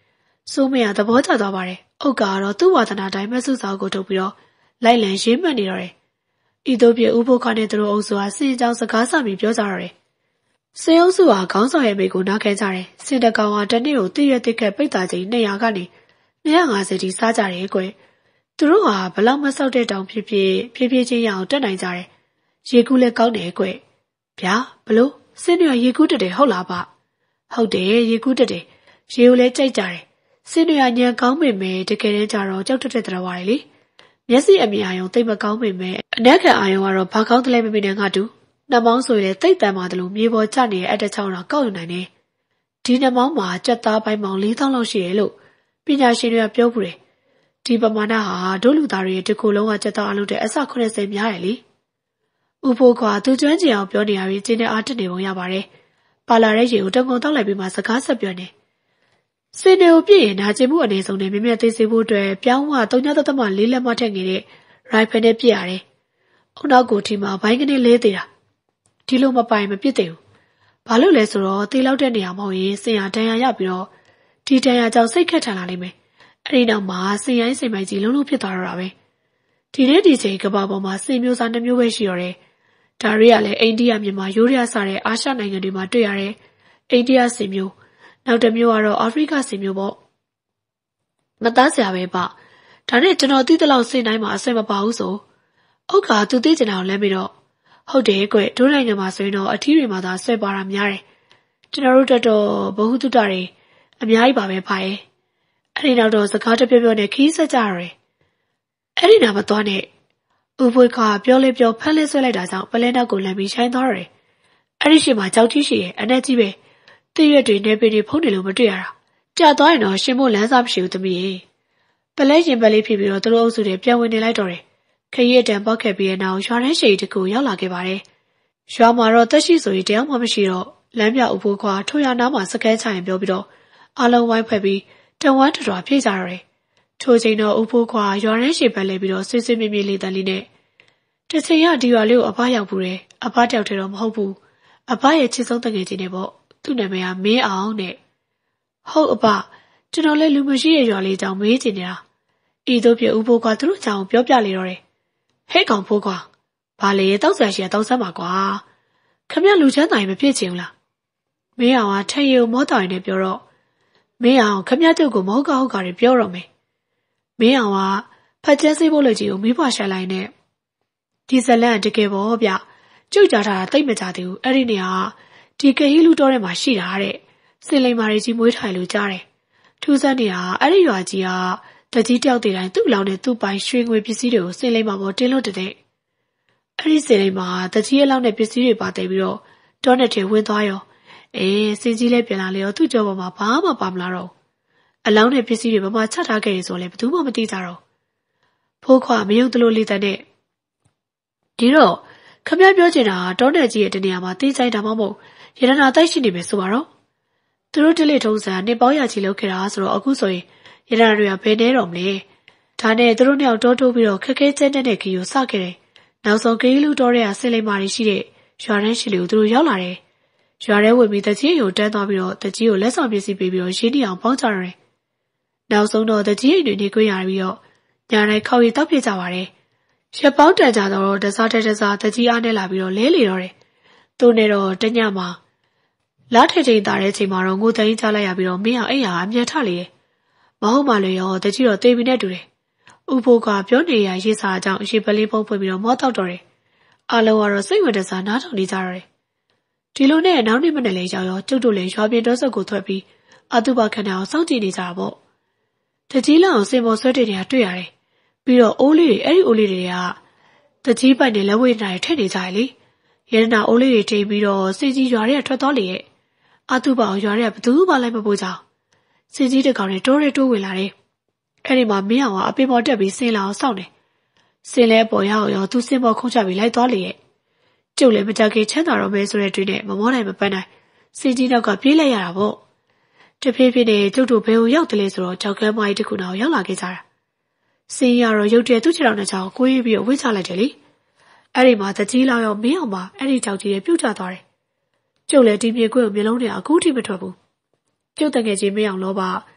ဆိုးမရသဘောကျသွားပါတယ်။အုတ်ကတော့သူ့ဝါသနာတိုင်းမဆုစာကိုထုတ်ပြီးတော့လိုက်လံရေးမှတ်နေတော့တယ်။ဤသို့ဖြင့်ဦးဖို့ခါနဲ့သူတို့အုပ်စုဟာစင်ကြောင်စကားစပြီးပြောကြတော့တယ်။စင်အုပ်စုဟာခေါင်းဆောင်ရဲ့မိကိုနားခဲကြတယ်။စင်တကောင်ဟာတနေ့ကိုတည့်ရတိခက်ပိတ်တာချင်းနှစ်ရာကနေနှစ်ရာငါးဆယ်ထိစားကြတယ်ကွ။သူတို့ဟာဘလောက်မဆောက်တဲ့တောင်ဖြစ်ဖြစ်ဖြည်းဖြည်းချင်းရအောင်တက်နိုင်ကြတယ်။ရေကူးလည်းကောင်းတယ်ကွ။ဗျာဘလို့စင်ရရေကူးတက်တယ်ဟုတ်လားဗျ။ဟုတ်တယ်ရေကူးတက်တယ်။ရေကိုလည်းကြိုက်ကြတယ်။စင်ရညံကောင်းပေမဲ့တကယ်တမ်းကျတော့ကြောက်တက်တဲ့တရားဝါးလေမျက်စိအမြင်အာရုံသိမကောင်းပေမဲ့အနက်ခံအာရုံကတော့ဘာကောင်းတယ်လဲမမေ့နဲ့ငါတူနှမောင်းဆိုရင်လည်းတိတ်တန်ပါသလိုမြေပေါ်ကျနေတဲ့အတက်ချောင်းတော့ကောက်ယူနိုင်တယ်ဒီနှမောင်းမှာကြက်သားပိုင်းပေါင်းလေးသောင်းလောက်ရှိတယ်လို့ပညာရှင်တွေကပြောပူတယ်ဒီပမာဏဟာဒုလူသားတွေတကူလုံးကကြက်သားအလုပ်တဲ့အဆခုနှစ်ဆယ်များတယ်လေဥဖို့ကသူကျွမ်းကျင်အောင်ပြောနေရပြီးကျင်းတဲ့အားတက်နေပုံရပါတယ်ပါလာတဲ့ရေကိုတကုံတောက်လိုက်ပြီးမှစကားဆက်ပြောနေစင်တွေကိုပြည့်ရင်နာကျင်မှုအနေဆုံးနဲ့မြမြသေးစေဖို့အတွက်ပြောင်းဝသုံးညသတ္တမလေးလက်မထက်ငယ်တဲ့ရိုင်ဖယ်နဲ့ပြည့်ရတယ်။အုံနောက်ကိုထီမှာဘိုင်းကနေလေးသေးတာ။ဒီလိုမပိုင်မပြစ်သေးဘူး။ဘာလို့လဲဆိုတော့တေးလောက်တဲ့နေရာမဟုတ်ရင်စင်ရတန်ရရပြီးတော့ဒီတန်ရကြောင့်စိတ်ခက်ထန်လာလိမ့်မယ်။အဲဒီနောက်မှာစင်ရိုင်းစင်မိုက်ကြီးလုံးလုံးဖြစ်သွားတော့တာပဲ။ဒီနေ့ဒီချိန်ကဘာပေါ်မှာစင်မျိုးစားနှမျိုးပဲရှိတော့တယ်။ဒါတွေကလည်းအိန္ဒိယမြန်မာယိုးရီးယားစတဲ့အာရှနိုင်ငံတွေမှာတွေ့ရတဲ့အိန္ဒိယစင်မျိုးနောက်တစ်မျိုးကတော့အာဖရိကစင်မျိုးပေါ့မသားစရာပဲပါဒါနဲ့ကျွန်တော်သိတဲ့လောက်စင်တိုင်းမှာအဆင်မပါဘူးဆိုအုတ်ကသူသိကျင်တာကိုလဲပြီးတော့ဟုတ်တယ်ကွဒိုးနိုင်ငံမှာဆိုရင်တော့အထီးတွေမှာသာဆွဲပါတာများတယ်ကျွန်တော်တို့တော့ဘဟုတုတတွေအများကြီးပါပဲပါရဲ့အဲ့ဒီနောက်တော့စကားတပြောပြောနဲ့ခီးဆက်ကြရတယ်အဲ့ဒီနာမသွားနဲ့ဥပွေခါပြောလဲပြောဖက်လဲဆွဲလိုက်တာကြောင့်ပလဲနောက်ကိုလမ်းပြီးရှိုင်းသွားရတယ်အဲ့ဒီရှိမှာကြောက်ကြီးရှိရဲ့အနက်ကြီးပဲတည့်ရွက်တွေနေပင်တွေဖုံးနေလို့မတွေ့ရတာကြာသွားရင်တော့ရှင်မို့လမ်းစားမရှိဘူးသမီးရေပလဲရင်ပလေးဖြစ်ပြီးတော့သူတို့အုပ်စုတွေပြန်ဝင်နေလိုက်တော့တယ်ခရီးတန်ပောက်ခဲ့ပြီးတဲ့နောက်ရွာထဲရှိတကူရောက်လာခဲ့ပါတယ်ရွာမှာတော့တက်ရှိဆိုရင်တယောက်မှမရှိတော့လမ်းပြဥပိုးခွာထိုရနားမှာစကဲချရင်ပြောပြီးတော့အလုံးဝိုင်းဖွဲ့ပြီးတဝမ်းတော်ပြေးကြတော့တယ်ထိုချိန်တော့ဥပိုးခွာရွာထဲရှိပဲလဲပြီးတော့ဆွေးဆွေးမြေ့မြေ့လေးတန်လေးနဲ့တချိန်ရဒီရွာလေးကိုအဖရောက်ဘူးတယ်အဖတယောက်တည်းတော့မဟုတ်ဘူးအဖရဲ့ချစ်ဆုံးတငယ်ချင်းတွေပေါ့သူ့နာမည်ကမင်းအောင်နဲ့ဟုတ်အပကျွန်တော်လည်းလူမရှိရဲ့ရွာလေးကြောင်မေးချင်နေတာဤသို့ဖြစ်ဥပိုးကသူတို့ကြောင်ပြောပြလေတော့တယ်ဟဲ့ကောင်ဖိုးကွာဘာလေတောက်ဆရာရှိတောက်ဆမ်းပါကွာခမရလူချမ်းတိုင်မဖြစ်ချင်ဘူးလားမင်းအောင်ကထရေကိုမောတော်ရင်နဲ့ပြောတော့မင်းအောင်ခမရကျုပ်ကိုမဟုတ်ကဟုတ်ကားတွေပြောတော့မယ်မင်းအောင်ကဖတ်ကျဲစေးဖို့လို့ကြီးကိုမိဘရှာလိုက်နဲ့ဒီဇလန်တကယ်ပေါ့ဗျကျုပ်ကြားထားတာတိတ်မကြသေးဘူးအဲ့ဒီနေရာဒီကဟီလူတော်ထဲမှာရှိတာတဲ့စင်လိမ်မာရီကြီးမွေးထိုင်လို့ကြားတယ်ထူးဆန်းနေတာအဲ့ဒီရွာကြီးကတကြီးတယောက်တည်းတိုင်းသူ့လောင်နဲ့သူ့ပိုင်ရွှေငွေပစ္စည်းတွေကိုစင်လိမ်မာပေါ်တင်းလို့တဲ့အဲ့ဒီစင်လိမ်မာတကြီးရဲ့လောက်နဲ့ပစ္စည်းတွေပါတဲ့ပြီးတော့တောနဲ့ထဲဝင်သွားရောအေးစင်ကြီးလည်းပြန်လာလေရောသူ့ကြောပေါ်မှာဘာမှပါမလာတော့အလောင်းနဲ့ပစ္စည်းတွေဘာမှချထားခဲ့ရဆိုလဲဘယ်သူမှမသိကြတော့ဖိုးခွာမယုံတလို့လေးတဲ့ဒီတော့ခမရပြောချင်တာတောနဲ့ကြီးရဲ့တနေရာမှာတင်းချိုင်းတာမှမဟုတ်ရတနာတိုက်ရှိနေမယ်ဆိုပါတော့သူတို့တလေထုံးစံနေပေါရချီလောက်ခဲ့တာဆိုတော့အခုဆိုရင်ရတနာတွေကဘယ်နေတော့မလဲဒါနဲ့သူတို့နှစ်ယောက်တောတိုးပြီးတော့ခက်ခဲကျဲတဲ့ခီကိုစခဲ့တယ်နောက်ဆုံးကလေးလူတော်တွေကဆင်လိမ်မာတွေရှိတဲ့ရွာတန်းရှိလေကိုသူတို့ရောက်လာတယ်ရွာထဲဝင်ပြီးတကြီးကိုတန်းသွားပြီးတော့တကြီးကိုလက်ဆောင်ပစ္စည်းပေးပြီးတော့ရင်းနှီးအောင်ပေါင်းကြရတယ်နောက်ဆုံးတော့တကြီးအိမ်တွေနေခွင့်ရပြီးတော့ညာတိုင်းခောက်ရည်တောက်ပြကြပါတယ်ရက်ပေါင်းတန်ကြတော့တစားတဲ့တစားတကြီးအားနဲ့လာပြီးတော့လဲလေတော့တယ်သူနဲ့တော့တညမှာလာထိတ်ထိတ်သားတဲ့ချိန်မှာတော့ငိုတိုင်းချလိုက်ရပြီးတော့မင်းအောင်အိမ်ဟာအမြတ်ထလေရဲ့မဟုတ်မှလည်းရောတကြီးတော့တေးပြီးနဲ့တူတယ်ဥပိုးကပြောနေရရေးစားအကြောင်းအရှိပလေးပုံဖွင့်ပြီးတော့မောတောက်တော့တယ်အလုံးကတော့စိတ်ဝင်တစားနားထောင်နေကြရတယ်ဒီလိုနဲ့နောက်နေ့မနေ့လေးရောက်ရောကျုပ်တို့လည်းရွာပြင်တောဆက်ကိုထွက်ပြီးအတုပခန္ဓာကိုစောင့်ကြည့်နေကြတာပေါ့တကြီးလောင်စင်ပေါ်ဆွဲတဲ့နေရာတွေ့ရတယ်ပြီးတော့အိုးလေးတွေအဲ့ဒီအိုးလေးတွေကတကြီးပိုက်နဲ့လက်ဝဲနာတွေထည့်နေကြရလေရတနာအိုးလေးတွေထိပြီးတော့စင်ကြီးရွာတွေကထွက်သွားလေရဲ့အတုပအောင်ရွာတွေကဘသူမှလိုက်မပို့ကြအောင်စင်ကြီးတကောင်နဲ့တိုးရဲတိုးဝင်လာတယ်အဲ့ဒီမှာမင်းအောင်ကအပင်ပေါ်တက်ပြီးဆင်းလာအောင်စောင့်တယ်ဆင်းလဲပေါ်ရအောင်ရောသူဆင်းပေါ်ခုံချပြီးလိုက်သွားလေရဲ့ကျုပ်လည်းမကြခင်ချမ်းသာတော့မဲဆိုတဲ့တွေ့နဲ့မမောနိုင်မပန်းနိုင်စင်ကြီးနောက်ကပြေးလိုက်ရတာပေါ့တဖြည်းဖြည်းနဲ့ကျုပ်တို့ဘယ်ကိုရောက်တယ်လဲဆိုတော့ကြောက်ကမ်းမကြီးတစ်ခုနောက်ရောက်လာခဲ့ကြတာစင်းရတော့ရုတ်တရက်သူ့ခြေထောက်နဲ့ချောင်းကိုရေးပြီးတော့ဝှေ့ချလိုက်တယ်လေအဲ့ဒီမှာတကြီးလောက်ရောမင်းအောင်ပါအဲ့ဒီကြောက်ကြီးရဲ့ပြုတ်ကျသွားတယ်ကျုပ်လည်းဒီမြေကွင်းကိုမျိုးလုံးနဲ့အခုထိမထွက်ဘူးကျုပ်တကယ်ချင်းမင်းအောင်လောပါတ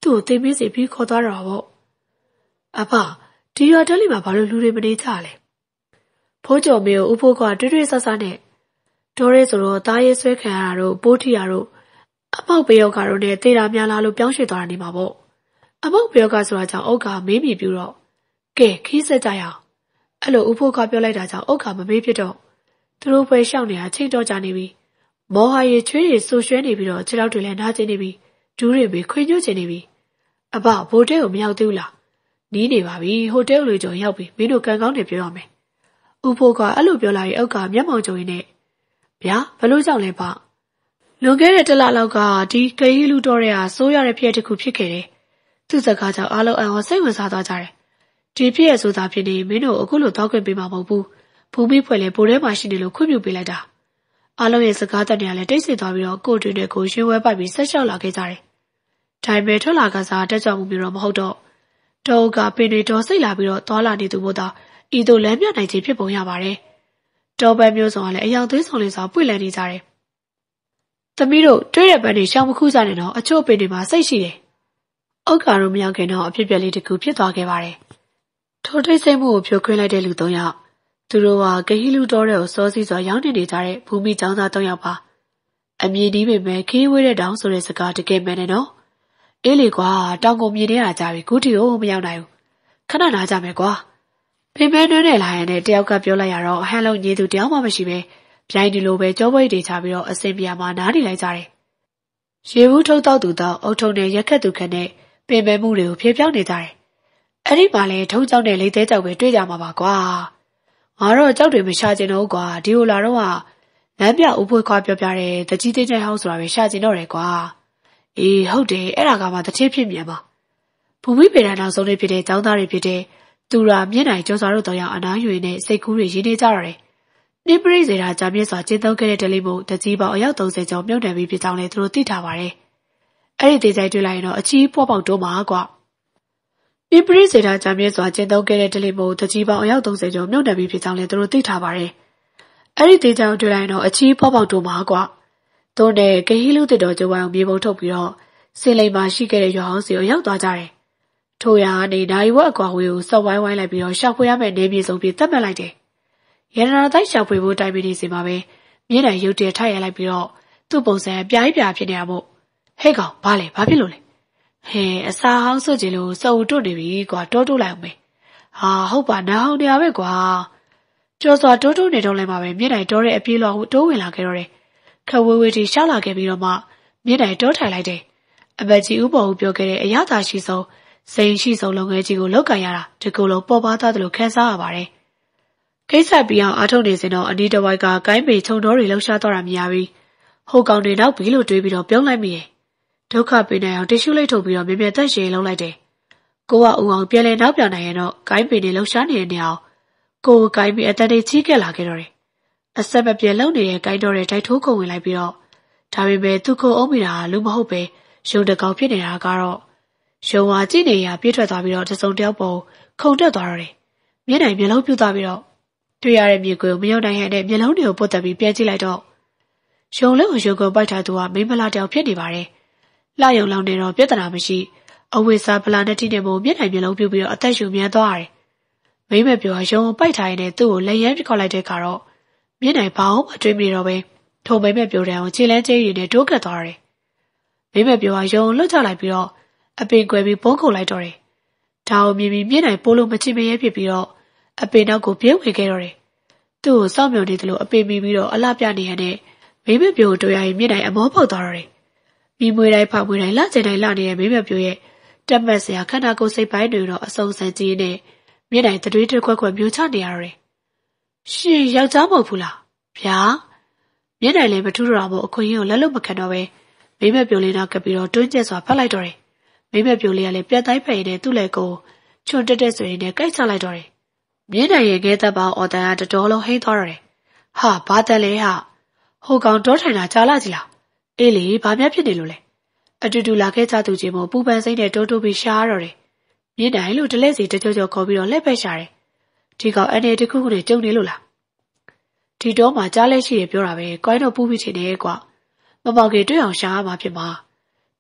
သူ့ကိုသိမင်းစီပြီးခေါ်သွားတော့ပေါ့အဖဒီရွာတက်လိမှာဘာလို့လူတွေမနေကြလဲဖိုးကျော်မေကိုဦးဖိုးကတွေ့တွေ့ဆဆနဲ့ဒေါ်ရဲဆိုတော့သားရေးဆွဲခံရတာတို့ပိုးထီရတို့အမောက်ပယောကတို့နဲ့တေတာများလားလို့ပြောင်းရွှေ့သွားတာနေမှာပေါ့အမောက်ပယောကဆိုတာကြောင့်အုတ်ကမေးမိပြူတော့ကဲခီးဆက်ကြရအောင်အဲ့လိုဦးဖိုးကပြောလိုက်တာကြောင့်အုတ်ကမမေးဖြစ်တော့သူတို့ပဲရှောက်နေတာချိန်တော့ကြနေပြီမော်ဟာရီချွေးတွေဆူရွှဲနေပြီးတော့ခြေထောက်တွေလည်းနားကျင်နေပြီဒူးတွေပဲခွေညှို့ချင်နေပြီအဘဘိုးတဲကိုမရောက်သေးဘူးလားနီးနေပါပြီဟိုတဲကိုလေကြော်ရောက်ပြီမင်းတို့ကန်ကောင်းတွေပြောရမယ်ဦးဖိုးကအဲ့လိုပြောလာရင်အုတ်ကမျက်မှောင်ကြုံရင်းနဲ့ဗျာဘလို့ကြောင့်လဲပါလွန်ခဲ့တဲ့တလလောက်ကဒီခရီးလူတော်တဲ့ဟာစိုးရတဲ့ဖြစ်တစ်ခုဖြစ်ခဲ့တယ်သူ့စကားကြောင့်အားလုံးအံ့ဩစိတ်ဝင်စားသွားကြတယ်ဒီဖြစ်ရဆိုတာဖြစ်နေမင်းတို့အခုလိုတောက်ခွင့်ပေးမှာမဟုတ်ဘူးဘူမိဖွဲ့လေဘိုးထဲမှာရှိနေလို့ခွင့်ပြုပေးလိုက်တာအားလုံးရဲ့စကားတက်နေရလဲတိတ်ဆိတ်သွားပြီးတော့ကို့တွင်နဲ့ကိုရွှေဝဲပိုက်ပြီးဆက်လျှောက်လာခဲ့ကြတယ်ဒါပေမဲ့ထွက်လာကစားတက်ကြွမှုမျိုးတော့မဟုတ်တော့တောကပင်တွေတော်စိတ်လာပြီးတော့သွားလာနေသူမို့သာဤသို့လမ်းပြနိုင်ခြင်းဖြစ်ပုံရပါတယ်တောပန်းမျိုးစုံကလည်းအယောင်သွေးဆောင်လေးစွာပွင့်လည်နေကြတယ်သမီးတို့တွေ့တဲ့ပန်းတွေရှောင်မခုကြနဲ့တော့အချို့ပင်တွေမှာစိတ်ရှိတယ်။အုတ်ကာတို့မရောက်ခင်တော့အဖြစ်ပြက်လေးတစ်ခုဖြစ်သွားခဲ့ပါတယ်။ထိုထိတ်ဆိတ်မှုကိုဖြိုခွင်းလိုက်တဲ့လူသုံးယောက်သူတို့ကဂဟီလူတော်တဲ့ကိုစောစီးစွာရောင်းနေနေကြတဲ့ဘူမိကျောင်းသားသုံးယောက်ပါ။အမြင်ဒီပေမဲ့ခီးဝေးတဲ့တောင်ဆိုတဲ့စကားတကယ်မှန်တယ်နော်။အေးလေကွာတောင်ကိုမြင်နေတာကြပြီခုထိကိုမရောက်နိုင်ဘူး။ခဏနာကြမယ်ကွာ။ဖေမဲနှွှဲနေလာရင်လည်းတယောက်ကပြောလိုက်ရတော့အဟမ်းလုံးညီသူတယောက်မှမရှိပဲပြိုင်ဒီလိုပဲကြောပွေးတွေချပြီးတော့အစင်ပြာမှာနားနေလိုက်ကြတယ်။ရေဘူးထုတ်တော့သူတော့အုတ်ထုံနဲ့ရက်ခက်သူခက်နဲ့ပင်ပယ်မှုတွေကိုဖြေပြောင်းနေကြတယ်။အဲ့ဒီမှာလဲထုံးကြောက်တဲ့လိသေးကြောက်ပဲတွေ့ကြမှာပါကွာ။ငါတော့ကြောက်တွေမရှာကျင်တော့ကွာဒီလိုလာတော့ကလမ်းပြဦးဖွေးခွာပြောပြတဲ့တကြီးသေးတဲ့ဟောင်းဆိုတာပဲရှာကျင်တော့တယ်ကွာ။အေးဟုတ်တယ်အဲ့ဒါကမှတစ်ချင်းဖြစ်မြန်ပါ။ဘူမိပေတန်းနောက်ဆုံးလေးဖြစ်တဲ့ကျောင်းသားတွေဖြစ်တဲ့သူရာမျက်နှာကျော်စွာတို့တော့ရောက်အနားယူနေစိတ်ကူးတွေရင်းနေကြတော့တယ်။နိပရိစေတာကြာမြင့်စွာကျင်းသုံးခဲ့တဲ့ဒလိမို့တကြီးပေါင်းအယောက်သုံးဆယ်ကျော်မြုပ်နှံပြီးဖြစ်ကြောင်းလည်းသူတို့သိထားပါတယ်။အဲ့ဒီဒေသတွေ့လိုက်ရင်တော့အချီးပေါ်ပေါက်တိုးမှာကွာ။နိပရိစေတာကြာမြင့်စွာကျင်းသုံးခဲ့တဲ့ဒလိမို့တကြီးပေါင်းအယောက်သုံးဆယ်ကျော်မြုပ်နှံပြီးဖြစ်ကြောင်းလည်းသူတို့သိထားပါတယ်။အဲ့ဒီဒေသတွေ့လိုက်ရင်တော့အချီးပေါ်ပေါက်တိုးမှာကွာ။သူနဲ့ဂဟီလူတစ်တော်ကျဝိုင်းကိုမြေပုံထုတ်ပြီးတော့စင်လိမ်မှာရှိခဲ့တဲ့ရွာဟောင်းစီကိုရောက်သွားကြတယ်။ထိုရာကနေနိုင်ဝက်အကွာဝေးကိုစောက်ဝိုင်းဝိုင်းလိုက်ပြီးတော့ရှောက်ဖွေရမယ့်နေမြေဆုံးပြီးသတ်မှတ်လိုက်တယ်။ရတနာတိုက်ရှောက်ဖွေဖို့တိုင်ပင်နေစီမှာပဲမြင်းတိုင်ရုတ်တရက်ထိုက်ရလိုက်ပြီးတော့သူ့ပုံစံပြားပြားဖြစ်နေတာမို့ဟဲ့ကောင်ဘာလဲဘာဖြစ်လို့လဲဟဲအစာဟောင်းစွတ်ကြလို့စုံတွတ်နေပြီကွာတိုးတိုးလိုက်အောင်ပဲဟာဟုတ်ပါနားဟောင်းနေရပဲကွာကြော်စွာတိုးတိုးနေတော့လည်းမှာပဲမြင်းတိုင်တိုးတဲ့အပြေးလွှာကိုတိုးဝင်လာခဲ့တော့တယ်ခဝေးဝေးတီရှောက်လာခဲ့ပြီးတော့မှမြင်းတိုင်တိုးထိုင်လိုက်တယ်အမတ်ကြီးဥပေါ်ဦးပြောခဲ့တဲ့အရာသာရှိဆုံးစိန်ရှိဆုံးလုပ်ငန်းကြီးကိုလောက်ကန်ရတာဒီကုလုံးပေါ်ပါသွားတယ်လို့ခန်းစားရပါတယ်ကိစ္စပြီးအောင်အားထုတ်နေစဉ်တော့အနီးတစ်ဝိုက်ကကိုင်းပေခြုံတော်တွေလှုပ်ရှားသွားတာမြင်ရပြီးဟိုကောင်တွေနောက်ပြီးလို့တွေးပြီးတော့ပြုံးလိုက်မိတယ်ဒုက္ခပေးနိုင်အောင်တ िश ူးလိုက်ထုတ်ပြီးတော့မြင်မြင်သက်ရှင်လုံးလိုက်တယ်ကိုကဦးအောင်ပြန်လဲနောက်ပြောင်နိုင်ရင်တော့ကိုင်းပေတွေလှုပ်ရှားနေတဲ့နေအောင်ကိုကိုင်းပေအတန်တွေချီးကက်လာခဲ့တော့တယ်အဆက်မပြတ်လုံနေတဲ့ကိုင်းတော်တွေတိုက်ထိုးခုံဝင်လိုက်ပြီးတော့ဒါပေမဲ့သူ့ကိုအုံးမိတာလူမဟုတ်ပဲရုံတကောင်ဖြစ်နေတာကတော့ရုံဝါကြည့်နေရပြေးထွက်သွားပြီးတော့တစုံတယောက်ပေါ်ခုန်တက်သွားတော့တယ်မျက်နှာမျက်လုံးပြူသွားပြီးတော့တွေ့ရတဲ့မြေကိုမယုံနိုင်ဟန်နဲ့မျက်လုံးတွေကိုပုတ်တက်ပြီးပြန်ကြည့်လိုက်တော့ရုံလုံးကိုရုံကုန်ပိုက်ထားသူကမိမလာတယောက်ဖြစ်နေပါတယ်လှယုံလောင်နေတော့ပြဿနာမရှိအဝိစာဖလာနဲ့တိနေမို့မျက်နှာမျက်လုံးပြူပြီးတော့အသက်ရှူမြန်သွားရတယ်မိမပြောရုံကိုပိုက်ထားရင်လည်းသူ့ကိုလက်ရမ်းပြခေါက်လိုက်တဲ့ကတော့မျက်နှာဘာအောင်မတွေးမိတော့ပဲထုံမိမပြောတဲ့အောင်ခြေလန်းကျဲရည်နဲ့တိုးကတ်သွားတယ်မိမပြောရုံလွတ်ချလိုက်ပြီးတော့အပင်ကွယ်ပြီးပုံးခုတ်လိုက်တော့တယ်ဒါကိုမြင်ပြီးမျက်နှာပိုးလို့မချစ်မရဲဖြစ်ပြီးတော့အပင်နောက်ကိုပြေးဝင်ခဲ့တော့တယ်သူ့ကိုစောင့်မျှော်နေတယ်လို့အပင်မိပြီးတော့အလှပြနေရတဲ့မိမပြိုတို့ရရင်မျက်နှာအမောပေါက်သွားတော့တယ်မိမွေတိုင်းဖောက်မွေတိုင်းလှကျင်တိုင်းလှနေတဲ့မိမပြိုရဲ့တက်မက်စရာခန္ဓာကိုယ်စိတ်ပိုင်းတွေတော့အစုံစံကြီးနဲ့မျက်နှာတတွေးတွေခွက်ခွက်မျိုးချနေရတော့တယ်ရှင်ယောက်ျားမဟုတ်ဘူးလားဗျာမျက်နှာလည်းမထူးတော့ဘူးအခွင့်အရေးကိုလက်လွတ်မခံတော့ပဲမိမပြိုလေးနောက်ကပြီးတော့တွင်းကျက်စွာဖတ်လိုက်တော့တယ်မိမပြိုလေးကလည်းပြတ်တိုင်းဖက်ရည်နဲ့သူ့လက်ကိုချွန်တက်တက်ဆိုရင်လည်းကြိုက်ချလိုက်တော့တယ်မျက်နှာရဲ့ငဲသက်ပေါင်းအော်တန်ကတတော်လုံးဟိန်းသွားတော့တယ်ဟာဘာတက်လဲဟာဟိုကောင်တောထိုင်တာကြားလာကြည့်လားအေးလေဘာများဖြစ်နေလို့လဲအတူတူလာခဲ့ကြသူချင်းမို့ပူပန်စိမ့်နဲ့တိုးတိုးပြီးရှားတော့တယ်မျက်နှာလို့တလက်စီတကြောကြောခေါ်ပြီးတော့လက်ဖက်ရှာတယ်ဒီကောင်အနေတခုခုနဲ့ကြုံနေလို့လားဒီတော့မှကြားလဲရှိရပြောတာပဲကွိုင်းတော့ပူပြီးထင်တယ်ကွာမမောင်ကြီးတွေ့အောင်ရှားရမှာဖြစ်မှာထ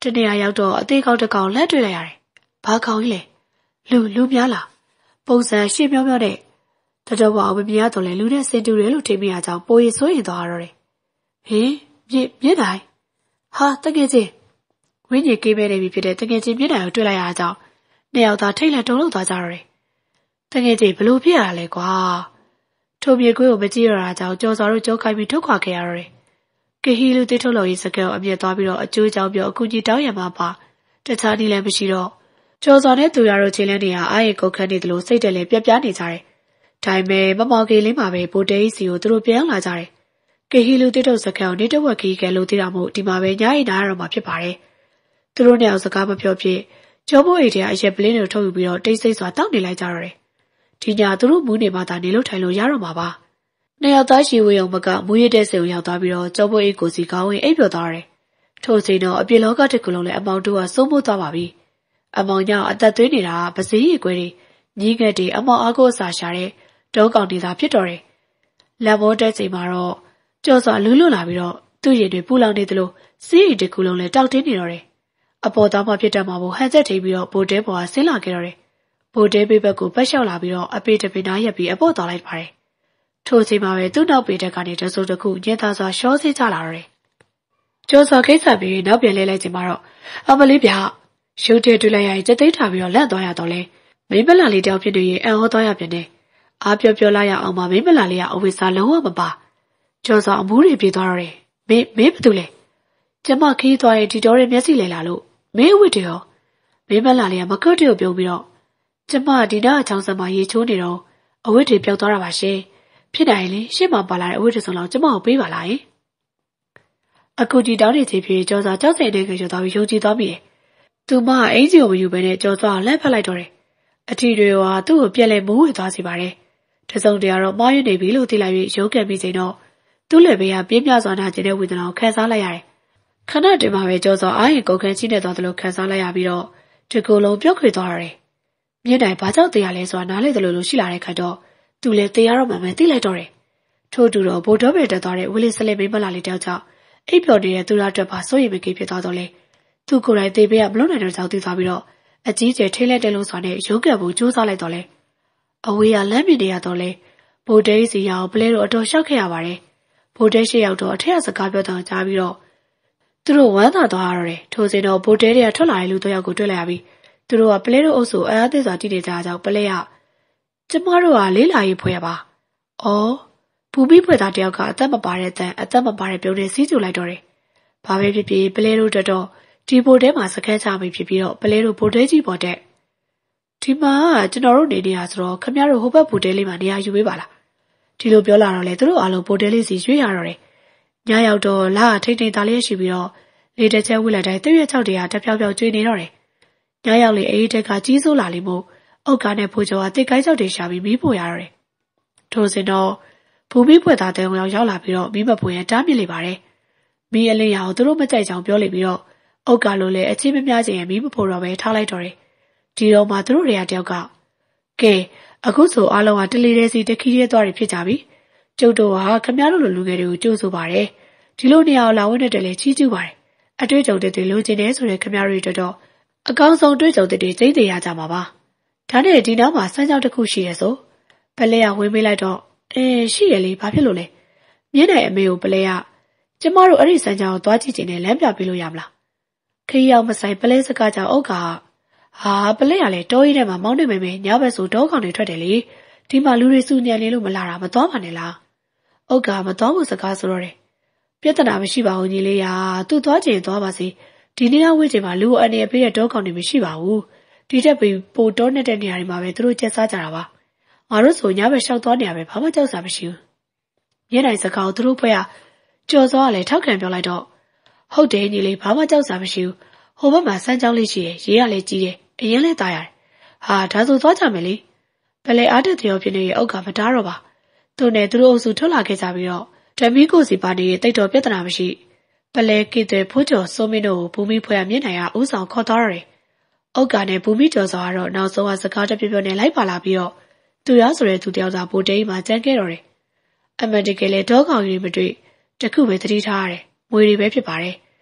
တနေ့ရောက်တော့အသေးကောက်တစ်ကောင်လက်တွေ့လိုက်ရတယ်။ဘာကောင်ကြီးလဲလူလူများလားပုံစံရှင်းပြောပြောတဲ့တတော်ဘောင်မမြင်ရတော့လေလူနဲ့စင်တူတယ်လို့ထင်မိရကြောင်းပိုရီဆိုရင်သွားတော့တယ်ဟင်မြင့်မြင့်တိုင်းဟာတကယ်ချင်းဝင်းကြီးကေးမဲနေပြီဖြစ်တဲ့တကယ်ချင်းမြင့်တိုင်းကိုတွေ့လိုက်ရတာကြောင့်နှစ်ယောက်သားထိတ်လန့်တုန်လှုပ်သွားကြတော့တယ်တကယ်ချင်းဘလို့ဖြစ်ရတာလဲကွာထိုမြေကွေးကိုမကြည့်ရတာကြောင့်ကြော်စော်တို့ကြောခိုင်းပြီးထုတ်ခွာခဲ့ရတော့တယ်ကဟီလူတိထုတ်လို့ရေးစကဲကိုအမြဲသွားပြီးတော့အကျိုးကြောင့်ပြောအခုကြီးတောင်းရမှာပါတခြားနည်းလည်းမရှိတော့ကျော်စော်နဲ့သူရတို့ချင်းလန်းနေရအားရကုတ်ခတ်နေတယ်လို့စိတ်တယ်လည်းပြပြနေကြတယ်ဒါပေမဲ့မမော်ကေလေးမှာပဲဗိုလ်တေးစီကိုသူတို့ပြန်လာကြတယ်ကဟီလူတိထုတ်စကဲကိုနေတဝက်ကြီးကဲလို့သိတာမို့ဒီမှာပဲညအိနာရတော့မှာဖြစ်ပါတယ်သူတို့နဲ့အောင်စကားမပြောဖြစ်ကျော်ဘိုးအိတ်တဲ့အရက်ပလင်းတွေထုတ်ယူပြီးတော့တိတ်ဆိတ်စွာတောက်နေလိုက်ကြတော့တယ်ဒီညသူတို့မူးနေမှသာနေလို့ထိုင်လို့ရတော့မှာပါနှစ်ယောက်သားရှိဝေယုံမကမူးရတဲ့စေုံရောက်သွားပြီးတော့ကျော်ဘိုးအိတ်ကိုစီကောင်းဝင်အိပ်ပျော်သွားတယ်ထို့ချိန်တော့အပြေလောကတစ်ခုလုံးလည်းအမောင်တို့ကစိုးမိုးသွားပါပြီအမောင်ညောင်အသက်သွေးနေတာပစည်းရီကွဲတွေညီးငက်တွေအမောင်အားကိုအစာရှာတဲ့တောကောင်တွေသာဖြစ်တော်တယ်လက်ဘောတဲ့ချိန်မှာတော့ကြော်စွာလူးလွတ်လာပြီးတော့သူ့ရင်တွေပူလောင်နေသလိုစီးရီတစ်ခုလုံးလည်းတောက်တင်းနေတော့တယ်အပေါ်သားမှဖြစ်တတ်မှာမို့ဟန်ချက်ထိပ်ပြီးတော့ဘိုတဲပေါ်ကဆင်းလာခဲ့တော့တယ်ဘိုတဲဘေးဘက်ကိုပတ်လျှောက်လာပြီးတော့အပေတပင်နားရက်ပြီးအပေါ်သွားလိုက်ပါတယ်ထို့ချိန်မှာပဲသူ့နောက်ပေတက်ကနေတဆိုးတစ်ခုညင်သားစွာရှောဆေးချလာတော့တယ်ကျော်စွာခိတ်ဆက်ပြီးနောက်ပြန်လဲလိုက်ချိန်မှာတော့အမလေးဗျရုပ်တရက်တွေ့လိုက်ရရင်ကြက်သိမ်းထားပြီးတော့လန့်သွားရတော့လဲမိမလာလေးတယောက်ဖြစ်နေရင်အံ့ဟောသွားရပြန်တယ်အားပြောပြောလိုက်ရအောင်မှမိမလာလေးကအဝိစာလုံးဝမပါကျော်စွာအမူးတွေပြေးသွားတော့တယ်မင်းမင်းဘာတူလဲကျမခီးသွားရင်ဒီတော်ရဲ့မျက်စိလဲလာလို့မင်းအဝိတရောမိမလာလေးကမကွတ်တရပြုံးပြီးတော့ကျမဒီနာအချောင်းစမှာရေချိုးနေတော့အဝိတွေပျောက်သွားတာပါရှင်ဖြစ်နိုင်လေရှေ့မှာပါလာတဲ့အဝိတစုံလောက်ကျမကိုပေးပါလားယင်အခုဒီတောင်းနေချေဖြစ်ကျော်စွာကြောက်စိတ်နဲ့ကြော်သွားပြီးယုံကြည်သွားမိတယ်သူမအင်ဂျီကိုမယူဘဲနဲ့ကြော်စွာလှမ်းဖက်လိုက်တော့တယ်အထီတွေကသူ့ကိုပြက်လဲမိုးဝေသွားစီပါတယ်တစုံတရာတော့မှားရနေပြီလို့သိလိုက်ပြီးရုံးကန်ပြီးချိန်တော့သူ့လက်ဘေးကပြင်းပြစွာနာကျင်တဲ့ဝေဒနာကိုခံစားလိုက်ရတယ်ခဏတည်းမှာပဲကြော်စွာအားရင်ကုန်ခန်းချိနေသွားသလိုခံစားလိုက်ရပြီးတော့ဒီကိုယ်လုံးပြုတ်ခွေသွားရတယ်မြင့်တိုင်ဘာကြောင့်တရားလဲဆိုတာနားလေသလိုလိုရှိလာတဲ့ခါတော့သူလည်းတရားတော့မှမှသိလိုက်တော့တယ်ထို့တူတော့ဘိုးတော်ပဲတက်သွားတဲ့ဝီလီစလက်မိမလာလေးတယောက်ကြောင့်အိပ်ပျော်နေတဲ့သူရအတွက်ပါစိုးရိမ်မကင်းဖြစ်သွားတော့လေသူကိုယ်တိုင်သေပေးရမလို့နိုင်တဲ့ကြောင့်သိသွားပြီးတော့အကြီးကျယ်ထိလဲတဲလုံးစွာနဲ့ရုံးကပ်ဖို့ကြိုးစားလိုက်တော့လေအဝေးကလမ်းမြင်နေရတော့လေဘိုးတဲစီရအောင်ပလဲတို့အတော်ရှောက်ခဲ့ရပါတယ်ဘိုးတဲရှိရောက်တော့အထက်စကားပြောတော့ကြားပြီးတော့သူတို့ဝမ်းသာသွားရတော့တယ်ထိုစဉ်တော့ဘိုးတဲတွေကထွက်လာတဲ့လူတို့ယောက်ကိုတွေ့လိုက်ရပြီးသူတို့ကပလဲတို့အုပ်စုအားအသစ်စွာတည်နေကြကြောင်းပလဲကကျမတို့ကလေးလာရေးဖွဲ့ပါအော်ဘူပြီးဖွဲ့သားတယောက်ကအသက်မပါတဲ့တန်အသက်မပါတဲ့ပြုံးနဲ့စီးကျူလိုက်တော့တယ်ဘာပဲဖြစ်ဖြစ်ပလဲတို့တက်တော့ဒီဘိုတဲမှာစကန်းချမိဖြစ်ပြီးတော့ပလဲတို့ဘိုတဲကြီးပေါ်တက်ဒီမှာကျွန်တော်တို့နေနေရဆိုတော့ခမရတို့ဟိုဘက်ဘိုတဲလေးမှာနေရာယူပေးပါလားဒီလိုပြောလာတော့လေသူတို့အားလုံးဘိုတဲလေးစီရွေ့ရတော့တယ်ညရောက်တော့လာထိတ်ထိတ်သားလေးရှိပြီးတော့လေတစ်ချက်ဝှက်လိုက်တိုင်းတရွက်ချောက်တရားတဖြောက်ဖြောက်ကျွေးနေတော့တယ်ညရောက်လေအေးတက်ကကြီးစိုးလာလိမ့်မို့အုတ်ကားနဲ့ဖိုးကျော်ကတစ်ကိုင်းချောက်တွေရှာပြီးမီးပို့ရတော့တယ်ထို့စဉ်တော့ဘူမီဖွက်သားတဲ့အောင်ရောက်လာပြီးတော့မီးမပွင့်ရတားမြစ်လေပါတယ်မီးအလေးရအောင်သူတို့မကြိုက်ကြောင်ပြောလိမ့်ပြီးတော့အုတ်ကားလိုလေအချင်းမများခြင်းမီးမဖို့တော့ပဲထားလိုက်တော့တယ်ဒီတော့မှသူတို့တွေကတယောက်ကကဲအခုဆိုအားလုံးကတလီတဲ့စီတခီးရဲသွားတွေဖြစ်ကြပြီကျုပ်တို့ကခမရတို့လိုလူငယ်တွေကိုကြိုးဆိုပါတယ်ဒီလိုနေရာကိုလာဝင်တဲ့လေချီးကျူးပါတယ်အတွေ့အကြုံတွေလိုချင်တယ်ဆိုတဲ့ခမရတွေတော့အကောင်းဆုံးတွေ့ကြုံတွေကျိတ်သေးရကြမှာပါဒါနဲ့ဒီနောက်မှာစမ်းကြောင်းတစ်ခုရှိရဆိုပလဲကဝင်ပေးလိုက်တော့အဲရှိရလေဘာဖြစ်လို့လဲမြင်းနိုင်အမေကိုပလဲကကျမတို့အဲ့ဒီစမ်းကြောင်းကိုသွားကြည့်ချင်တယ်လမ်းပြပေးလို့ရမလားခရီးရောက်မဆိုင်ပလဲစကားကြောင့်အုတ်ကဟာပလဲကလည်းတောကြီးထဲမှာမောင်းနေမိမယ်ညဘက်ဆိုတောကောင်တွေထွက်တယ်လေဒီမှာလူတွေစုညံနေလို့မလာတာမသွားပါနဲ့လားအုတ်ကမသွားဘူးစကားဆိုတော့တယ်ပြဿနာမရှိပါဘူးညီလေးရာသူ့သွားချင်သွားပါစေဒီနေ့အဝေးချိန်မှာလူအအနေပေးတဲ့တောကောင်တွေမရှိပါဘူးဒီတက်ပြီးပိုတောနေတဲ့နေရာတွေမှာပဲသူတို့ကျက်စားကြတာပါငါတို့ဆိုညဘက်လျှောက်သွားနေရပဲဘာမှကြောက်စရာမရှိဘူးမြင်းနိုင်စကားကိုသူတို့ဖွဲ့ရကြော်စောကလည်းထောက်ခံပြောလိုက်တော့ဟုတ်တယ်ညီလေးဘာမှကြောက်စရာမရှိဘူးဟိုဘက်မှာစမ်းကြောင်းလေးရှိတယ်ရေးရလည်းကြီးတယ်အရင်လည်းတာရတယ်ဟာဒါဆိုသွားကြမယ်လေပလဲအားတက်တော်ဖြစ်နေရဲ့အုတ်ကမတားတော့ပါသူနဲ့သူတို့အုပ်စုထွက်လာခဲ့ကြပြီးတော့ဓမီကိုစီပါနေတိတ်တော်ပြဿနာမရှိပလဲကိတဲ့ဖိုးကျော်စိုးမင်းတို့ကိုဘူမီဖွဲ့ရမြင့်နိုင်ကဥဆောင်ခေါ်သွားရတယ်အုတ်ကနဲ့ဘူမီကျော်စောကတော့နောက်ဆုံးကစကားတပြပြနဲ့လိုက်ပါလာပြီးတော့သူရဆိုတဲ့သူတယောက်သာဘိုတေးမှာကြမ်းခဲ့တော့တယ်အမှန်တကယ်လေတောကောင်ကြီးမတွေ့တခုပဲသတိထားရတယ်မွေတွေပဲဖြစ်ပါတယ်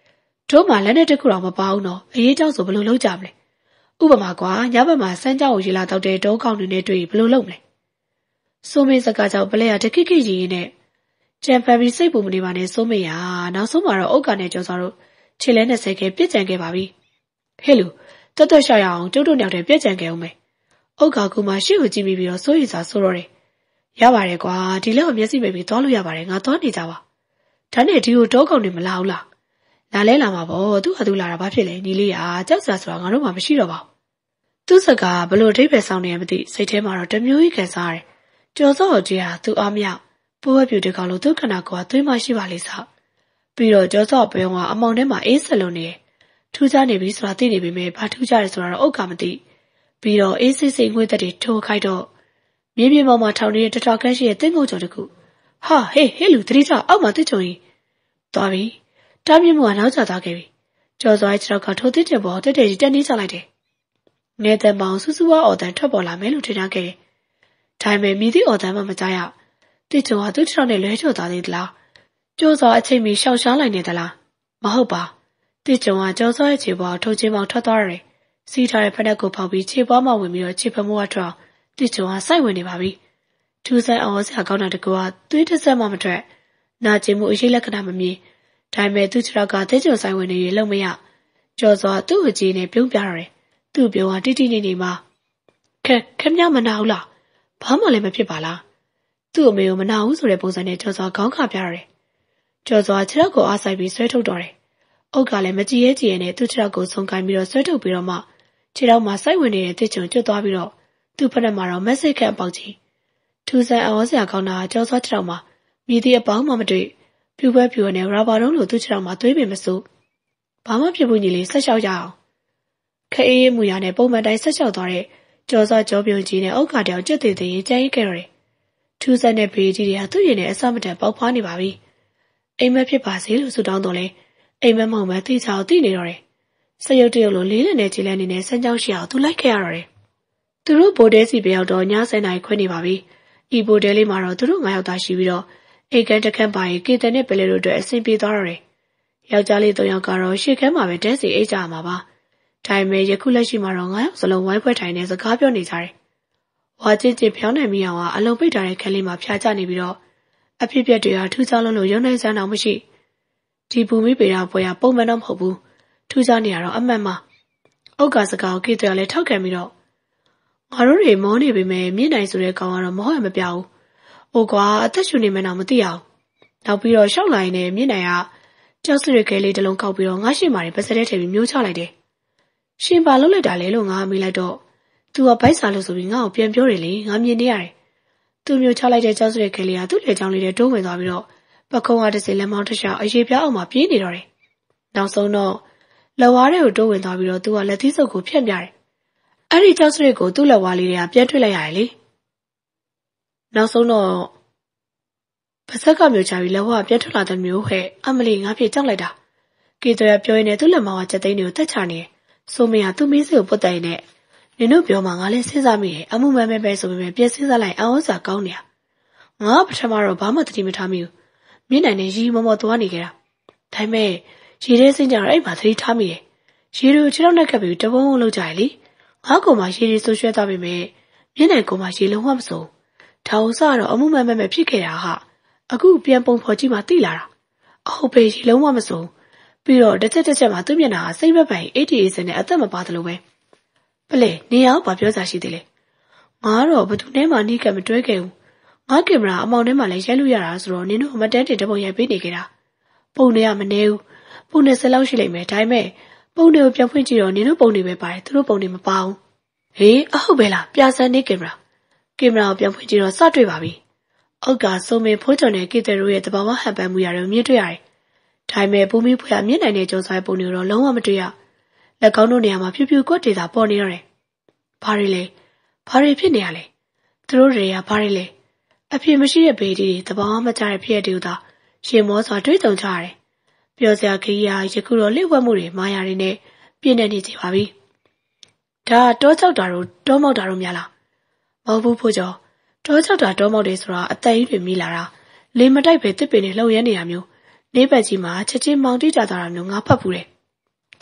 တို့မှလည်းနဲ့တခုတော့မပေါအောင်တော့အရေးကြောင့်ဆိုဘယ်လိုလုပ်ကြမလဲဥပမာကွာညဘက်မှာစမ်းကြောင်ကိုရေလာတောက်တဲ့တောကောင်းတွေနဲ့တွေ့ဘယ်လိုလုပ်မလဲစိုးမေးစကားကြောင့်ပလဲရတခိခိကြီးနဲ့ကျန်ဖန်ပြီးစိတ်ပူမနေပါနဲ့စိုးမေးရနောက်ဆုံးမှာတော့အုတ်ကနဲ့ကျော်စောတို့ခြေလဲနဲ့ဆက်ခဲပြစ်ကြံခဲ့ပါပြီဟဲ့လူတွတ်တွတ်ရှောက်ရအောင်ကျုပ်တို့ညောက်တဲ့ပြစ်ကြံခဲ့အောင်မယ်အုတ်ကကူမှရှေ့ကိုကြည့်ပြီးပြီးတော့စိုးရိမ်စာဆိုးတော့တယ်ရပါတယ်ကွာဒီလောက်မျက်စိမိတ်ပြီးသွားလို့ရပါတယ်ငါသွားနေကြပါဒါနဲ့ဒီကိုတောကောင်းတွေမလာဘူးလားလာလဲလာမှာပေါ့သူ့ဟာသူလာတာဘာဖြစ်လဲညီလေးရကြောက်စရာဆိုတာငါတို့မှမရှိတော့ပါဘူးသူ့စကားဘလို့အဓိပ္ပာယ်ဆောင်နေရမသိစိတ်ထဲမှာတော့တမျိုးကြီးခံစားရတယ်ကျော်စောကြီးဟာသူ့အားမရပိုးဝဲပြူတကောင်လို့သူ့ခန္ဓာကိုယ်ကသွေးမရှိပါလိမ့်စားပြီးတော့ကျော်စောပြုံးကအမောင်ထဲမှာအေးဆက်လုံးနေထူးခြားနေပြီဆိုတာသိနေပေမဲ့ဘာထူးခြားလဲဆိုတာတော့အုတ်ကမသိပြီးတော့အေးစိစိငွေ့သက်တွေထိုးခိုက်တော့မြေပြင်ပေါ်မှာထောင်နေတဲ့တထောက်ခန့်ရှိတဲ့တင်းငုံကြော်တခုဟာဟေးဟေးလူသတိချအောက်မှာတစ်ချုံကြီးသွားပြီတားမြင့်မှုကနောက်ကျသွားခဲ့ပြီကျော်စောရဲ့ခြေထောက်ကထိုးတစ်တင်ပေါ်တက်တက်ကြီးတက်နေချလိုက်တယ်ငယ်တဲ့မောင်စူးစူးဝါအော်တန်ထွက်ပေါ်လာမယ်လို့ထင်ထားခဲ့တယ်ဒါပေမဲ့မြည်သည့်အော်တန်မှမကြားရတစ်ချုံကသူ့ခြေထောက်နဲ့လွဲချော်သွားသေးသလားကျော်စောအချိန်မီရှောင်ရှားလိုက်နေသလားမဟုတ်ပါတစ်ချုံကကျော်စောရဲ့ခြေပေါ်ထုတ်ချင်းပေါင်းထွက်သွားရတယ်စီးထားတဲ့ဖက်နှက်ကိုဖောက်ပြီးခြေပွားမှဝင်ပြီးတော့ခြေဖမိုးကထွက်တစ်ချုံကစိုက်ဝင်နေပါပြီထူးဆန်းအောင်စရာကောင်းတာတကူကသွေးတစ်ဆက်မှမထွက်နာကျင်မှုအရေးလက္ခဏာမမြင်ဒါပေမဲ့သူ့ခြေထောက်ကတစ်ချုံဆိုင်ဝင်နေရလုံးမရကျော်စောသူ့အကြီးနဲ့ပြုံးပြရတယ်သူ့ပြုံးကတိတိနေနေမှာခက်ခက်မြောက်မနာဘူးလားဘာမှလည်းမဖြစ်ပါလားသူ့အမေကိုမနာဘူးဆိုတဲ့ပုံစံနဲ့ကျော်စောခေါင်းခါပြရတယ်ကျော်စောခြေထောက်ကိုအားဆိုင်ပြီးဆွဲထုတ်တော့တယ်အုတ်ကလည်းမကြည်ရဲကြည်ရဲနဲ့သူ့ခြေထောက်ကိုဆုံးကိုင်းပြီးတော့ဆွဲထုတ်ပြီးတော့မှခြေထောက်မှာစိုက်ဝင်နေတဲ့တစ်ချုံကျွတ်သွားပြီးတော့သူ့ဖက်နှက်မှာတော့မက်ဆေ့ခန့်ပေါက်ကြီးထူးဆန်းအောင်စရာကောင်းတာကျော်စောခြေထောက်မှာမြည်သည့်အပေါင်းမှမတွေ့ပြူပွဲပြူနဲ့ရာဘာတုံးလိုသူ့ခြေထောက်မှာသွေးပင်မစိုးဘာမှဖြစ်ဘူးညီလေးဆက်လျှောက်ကြအောင်ခအေးအေးမူရနဲ့ပုံမှန်တိုင်းဆက်လျှောက်သွားတဲ့ကျော်စောကြောပြုံးကြီးနဲ့အုတ်ကတောင်ကြက်သေးသေးရင်ကြမ်းရိတ်ခဲ့ရတယ်ထူးဆန်းတဲ့ဘေးကြီးတွေကသူ့ရင်နဲ့အစမတန်ပေါက်ဖွားနေပါပြီအိမ်မက်ဖြစ်ပါစေလို့ဆုတောင်းတော့လဲအိမ်မက်မဟုတ်မဲသိချောက်သိနေတော့တယ်စရုပ်တရုပ်လိုလေးလံနဲ့ခြေလန်းနေနဲ့စမ်းကြောင်းရှိအောင်သူလိုက်ခဲ့ရတော့တယ်သူတို့ဘိုတဲစီပြောက်တော့ညဆယ်နာရီခွဲနေပါပြီဤဘိုတဲလေးမှာတော့သူတို့ငါးယောက်သားရှိပြီးတော့အိတ်ကန်တစ်ခန့်ပါရင်ကေတန်နဲ့ပလဲတို့အတွက်အဆင်ပြေသွားတော့တယ်ယောက်ျားလေးသုံးယောက်ကတော့ရှေ့ခန်းမှာပဲတဲစီအိတ်ကြမှာပါဒါပေမဲ့ယခုလက်ရှိမှာတော့ငါးယောက်စလုံးဝိုင်းဖွဲ့ထိုင်နေစကားပြောနေကြတယ်ဝါချင်းချင်းဖြောင်းနိုင်မိအောင်ကအလုံးပိတ်ထားတဲ့ခန်းလေးမှာဖျားချနေပြီးတော့အဖြစ်ပြက်တွေကထူးခြားလုံးလို့ရုံနိုင်စမ်းအောင်မရှိဒီဘူမိပေတာပွဲကပုံမှန်တော့မဟုတ်ဘူးထူးခြားနေရတော့အမှန်မှအုတ်ကစကားကိုကေတရလည်းထောက်ခံပြီးတော့ငါတို့တွေမောနေပေမဲ့မြင့်နိုင်ဆိုတဲ့ကောင်ကတော့မဟုတ်ရမပြဘူး။ဟိုကွာအသက်ရှူနေမှန်းတော့မသိအောင်။နောက်ပြီးတော့ရှောက်လာရင်လည်းမြင့်နိုင်ကကြောက်စရခဲလေးတစ်လုံးကောက်ပြီးတော့ငါရှိမာတွေပတ်စတဲ့ထည့်ပြီးမျိုးချလိုက်တယ်။ရှင်ပါလုပ်လိုက်တာလေလို့ငါမေးလိုက်တော့သူကဘိုက်စာလို့ဆိုပြီးငါ့ကိုပြန်ပြောတယ်လေငါမြင်နေရတယ်။သူမျိုးချလိုက်တဲ့ကြောက်စရခဲလေးကသူ့လေချောင်းလေးနဲ့တိုးဝင်သွားပြီးတော့ပကုံးကတစ်စင်လက်မောင်းတစ်ချောင်းအရေးပြားအောင်မှပြေးနေတော့တယ်။နောက်ဆုံးတော့လက်ဝါးတွေကိုတိုးဝင်သွားပြီးတော့သူကလက်သီးစုပ်ကိုဖြတ်ပြတယ်။အဲ့ဒီကြောက်စရကိုသူ့လက်ဝါးလေးတွေကပြန်ထွက်လိုက်ရတယ်လေ။နောက်ဆုံးတော့ပါဇက်ကမျိုးချပြီးလက်ဝါးပြန်ထွက်လာတဲ့မျိုးဟဲ့အမလီငါပြေကြောက်လိုက်တာကေတရပြောရင်းနဲ့သူ့လက်မောင်းကချက်သိန်းတွေကိုတက်ချနေတယ်ဆိုမရသူ့မင်းစီကိုပုတ်တိုင်နဲ့နင်တို့ပြောမှငါလည်းစဉ်းစားမိတယ်အမှုမဲမဲပဲဆိုပေမဲ့ပြန်စဉ်းစားလိုက်အောင်စားကောင်းနေငါပထမတော့ဘာမှသတိမထားမိဘူးမြင့်နိုင်နေရီမောမောသွားနေကြတာဒါပေမဲ့ရေထဲစင်းကြတော့အဲ့မှာသတိထားမိတယ်ရေတွေကိုခြေထောက်နဲ့ကပ်ပြီးတဝုံဝုံလောက်ကြရလေငါကောင်မှရေတွေဆိုးရွှဲသွားပေမဲ့မြင့်နိုင်ကောင်မှရေလုံးဝမစိုးဒါဥစားတော့အမှုမဲမဲပဲဖြစ်ခဲ့တာဟာအခုပြန်ပုံဖော်ကြည့်မှသိလာတာအဟုတ်ပဲရေလုံးဝမစိုးပြီးတော့တစ်ချက်တစ်ချက်မှသူ့မျက်နှာကစိတ်ဘက်ပိုင်အေးတီအေးစနဲ့အသက်မပါသလိုပဲပလေနေအောင်ဘာပြောစားရှိသေးလဲငါတော့ဘသူနဲ့မှနှိကမတွဲခဲ့ဘူးငါကင်မရာအမောင်ထဲမှာလည်းရိုက်လို့ရတာဆိုတော့နင်တို့မတန်းတင်တပုံရိုက်ပေးနေကြတာပုံတွေကမနေဘူးပုံနဲ့ဆက်လောက်ရှိလိမ့်မယ်ဒါပေမဲ့ပုံတွေကိုပြန်ဖွင့်ကြည့်တော့နင်တို့ပုံတွေပဲပါတယ်သူတို့ပုံတွေမပါဘူးဟေးအဟုတ်ပဲလားပြဆန်းနေကင်မရာကင်မရာကိုပြန်ဖွင့်ကြည့်တော့စတွေ့ပါပြီအောက်ကစုံမင်းဖိုးချုံနဲ့ကီတဲရိုရဲ့တဘာဝဟန်ပန်မှုရတယ်မြင်တွေ့ရတယ်ဒါပေမဲ့ဘူမီဖွေကမြင့်နိုင်တဲ့ကြုံစားပုံတွေတော့လုံးဝမတွေ့ရလက်ကောင်းတို့နေရာမှာဖြူဖြူကွက်တေသာပေါ်နေရတယ်ဘာတွေလဲဘာတွေဖြစ်နေရလဲသူတို့တွေကဘာတွေလဲအဖြစ်မရှိတဲ့ဘေးဒီတဘာဝမကြတဲ့ဖြစ်ရတူတာရှင်မောစွာတွေးကြုံကြရတယ်ပြောစရာခရီးရာယခုတော့လှည့်ဝက်မှုတွေမာယာတွေနဲ့ပြည့်နေနေကြပါပြီဒါတောချောက်တာတို့တောမောက်တာတို့များလားမဟုတ်ဘူးဖို့ကျော်တောချောက်တာတောမောက်တွေဆိုတာအသက်ကြီးတွေမိလာတာလေမတိုက်ပဲတစ်ပင်နဲ့လှုပ်ရဲနေတာမျိုးနေဘက်ကြီးမှာချက်ချင်းမောင်တိကြသွားတာမျိုးငါဖတ်ဘူးတယ်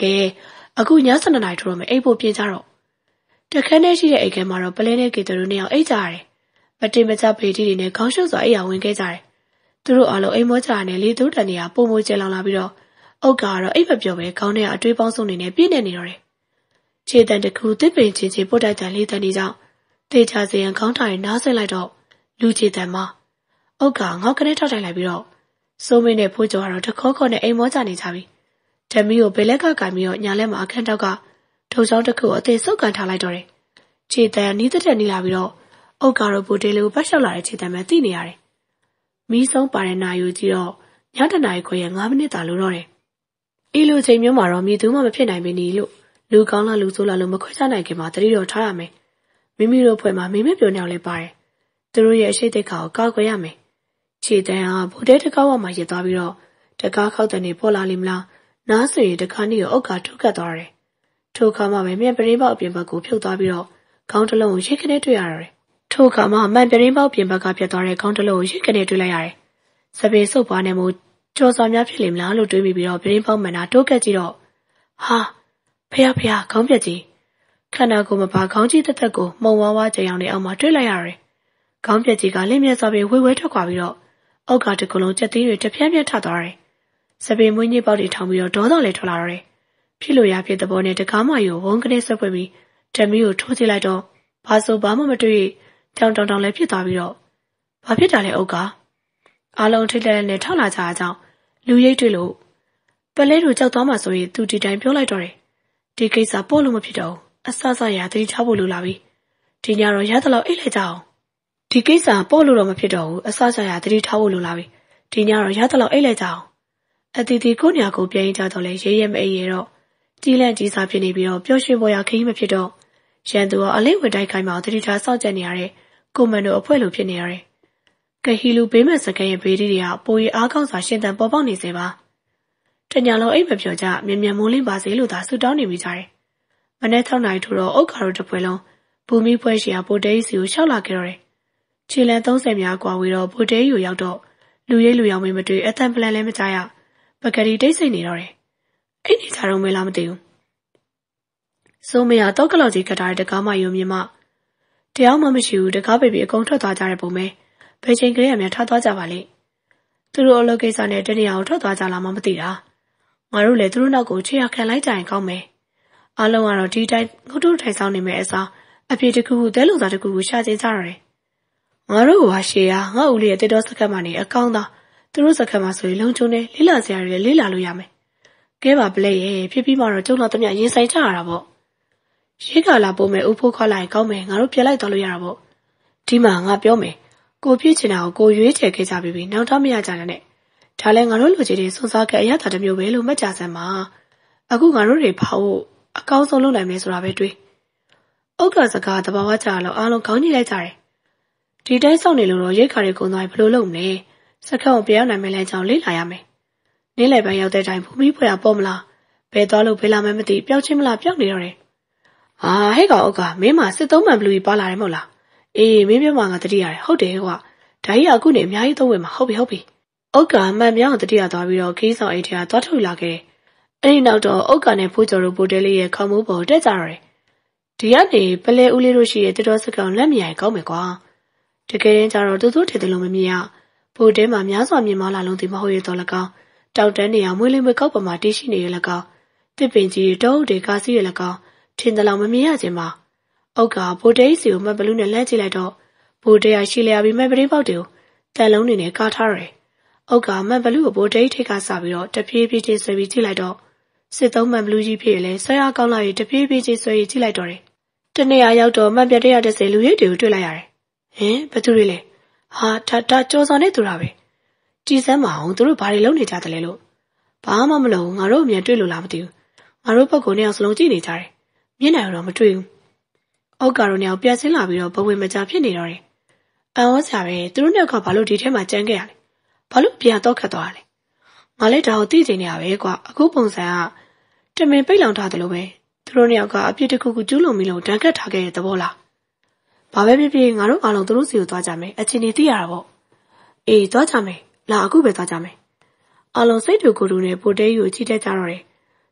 ကဲအခုညဆန္ဒနိုင်ထိုးတော့မယ်အိပ်ဖို့ပြင်ကြတော့တခန်းထဲရှိတဲ့အိမ်ထဲမှာတော့ပလဲနဲ့ကေတတို့နှစ်ယောက်အိပ်ကြရတယ်မတင်မကျဖေးတီတွေနဲ့ခေါင်းရှုပ်စွာအိပ်ရဝင်ခဲ့ကြတယ်သူတို့အားလုံးအိမ်မောကြနဲ့လေသူတန်တွေကပုံမကျလောင်လာပြီးတော့အုတ်ကတော့အိပ်မပြော့ပဲခေါင်းထဲကအတွေးပေါင်းစုံနေနဲ့ပြည့်နေနေတော့တယ်ခြေတံတစ်ခုတစ်ပင်ချင်းချင်းပုတ်တိုက်တန်လေးတန်နေကြောင်းတေချာစရန်ခေါင်းထားရင်နားဆစ်လိုက်တော့လူခြေတံမှာအုတ်ကငေါက်ကနေထောက်ထိုင်လိုက်ပြီးတော့စိုးမင်းနဲ့ဖိုးကျော်ကတော့တခေါခေါနဲ့အိမ်မောကြနေကြပြီဓမီကိုဘယ်လက်ကကင်ပြီးတော့ညာလက်မှာအခန်းတောက်ကထုံချောင်းတစ်ခုအသေးစုပ်ကန်ထားလိုက်တော့တယ်ခြေတံနီးတဲ့နီးလာပြီးတော့အုတ်ကတော့ဘူတေးလေးကိုပတ်လျှောက်လာတဲ့ခြေတံပဲသိနေရတယ်မီးဆုံးပါတဲ့နာယူကြည့်တော့ညတနာရီခွဲရဲ့ငါးမိနစ်သာလိုတော့တယ်အီလိုချိန်မျိုးမှာတော့မြည်သူမှမဖြစ်နိုင်ပေနီလို့လူကောင်းလားလူဆိုးလားလို့မခွဲခြားနိုင်ခင်မှာတတိတော်ထားရမယ်မိမိတို့ဖွဲ့မှာမိမပြောင်းနေအောင်လဲပါတယ်သူတို့ရဲ့အရှိတ်သိက္ခာကိုကောက်ွယ်ရမယ်ခြေတန်းဟာဘူတဲတစ်ကောက်ဝမှာရစ်သွားပြီးတော့တကားခောက်တဲ့နေပေါ်လာလိမ့်မလားနားဆိုရင်တခါနေကိုအုတ်ကထုတ်ကတ်သွားတယ်ထိုအခါမှပဲမြန်ပရင်းပေါက်အပြင်ဘက်ကိုဖြုတ်သွားပြီးတော့ခေါင်းတစ်လုံးကိုရိတ်ခနဲ့တွေ့ရတယ်ထိုအခါမှမှန်ပရင်းပေါက်ပြင်ဘက်ကပြတ်သွားတဲ့ခေါင်းတစ်လုံးကိုရိတ်ခနဲ့တွေ့လိုက်ရတယ်စပင်စုပ်ပွားနေမှုကြော်စွာများဖြစ်လိမ့်မလားလို့တွေးမိပြီးတော့ပရင်းပေါက်မှန်တာတိုးကတ်ကြည့်တော့ဟာဖះဖះခေါင်းပြက်ကြီးခန္ဓာကိုယ်မပါခေါင်းကြီးတက်တက်ကိုမှုံဝါးဝါးကြံအောင်နေအောင်မှတွေ့လိုက်ရတယ်ခေါင်းပြက်ကြီးကလင်းမြက်စွာပင်ဝေဝဲထွက်ခွာပြီးတော့အောက်ကတကူလုံးကြက်သေးတွေတပြန်းပြန်းထသွားတယ်စပင်မွေးညစ်ပေါက်တွေထောင်ပြီးတော့ဒေါသလည်းထွက်လာတော့တယ်ဖြစ်လို့ရဖြစ်တဲ့ဘောနဲ့တကားမယူဝုန်းကနေဆွဲပွေပြီးဓမီကိုထိုးကြည့်လိုက်တော့ဘာဆိုဘာမှမတွေ့တောင်တောင်တောင်လည်းဖြစ်သွားပြီးတော့ဘာဖြစ်တာလဲအောက်ကအားလုံးထိတ်လန့်နဲ့ထောက်လာကြအကြောင်းလူရိတ်တွေ့လို့ပလဲတို့ကြောက်သွားမှဆိုရင်သူဒီတိုင်းပြောလိုက်တော့တယ်ဒီကိစ္စပို့လို့မဖြစ်တော့အဆဆရသတိထားဖို့လိုလာပြီဒီညတော့ရသလောက်အိတ်လိုက်ကြအောင်ဒီကိစ္စပို့လို့တော့မဖြစ်တော့ဘူးအဆဆရသတိထားဖို့လိုလာပြီဒီညတော့ရသလောက်အိတ်လိုက်ကြအောင်အတီတီကိုညာကိုပြန်ကြတော့လဲရဲရဲမအိပ်ရတော့ကြီးလန့်ကြီးစားဖြစ်နေပြီးတော့ပျော်ရွှင်ပေါ်ရခင်းမဖြစ်တော့ရန်သူကအလေးဝင်တိုက်ခိုင်းမှသတိထားစောင့်ကြနေရတဲ့ကိုမန်တို့အဖွဲ့လိုဖြစ်နေရတယ်ကဟီလူဘေးမဲ့စကန်ရဲ့ဘေးဒီတွေကပိုရီအားကောင်းစွာရှင်းတန်ပေါ်ပေါက်နေစေပါတညာလုံးအိမ်မပြောကြမြင်မြန်မိုးလင်းပါစေလို့သာဆူတောင်းနေမိကြတယ်မနေ့၆နာရီထိုးတော့အုတ်ကာတို့တစ်ပွဲလုံးဘူမီဖွဲရှိရာပိုတေးစီကိုရှောက်လာခဲ့တော့တယ်ခြေလန်းသုံးဆယ်များကွာဝေးတော့ပိုတေးကိုရောက်တော့လူရိတ်လူရောင်မင်းမတွေ့အတန်ပလန်လည်းမကြရပကတိတိတ်ဆိတ်နေတော့တယ်အဲ့ဒီကြတော့မဲလားမသိဘူးစိုးမရတော့ကလောက်ကြီးကထားတဲ့တကားမယုံမြင်မတရားမှမရှိဘူးတကားပေပေအကုန်ထွက်သွားကြတဲ့ပုံပဲဘယ်ချိန်ကလေးအများထားသွားကြပါလိမ့်သူတို့အလုပ်ကိစ္စနဲ့တနေ့အောင်ထွက်သွားကြလားမှမသိတာငါတို့လည်းသူတို့နောက်ကိုချေရခံလိုက်ကြရင်ကောင်းမယ်အားလုံးကတော့ဒီတိုင်းငုတ်တို့ထိုင်ဆောင်နေမယ်အစားအပြေတစ်ခုခုသဲလုံစာတစ်ခုခုရှာကျင်ကြရတယ်ငါတို့ကရှေ့ရငါ့ဦးလေးရဲ့တေတော်စကတ်မှနေအကောင်းသားသူတို့စကတ်မှဆိုရင်လုံချုံနဲ့လေးလာစရာတွေလေးလာလို့ရမယ်ကဲပါပလက်ရဲ့ဖြစ်ပြီးမှတော့ကျုံတော့တမရင်ဆိုင်ကြရတာပေါ့ရေကာလာပို့မယ်ဥဖိုးခေါ်လိုက်ကောင်းမယ်ငါတို့ပြက်လိုက်တော့လို့ရတာပေါ့ဒီမှာငါပြောမယ်ကိုပြည့်ချင်တာကိုကိုရွေးချယ်ခဲ့ကြပြီနောက်တော့မရကြနဲ့ဒါလည်းငါတို့လူကြီးတွေစွန်းစားခဲ့အရသာတစ်မျိုးပဲလို့မှတ်ကြစမ်းပါအခုငါတို့တွေဖောက်အကောင်းဆုံးလုပ်နိုင်မယ်ဆိုတာပဲတွေးဥက္ကစကားတဘာဝကြတော့အားလုံးခေါင်းကြီးလိုက်ကြတယ်ဒီတိုင်းစောင့်နေလို့တော့ရိတ်ခါတွေကုန်သွားဘယ်လိုလုပ်မလဲစခန်းကိုပြောင်းနိုင်မယ်လဲကြောင်းလေးလာရမယ်နင်းလိုက်ပိုင်းရောက်တဲ့တိုင်းဘူမီဖွယ်တာပေါ့မလားဘယ်သွားလို့ဘယ်လာမှမသိပျောက်ချင်းမလားပျောက်နေတော့တယ်ဟာဟဲ့ကောင်ဥက္ကမင်းမစစ်သုံးမှန်ဘလူကြီးပါလာတယ်မဟုတ်လားအေးမင်းပြောမှငါတတိရတယ်ဟုတ်တယ်ကွာဒါကြီးအခုနေအများကြီးသုံးဝင်မှာဟုတ်ပြီဟုတ်ပြီဥက္ကမှန်မြောင်းတတိရသွားပြီးတော့ခီးဆောင်အိတ်ထဲကသွားထုတ်လာခဲ့တယ်အဲ့ဒီနောက်တော့ဥက္ကနဲ့ဖိုးကျော်တို့ပိုတဲလေးရဲ့ခေါင်းမိုးပေါ်တက်ကြတော့တယ်ဒီကနေပလဲဦးလေးတို့ရှိတဲ့တတော်စကောင်လက်မြင်ကောင်းမယ်ကွာတကယ်ရင်ကြတော့တူတူထည်တယ်လို့မမြင်ရပိုတဲမှာများစွာမြင်မလာလုံးဒီမဟုတ်ရတော့လကောင်းတောက်တန်းနေအောင်မွေးလေးမွေးကောက်ပမာတီးရှိနေရလကောင်းတစ်ပင်ကြီးတောအုပ်တွေကားစီးရလကောင်းထင်တယ်လို့မမြင်ရခြင်းပါဥက္ကပိုတဲစီကိုမဘလူးနဲ့လှမ်းကြည့်လိုက်တော့ပိုတဲရရှိလျာပြီးမပရင်းပေါက်တွေကိုတန်လုံးနေနဲ့ကားထားရတယ်ဥက္ကမန်ဘလူးကိုပိုတဲထိတ်ကစားပြီးတော့တပြေးပြေးချင်းဆွဲပြီးကြည့်လိုက်တော့စစ်သုံးမန်ဘလူးကြီးဖြစ်လေဆွဲအားကောင်းလာပြီးတပြေးပြေးချင်းဆွဲပြီးကြည့်လိုက်တော့တယ်တနေ့ရောက်တော့မန်ပြတဲ့ရတဲ့စေလူရိတ်တွေကိုတွေ့လိုက်ရတယ်ဟင်ဘသူတွေလဲဟာဒါဒါကြော်စော်နေသူတာပဲကြည်စမ်းမအောင်သူတို့ဘာတွေလုပ်နေကြတယ်လဲလို့ဘာမှမလုပ်ငါတို့အမြင်တွေ့လို့လားမသိဘူးငါတို့ဘက်ကိုနှစ်ယောက်စလုံးကြည့်နေကြတယ်မျက်နှာတော့မတွေ့ဘူးအောက်ကတော့နှစ်ယောက်ပြန်ဆင်းလာပြီးတော့ဘဝမကြဖြစ်နေတော့တယ်အံ့ဩစရာပဲသူတို့နှစ်ယောက်ကဘာလို့ဒီထဲမှာကြမ်းခဲ့ရလဲဘာလို့ပြန်တော့ခတ်သွားလဲငါလည်းဒါကိုသိချင်နေရပဲကွာအခုပုံစံကတမင်ပိတ်လောင်ထားတယ်လို့ပဲသူတို့နှစ်ယောက်ကအပြစ်တစ်ခုခုကျူးလွန်ပြီးလို့တန်ခတ်ထားခဲ့တဲ့သဘောလားဘာပဲဖြစ်ဖြစ်ငါတို့အားလုံးသူတို့စီကိုသွားကြမယ်အချင်းကြီးသိရတာပေါ့အေးသွားကြမယ်လာအခုပဲသွားကြမယ်အားလုံးစိတ်တူကိုယ်တူနဲ့ပိုတဲယူကိုကြည့်တတ်ကြတော့တယ်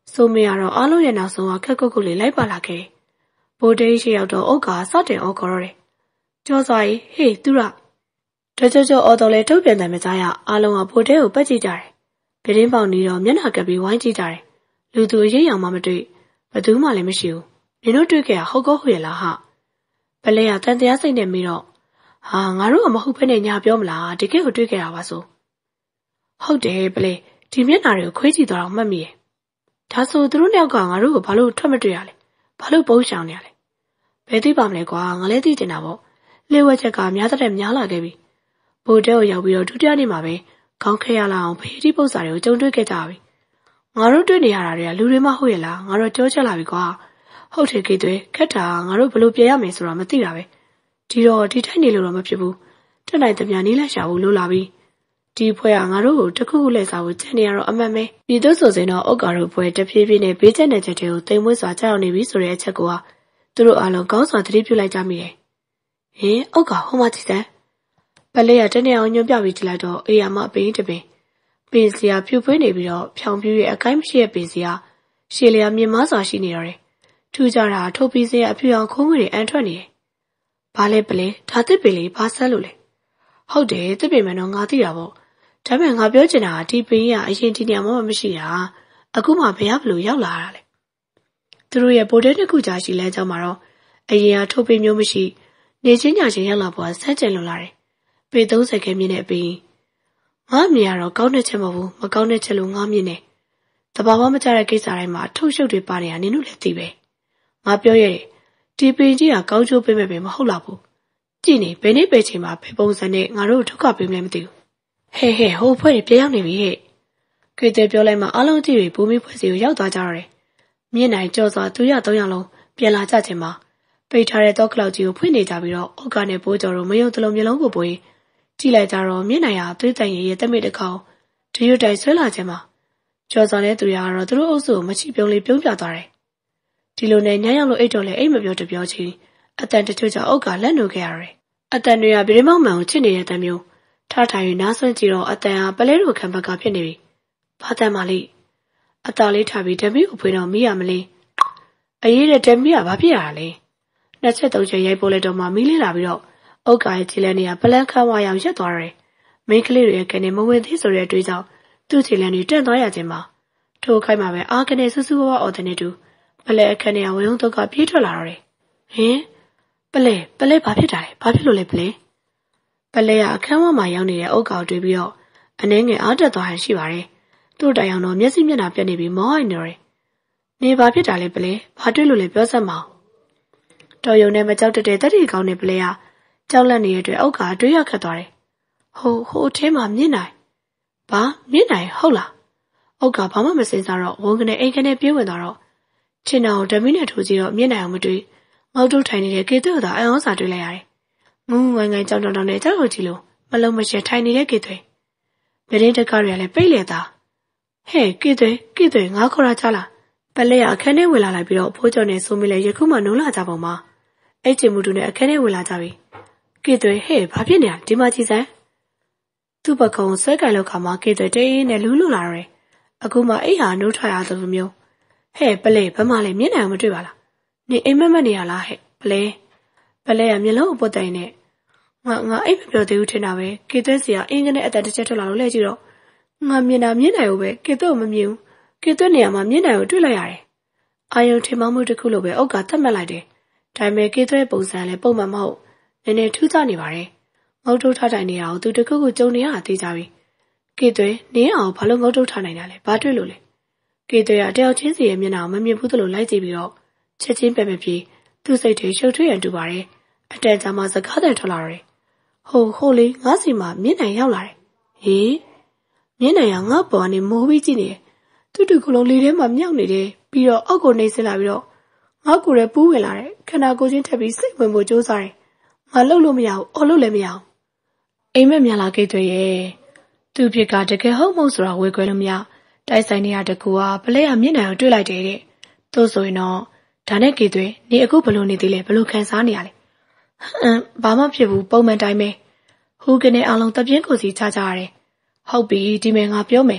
ဆိုမေကတော့အားလုံးရဲ့နောက်ဆုံးကခက်ကုတ်ကုတ်လေးလိုက်ပါလာခဲ့တယ်။ဘိုးတေးရှိရောက်တော့အုတ်ကစတင်အော်ခေါ်ရတယ်။ကျော်စွာကြီးဟေးသူရတကြကြအော်တော်လဲထုတ်ပြန်တယ်မကြားရအားလုံးကဘိုးတေးကိုပတ်ကြည့်ကြတယ်။ပြတင်းပေါင်နေတော့မျက်နှာကပ်ပြီးဝိုင်းကြည့်ကြတယ်။လူသူအရေးအောင်မှမတွေ့ဘသူမှလည်းမရှိဘူး။နင်တို့တွေ့ကြရဟုတ်ကောဟုတ်ရလားဟာ။ပလဲကတန်တရားစိတ်နဲ့မိတော့ဟာငါတို့ကမဟုတ်ဖ ೇನೆ ညာပြောမလားတကယ်ကိုတွေ့ကြရပါဆို။ဟုတ်တယ်ပလဲဒီမျက်နှာတွေကိုခွေးကြည့်တော့မှတ်မိရဲ့။ဒါဆိုသူတို့နှစ်ယောက်ကငါတို့ကိုဘာလို့ထွက်မတွေ့ရလဲ။ဘာလို့ပုံရှောင်နေရလဲ။ဘယ်သိပါမလဲကွာငါလည်းသိတင်တာပေါ့။လေဝက်ချက်ကများတဲ့များလာခဲ့ပြီ။ဘိုးတဲကိုရောက်ပြီးတော့ဒုတိယနေ့မှာပဲခေါင်းခဲရလာအောင်ဖေးတိပု္ပ္ပစာတွေကိုကြုံတွေ့ခဲ့ကြပြီ။ငါတို့တွေ့နေရတာတွေကလူတွေမှဟုတ်ရဲ့လားငါတို့ကြောချက်လာပြီကွာ။ဟုတ်တယ်ကေသွေးခက်တာငါတို့ဘလို့ပြေရမယ်ဆိုတာမသိတာပဲ။ဒီတော့ဒီထိုက်နေလို့တော့မဖြစ်ဘူး။တက်နိုင်သမျှနီးလိုက်ရှာဖို့လိုလာပြီ။ဒီဖွဲ့ကငါတို့ကိုတခုခုလဲစားဖို့ချန်နေရတော့အမှန်ပဲ။ပြည်သူဆိုစင်တော့အုတ်ကာတို့ဖွဲ့တဖြည်းဖြည်းနဲ့ဘေးကျက်တဲ့ချက်တွေကိုတိမ်မွေးစွာကြောက်နေပြီဆိုတဲ့အချက်ကိုသူတို့အားလုံးကောင်းစွာသတိပြုလိုက်ကြမိတယ်။ဟင်အုတ်ကာဟိုမှကြည့်စမ်းပလဲရတနေ့အောင်ညွှန်ပြပြီးကြည့်လိုက်တော့အေးရမအပင်းတပင်ပင်စရာဖြူဖွေးနေပြီးတော့ဖြောင်ပြူရဲ့အကိုင်းမရှိတဲ့ပင်စရာရှည်လျာမြင်မစွာရှိနေတော့တယ်။ထူးကြတာထုတ်ပြီးစရာအဖြူအောင်ခုံးငွေတွေအန်ထွက်နေတယ်။ဘာလဲပလဲဒါတစ်ပင်လေးဘာဆက်လို့လဲ။ဟုတ်တယ်တစ်ပင်မှတော့ငါသိတာပေါ့။ဒါပေမဲ့ငါပြောချင်တာဒီပင်ကြီးကအရင်ဒီနေရာမှာမရှိတာအခုမှဘယ်ဘလို့ရောက်လာတာလဲ။သူတို့ရဲ့ဗိုလ်တဲတစ်ခုကြားရှိလဲကြောင်းမှာတော့အရင်ကထုတ်ပင်မျိုးမရှိနေချင်းညာချင်းရောက်လာပေါ်ဆက်ကျင်လွန်လာတယ်။ပေသုံးဆယ်ခန့်မြင့်တဲ့အပင်ငါမြင်ရတော့ကောင်းတဲ့ချက်မဟုတ်ဘူးမကောင်းတဲ့ချက်လို့ငါမြင်တယ်။တဘာဝမကျတဲ့ကိစ္စတိုင်းမှာထုတ်ရှုပ်တွေပါနေတာနင်တို့လည်းသိပဲ။ငါပြောရတယ်ဒီပင်ကြီးကကောင်းချိုးပေးမဲ့ပင်မဟုတ်လားဘူး။ကြည့်နေဘယ်နေ့ပဲချိန်မှာဘယ်ပုံစံနဲ့ငါတို့ထုတ်ခပေးမလဲမသိဘူး။ဟဲ့ဟဲ့ဟိုဖွဲ့တွေပြန်ရောက်နေပြီဟဲ့။ခေတဲ့ပြောလိုက်မှအားလုံးကြည့်ပြီးဘူမီဖွဲ့စီကိုရောက်သွားကြတော့တယ်။မြင့်နိုင်ကြော်စွာသူရသုံးယောက်လုံးပြန်လာကြခြင်းမှာပိတ်ထားတဲ့တော့ကလောက်ကြီးကိုဖွင့်နေကြပြီးတော့အောက်ကနဲ့ပိုးကြော်တို့မယုံတလုံးမျိုးလုံးကိုပွေကြည့်လိုက်ကြတော့မြင့်နိုင်ရသွေးတိုင်ရရဲ့တမိတ်တစ်ခေါက်တရွတ်တိုင်ဆွဲလာခြင်းမှာကြော်စွာတဲ့သူရကတော့သူတို့အုပ်စုကိုမချိပြုံးလေးပြုံးပြသွားတယ်။ဒီလိုနဲ့ညရောက်လို့အိတ်တော်လဲအိတ်မပြောတပြောချင်းအတန်တချို့ကြောင့်အုတ်ကလက်နိုးခဲ့ရတယ်။အတန်တွေကဗီမောက်မှန်ကိုချစ်နေတဲ့တန်မျိုးထားထိုင်ရနားဆွင့်ကြည့်တော့အတန်ဟာပလဲတို့ခံဘက်ကဖြစ်နေပြီ။ဘာတန်ပါလိအတာလေးထားပြီးဓမီကိုဖွေးတော့မိရမလေး။အေးတဲ့ဓမီကဘာဖြစ်ရတာလဲ။နှစ်ချက်သုံးချက်ရိုက်ပိုးလိုက်တော့မှမီးလေးလာပြီးတော့အုတ်ကာရဲ့ခြေလမ်းတွေကပလန်ခါဝါရောက်ရက်သွားတယ်။မိန်းကလေးတွေရဲ့ကနေမဝင်သေးဆိုတဲ့အတွေးကြောင့်သူ့ခြေလမ်းတွေတန့်သွားရခြင်းမှာထိုခိုက်မှာပဲအာကနေစူးစူးဝါးအော်တဲ့နေတူပလဲအခန်းထဲကဝင်းုံတော့ကပြေးထွက်လာတော့တယ်။ဟင်ပလဲပလဲဘာဖြစ်တာလဲဘာဖြစ်လို့လဲပလဲပလဲကအခန်းဝမှာရောက်နေတဲ့အုတ်ကာကိုတွေးပြီးတော့အနှဲငယ်အားတက်သွားဟန်ရှိပါတယ်။သူ့တိုင်အောင်တော့မျက်စိမျက်နှာပြက်နေပြီးမောဟိုက်နေတယ်။နေဘာဖြစ်တာလဲပလဲဘာတွေ့လို့လဲပြောစမ်းမအောင်။တော်ယုံနဲ့မကြောက်တဲ့တက်တီကောင်းနေပလဲကကြောက်လန့်နေတဲ့အတွက်အုတ်ကာတွေးရခတ်သွားတယ်။ဟိုဟိုအထဲမှာမြင့်နိုင်ဘာမြင့်နိုင်ဟုတ်လားအုတ်ကာဘာမှမစင်စားတော့ဝန်ကနေအိမ်ကနေပြေးဝင်သွားတော့ချင်တော်ဓမီနဲ့ထိုးကြည့်တော့မြင့်နိုင်အောင်မတွေ့ငေါ့တုတ်ထိုင်နေတဲ့ကေသွေးသာအံ့ဩစာတွေ့လိုက်ရတယ်။ငုံငုံငိုင်ငိုင်ကြောင်တောင်တောင်နဲ့ကြောက်လို့ကြည့်လို့မလုံးမရှက်ထိုင်နေတဲ့ကေသွေးဗရင်တကားတွေကလည်းပိတ်လေသားဟဲ့ကေသွေးကေသွေးငါခေါ်တာချလားပလဲရအခန်းထဲဝင်လာလိုက်ပြီးတော့ဖိုးကျော်နဲ့ဆိုမီလဲယခုမှနိုးလာကြပုံမှာအဲ့ချင်မှုတူနဲ့အခန်းထဲဝင်လာကြပြီကေသွေးဟဲ့ဘာဖြစ်နေလဲဒီမှာကြည့်စမ်းသူ့ဘကုံဆွဲကြိုင်လောက်ခါမှာကေသွေးတေးနဲ့လူးလူလာတော့တယ်အခုမှအိတ်ဟာနိုးထွက်ရသလိုမျိုးဟဲ့ပလဲဘမလေးမြင်နိုင်အောင်မတွေ့ပါလားနေအိမ်မက်မက်နေရလားဟဲ့ပလဲပလဲကမျက်လုံးအပုတ်တိုင်နဲ့ငါငါအိမ်မပြောသေးဘူးထင်တာပဲကေသွဲစီကအင်းကနေအတန်တစ်ချက်ထွက်လာလို့လဲကြည့်တော့ငါမြင်တာမြင်နိုင်ဘူးပဲကေသွဲမမြင်ဘူးကေသွဲနေရာမှာမြင်နိုင်ကိုတွေ့လိုက်ရတယ်အာယုံထင်မှမှုတစ်ခုလိုပဲအုတ်ကသတ်မှတ်လိုက်တယ်ဒါပေမဲ့ကေသွဲပုံစံလည်းပုံမှန်မဟုတ်နည်းနည်းထူးခြားနေပါတယ်ငုတ်တုတ်ထားတိုင်နေတာကိုသူတခုခုကြုံနေရတာသိကြပြီကေသွဲနင်းအောင်ဘာလို့ငုတ်တုတ်ထားနိုင်တာလဲဘာတွေ့လို့လဲကေသွဲကတယောက်ချင်းစီရဲ့မျက်နှာကိုမမြင်ဘူးသလိုလိုက်ကြည့်ပြီးတော့ချက်ချင်းပဲပဲပြေးသူ့စိတ်တွေရှုပ်ထွေးရန်တူပါတယ်အတန်ကြာမှစကားတန်ထွက်လာတယ်ဟိုဟိုလေးငါးစီမှာမြင့်နိုင်ရောက်လာတယ်ဟေးမြင့်နိုင်ကငါ့ပေါ်ကနေမိုးပြီးကြည့်နေတယ်သူ့တူကလုံးလေးထဲမှာမြောက်နေတယ်ပြီးတော့အောက်ကိုနှိမ့်ဆင်းလာပြီးတော့ငါ့ကိုယ်ရဲ့ပူးဝင်လာတယ်ခန္ဓာကိုယ်ချင်းထပ်ပြီးစိတ်ဝင်ဖို့ကြိုးစားတယ်ငါလှုပ်လို့မရဘူးအော်လို့လည်းမရဘူးအိမ်မက်မြလာခဲ့တဲ့ရဲ့သူ့ဖြစ်ကတကယ်ဟုတ်မဟုတ်ဆိုတာဝေခွဲလို့မရတိုက်ဆိုင်နေရတကူကပလဲရမြင့်နိုင်ကိုတွေ့လိုက်တယ်တဲ့သို့ဆိုရင်တော့ဒါနဲ့ကေသွေးနေအခုဘလို့နေသေးလဲဘလို့ခံစားနေရလဲဟမ်ဘာမှဖြစ်ဘူးပုံမှန်တိုင်းပဲဟူကနေအလုံးတပြင်းကိုစီချကြရတယ်ဟုတ်ပြီဒီမဲ့ငါပြောမယ်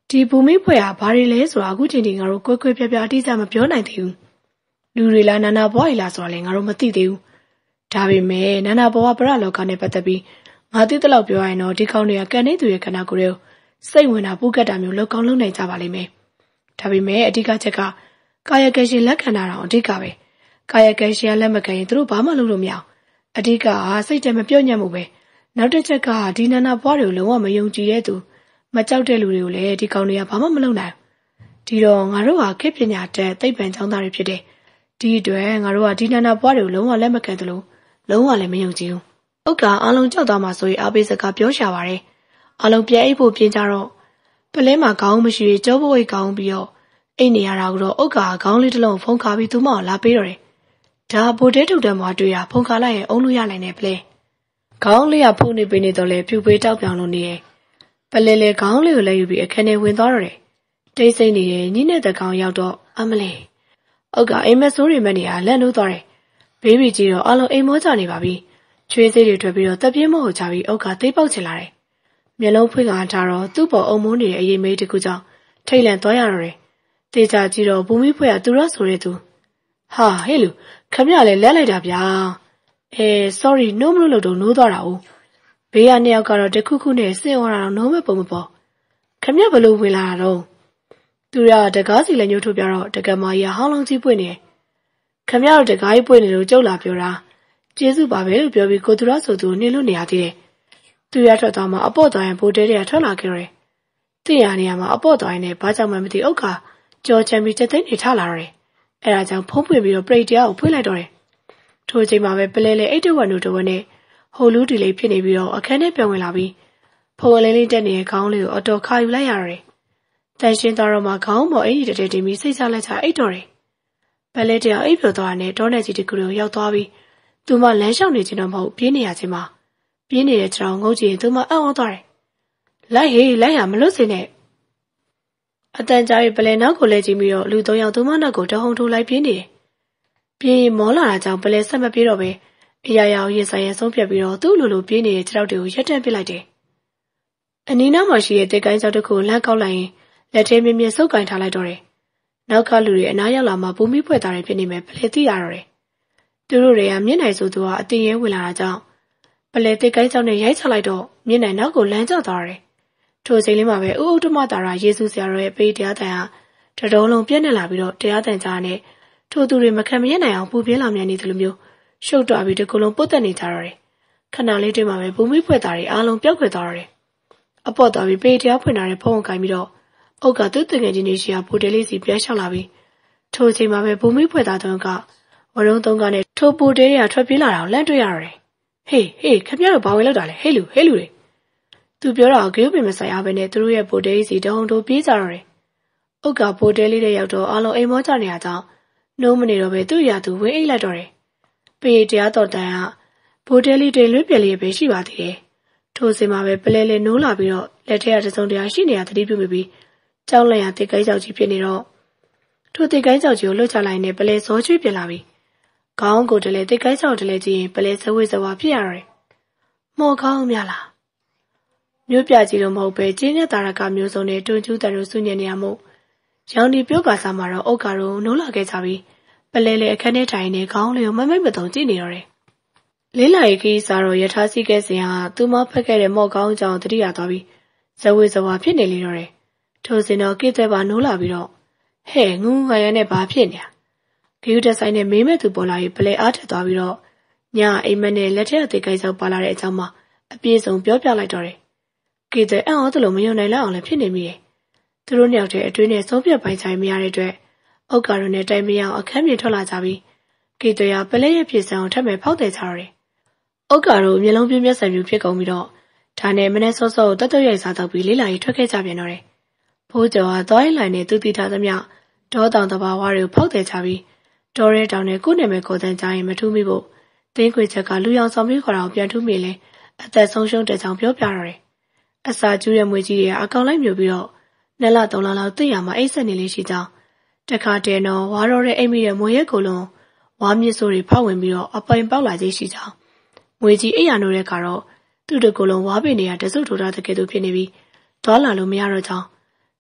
ဒီဘူမိဖွဲ့ဟာဘာတွေလဲဆိုတာအခုချိန်ထိငါတို့ကွဲကွဲပြားပြားအတိအကျမပြောနိုင်သေးဘူးလူတွေလားနာနာဘွားတွေလားဆိုတာလည်းငါတို့မသိသေးဘူးဒါပေမဲ့နာနာဘွားပရလောကနဲ့ပတ်သက်ပြီးငါသိတဲ့လောက်ပြောရရင်တော့ဒီကောင်တွေကကန်နေသူရဲ့ခန္ဓာကိုယ်ကိုစိတ်ဝင်တာပူကတ်တာမျိုးလောက်ကောင်းလုံးနိုင်ကြပါလိမ့်မယ်ဒါပေမဲ့အဓိကချက်ကကာယကံရှင်လက်ခံတာတော့အဓိကပဲကာယကံရှင်လက်မခံရင်သူတို့ဘာမှလုပ်လို့မရအောင်အဓိကဟာစိတ်ထဲမပြော့ညံ့မှုပဲနောက်တစ်ချက်ကဒီနာနာဘွားတွေကိုလုံးဝမယုံကြည်တဲ့သူမကြောက်တဲ့လူတွေကိုလည်းဒီကောင်တွေကဘာမှမလုပ်နိုင်ဒီတော့ငါတို့ဟာခေတ်ပညာတတ်သိပ္ပံကျောင်းသားတွေဖြစ်တယ်ဒီအတွက်ငါတို့ကဒီနာနာဘွားတွေကိုလုံးဝလက်မခံသလိုလုံးဝလည်းမယုံကြည်ဘူးဥက္ကာအားလုံးကြောက်သွားမှဆိုရင်အားပေးစကားပြောရှာပါတယ်အားလုံးပြန်အိပ်ဖို့ပြင်ကြတော့ပလဲမှာခေါင်းမရှိကြောဘဝိတ်ခေါင်းပြီးတော့အိတ်နေရတာကတော့ဥက္ကာခေါင်းလေးတစ်လုံးဖုံးခါပြီးသူမလာပေးတော့တယ်ဒါဗိုလ်တဲထုတ်တယ်မှာတွေ့ရဖုံးခါလိုက်ရင်အုံလို့ရနိုင်တယ်ပလဲခေါင်းလေးကဖုံးနေပေးနေတော့လေဖြူပေးတောက်ပြောင်လို့နေတယ်ပလဲလေခေါင်းလေးကိုလည်းယူပြီးအခန်းထဲဝင်သွားတော့တယ်တိတ်ဆိတ်နေတယ်ညနေတကောင်ရောက်တော့အမလေးဥက္ကာအိမ်မက်ဆိုးတွေမနေရလန့်လို့သွားတယ်ဘေးဘီကြီးတော့အလုံးအိမ်မောကြနေပါပြီချွေးစေးတွေထွက်ပြီးတော့တပ်ပြင်းမောကိုချပြီးဥက္ကာသိပ်ပေါက်ချင်လာတယ်မျက်လုံးဖွင့်ကားထားတော့သူ့ပေါ်အုံမိုးနေတဲ့အရေးမေးတစ်ခုကြောင့်ထိတ်လန့်သွားရတော့တယ်တေချာကြည့်တော့ဘူမိဖွဲ့ကသူရဆိုတဲ့သူဟာဟဲ့လူခမရလည်းလက်လိုက်တာဗျာအဲ sorry နိုးမလို့လို့တော့နိုးသွားတာ哦ဘေးကနှစ်ယောက်ကတော့တခုခုနဲ့စင်ဩတာတော့နိုးမဲ့ပုံမပေါ်ခမရဘလို့ဝင်လာတာတော့သူရတကားစီလည်းညှို့ထုတ်ပြတော့တကမာကြီးဟောင်းလုံးကြီးပွင့်နေခမရတို့တကားကြီးပွင့်နေလို့ကြုတ်လာပြောတာကျေးဇူးပါပဲလို့ပြောပြီးကိုသူရဆိုသူနှင်းလို့နေရသေးတယ်သူရထွက်သွားမှအပေါ့သွားရင်ဘိုးတဲတွေကထွက်လာခဲ့တယ်တင့်ရနေရမှာအပေါ့သွားရင်လည်းဘာကြောင့်မှမသိဥက္ခါကြော်ချမ်းပြီးတက်သိန်းနေထလာတော့တယ်အဲဒါကြောင့်ဖုံးပွင့်ပြီးတော့ပရိတ်တရားကိုဖွင့်လိုက်တော့တယ်ထိုအချိန်မှာပဲပလဲလဲအိတ်တဝက်နုတဝက်နဲ့ဟိုလူးတီလေးဖြစ်နေပြီးတော့အခန်းထဲပြန်ဝင်လာပြီးဖုံးလေးလေးတက်နေတဲ့ခေါင်းလေးကိုအတော်ခါယူလိုက်ရတော့တယ်တန်ရှင်းသွားတော့မှခေါင်းပေါ်အင်ကြီးတက်တင်ပြီးစိတ်ချလက်ချအိတ်တော့တယ်ပလဲတရားအိတ်ပြော်သွားတဲ့တောနယ်ကြီးတကူကိုရောက်သွားပြီးသူမလမ်းလျှောက်နေခြင်းတော့မဟုတ်ပြေးနေရခြင်းမှာပြင်းနေတဲ့ခြေထောက်ငုံကြည့်ရင်သူမအံ့ဩသွားတယ်။လိုက်ဟေးလိုက်ရမလွတ်စင်နဲ့အတန်ကြာပြီးပလဲနောက်ကိုလဲကြည့်ပြီးတော့လူသုံးယောက်သူမနောက်ကိုတဟုန်ထိုးလိုက်ပြင်းနေတယ်။ပြင်းရင်မောလာတာကြောင့်ပလဲဆက်မပြေတော့ပဲအရာရာရင်ဆိုင်ရဆုံးဖြတ်ပြီးတော့သူ့လိုလိုပြင်းနေတဲ့ခြေထောက်တွေကိုရက်တန့်ပစ်လိုက်တယ်။အနီးနားမှာရှိတဲ့တစ်ကိုင်းကျောက်တစ်ခုလမ်းကောက်လိုက်ရင်လက်ထဲမြင့်မြင့်ဆုပ်ကင်ထားလိုက်တော့တယ်။နောက်ကလူတွေအနားရောက်လာမှဘူမိဖွဲ့သားတွေဖြစ်နေမယ်ပလဲသိရတော့တယ်။သူတို့တွေကမျက်နှာဆိုသူကအတင်းရဲဝင်လာတာကြောင့်ပလဲတိတ်ကိုင်းကြောင့်နဲ့ရိုက်ချလိုက်တော့မျက်နှာနောက်ကိုလမ်းကျသွားတယ်။ထိုချိန်လေးမှာပဲဥဥတ္တမတာရာယေရှုဆရာတော်ရဲ့ပေးတရားတန်ဟာတတော်လုံးပြည့်နေလာပြီးတော့တရားတန်ကြားနဲ့ထိုသူတွေမခံမရနိုင်အောင်ပူပြင်းလာမြန်နေတယ်လို့မျိုးရှုပ်တွားပြီးတကူလုံးပုတ်တက်နေကြတော့တယ်။ခဏလေးတည်းမှာပဲဘူမိဖွဲ့သားတွေအားလုံးပျောက်ကွယ်သွားတော့တယ်။အပေါ့သွားပြီးပေးတရားဖွင့်လာတဲ့ဖုန်းကိုင်ပြီးတော့အုတ်ကသူ့တငယ်ချင်းတွေရှိရာဘူတယ်လေးစီပြန်လျှောက်လာပြီးထိုချိန်မှာပဲဘူမိဖွဲ့သားတုန်းကဝရုံသုံးကနဲ့ထိုဘူတယ်ရထွက်ပြေးလာတာကိုလန့်တွေ့ရတော့တယ်ဟေးဟေးခင်ဗျားတို့ဘာဝင်လောက်တာလဲဟေးလူဟေးလူတွေသူပြောတာဂိုးပင်မဆိုင်အားပဲနဲ့သူတို့ရဲ့ဘိုတဲကြီးစီတဟုန်ထိုးပြေးကြတော့တယ်ဥက္ကဘိုတဲလေးတဲ့ရောက်တော့အားလုံးအိမ်မောကြနေရကြောင်းနိုးမနေတော့ပဲသူ့ရာသူဝင်းအိတ်လိုက်တော့တယ်ပေတရားတော်တန်ကဘိုတဲလေးတွေလွှဲပြက်လေးပဲရှိပါသေးတယ်ထိုစင်မှာပဲပလဲလဲနိုးလာပြီးတော့လက်ထဲကတစုံတရာရှိနေရသတိပြုမိပြီးကြောက်လန့်ရတစ်ကိုင်းကြောက်ကြီးဖြစ်နေတော့ထိုတစ်ကိုင်းကြောက်ကြီးကိုလွတ်ချလိုက်နေပလဲစောချွေးပြလာပြီးခေါင်းကိုတလဲတိတ်ကိုင်းဆောက်တလဲကြည့်ရင်ပလဲဇဝေဇဝါဖြစ်ရတော့တယ်။မော်ကောင်းများလား။မြို့ပြကြီးတော့မဟုတ်ပဲကျင်းတဲ့တာရကမျိုးစုံနဲ့တွန်ကျူးတန်တို့စုညံ့နေရမို့ရောင်ဒီပြုတ်ကာစားမှာတော့အုတ်ကာတို့နိုးလာခဲ့ကြပြီးပလဲလေအခန်းထဲထိုင်နေခေါင်းလေးကိုမမိတ်မတုံကြည့်နေတော့တယ်။လေးလာရီခီးစားတော့ရထားစီးခဲ့စဉ်ဟာသူမဖက်ခဲ့တဲ့မော်ကောင်းကြောင်တတိယသွားပြီးဇဝေဇဝါဖြစ်နေလေတော့တယ်။ထိုစဉ်တော့ကိတဲ့ပါနိုးလာပြီးတော့ဟဲ့ငူးငါရနဲ့ဘာဖြစ်နေ။ဂီယူတက်ဆိုင်နဲ့မေးမဲ့သူပေါ်လာပြီးပလဲအားထက်သွားပြီးတော့ညအိမ်မက်နဲ့လက်ထက်အသေးကိစ္စပါလာတဲ့အကြောင်းမှာအပြည့်စုံပြောပြလိုက်တော့တယ်။ကေတဲ့အံ့ဩသလိုမယုံနိုင်လောက်အောင်လည်းဖြစ်နေမိတယ်။သူတို့နှစ်ယောက်တည်းအတွင်းနဲ့ဆုံးဖြတ်ပိုင်းဆိုင်မရတဲ့အတွက်အုတ်ကာတို့နဲ့တိုင်မရအောင်အခန်းပြင်ထွက်လာကြပြီးကေတဲ့ကပလဲရဲ့ဖြစ်စံအောင်ထပ်မဲ့ဖောက်တယ်ကြတော့တယ်။အုတ်ကာတို့မျက်လုံးပြင်းပြဆန်ပြူဖြစ်ကုန်ပြီးတော့ဒါနဲ့မနေ့စောစောတတ်တရိုက်စားတော့ပြီးလေးလာကြီးထွက်ခဲ့ကြပြန်တော့တယ်။ဘိုးကျော်ကသွားရင်လိုက်နဲ့သူတီထားသမျှဒေါတောင်တဘာဝတွေကိုဖောက်တယ်ချပြီးတော်ရဲတောင်နဲ့ကိုယ်နာမည်ကိုတန်းကြရင်မထူးမိဖို့တင်းခွေချက်ကလူရောင်ဆောင်ပြီးခေါ်တာကိုပြန်ထူးမိလဲအသက်ဆုံးရှုံးတဲ့ကြောင်ပြောပြတော့တယ်။အစာကျူးရဲ့မွေကြီးတွေကအကောင်လိုက်မျိုးပြီးတော့နှစ်လသုံးလလောက်သိရမှာအိတ်ဆက်နေလေးရှိကြောင်းတခါတည်းတော့ဝါတော့တဲ့အိမ်မိရဲ့မွေရဲ့ကိုလုံးဝါမြစ်စိုးတွေဖောက်ဝင်ပြီးတော့အပိုင်ပေါက်လာခြင်းရှိကြောင်းမွေကြီးအိယာနိုးတဲ့ကတော့သူ့တကူလုံးဝါပင်တွေကတစုထိုးထားတဲ့ကဲ့သို့ဖြစ်နေပြီးသွားလာလို့မရတော့ကြောင်း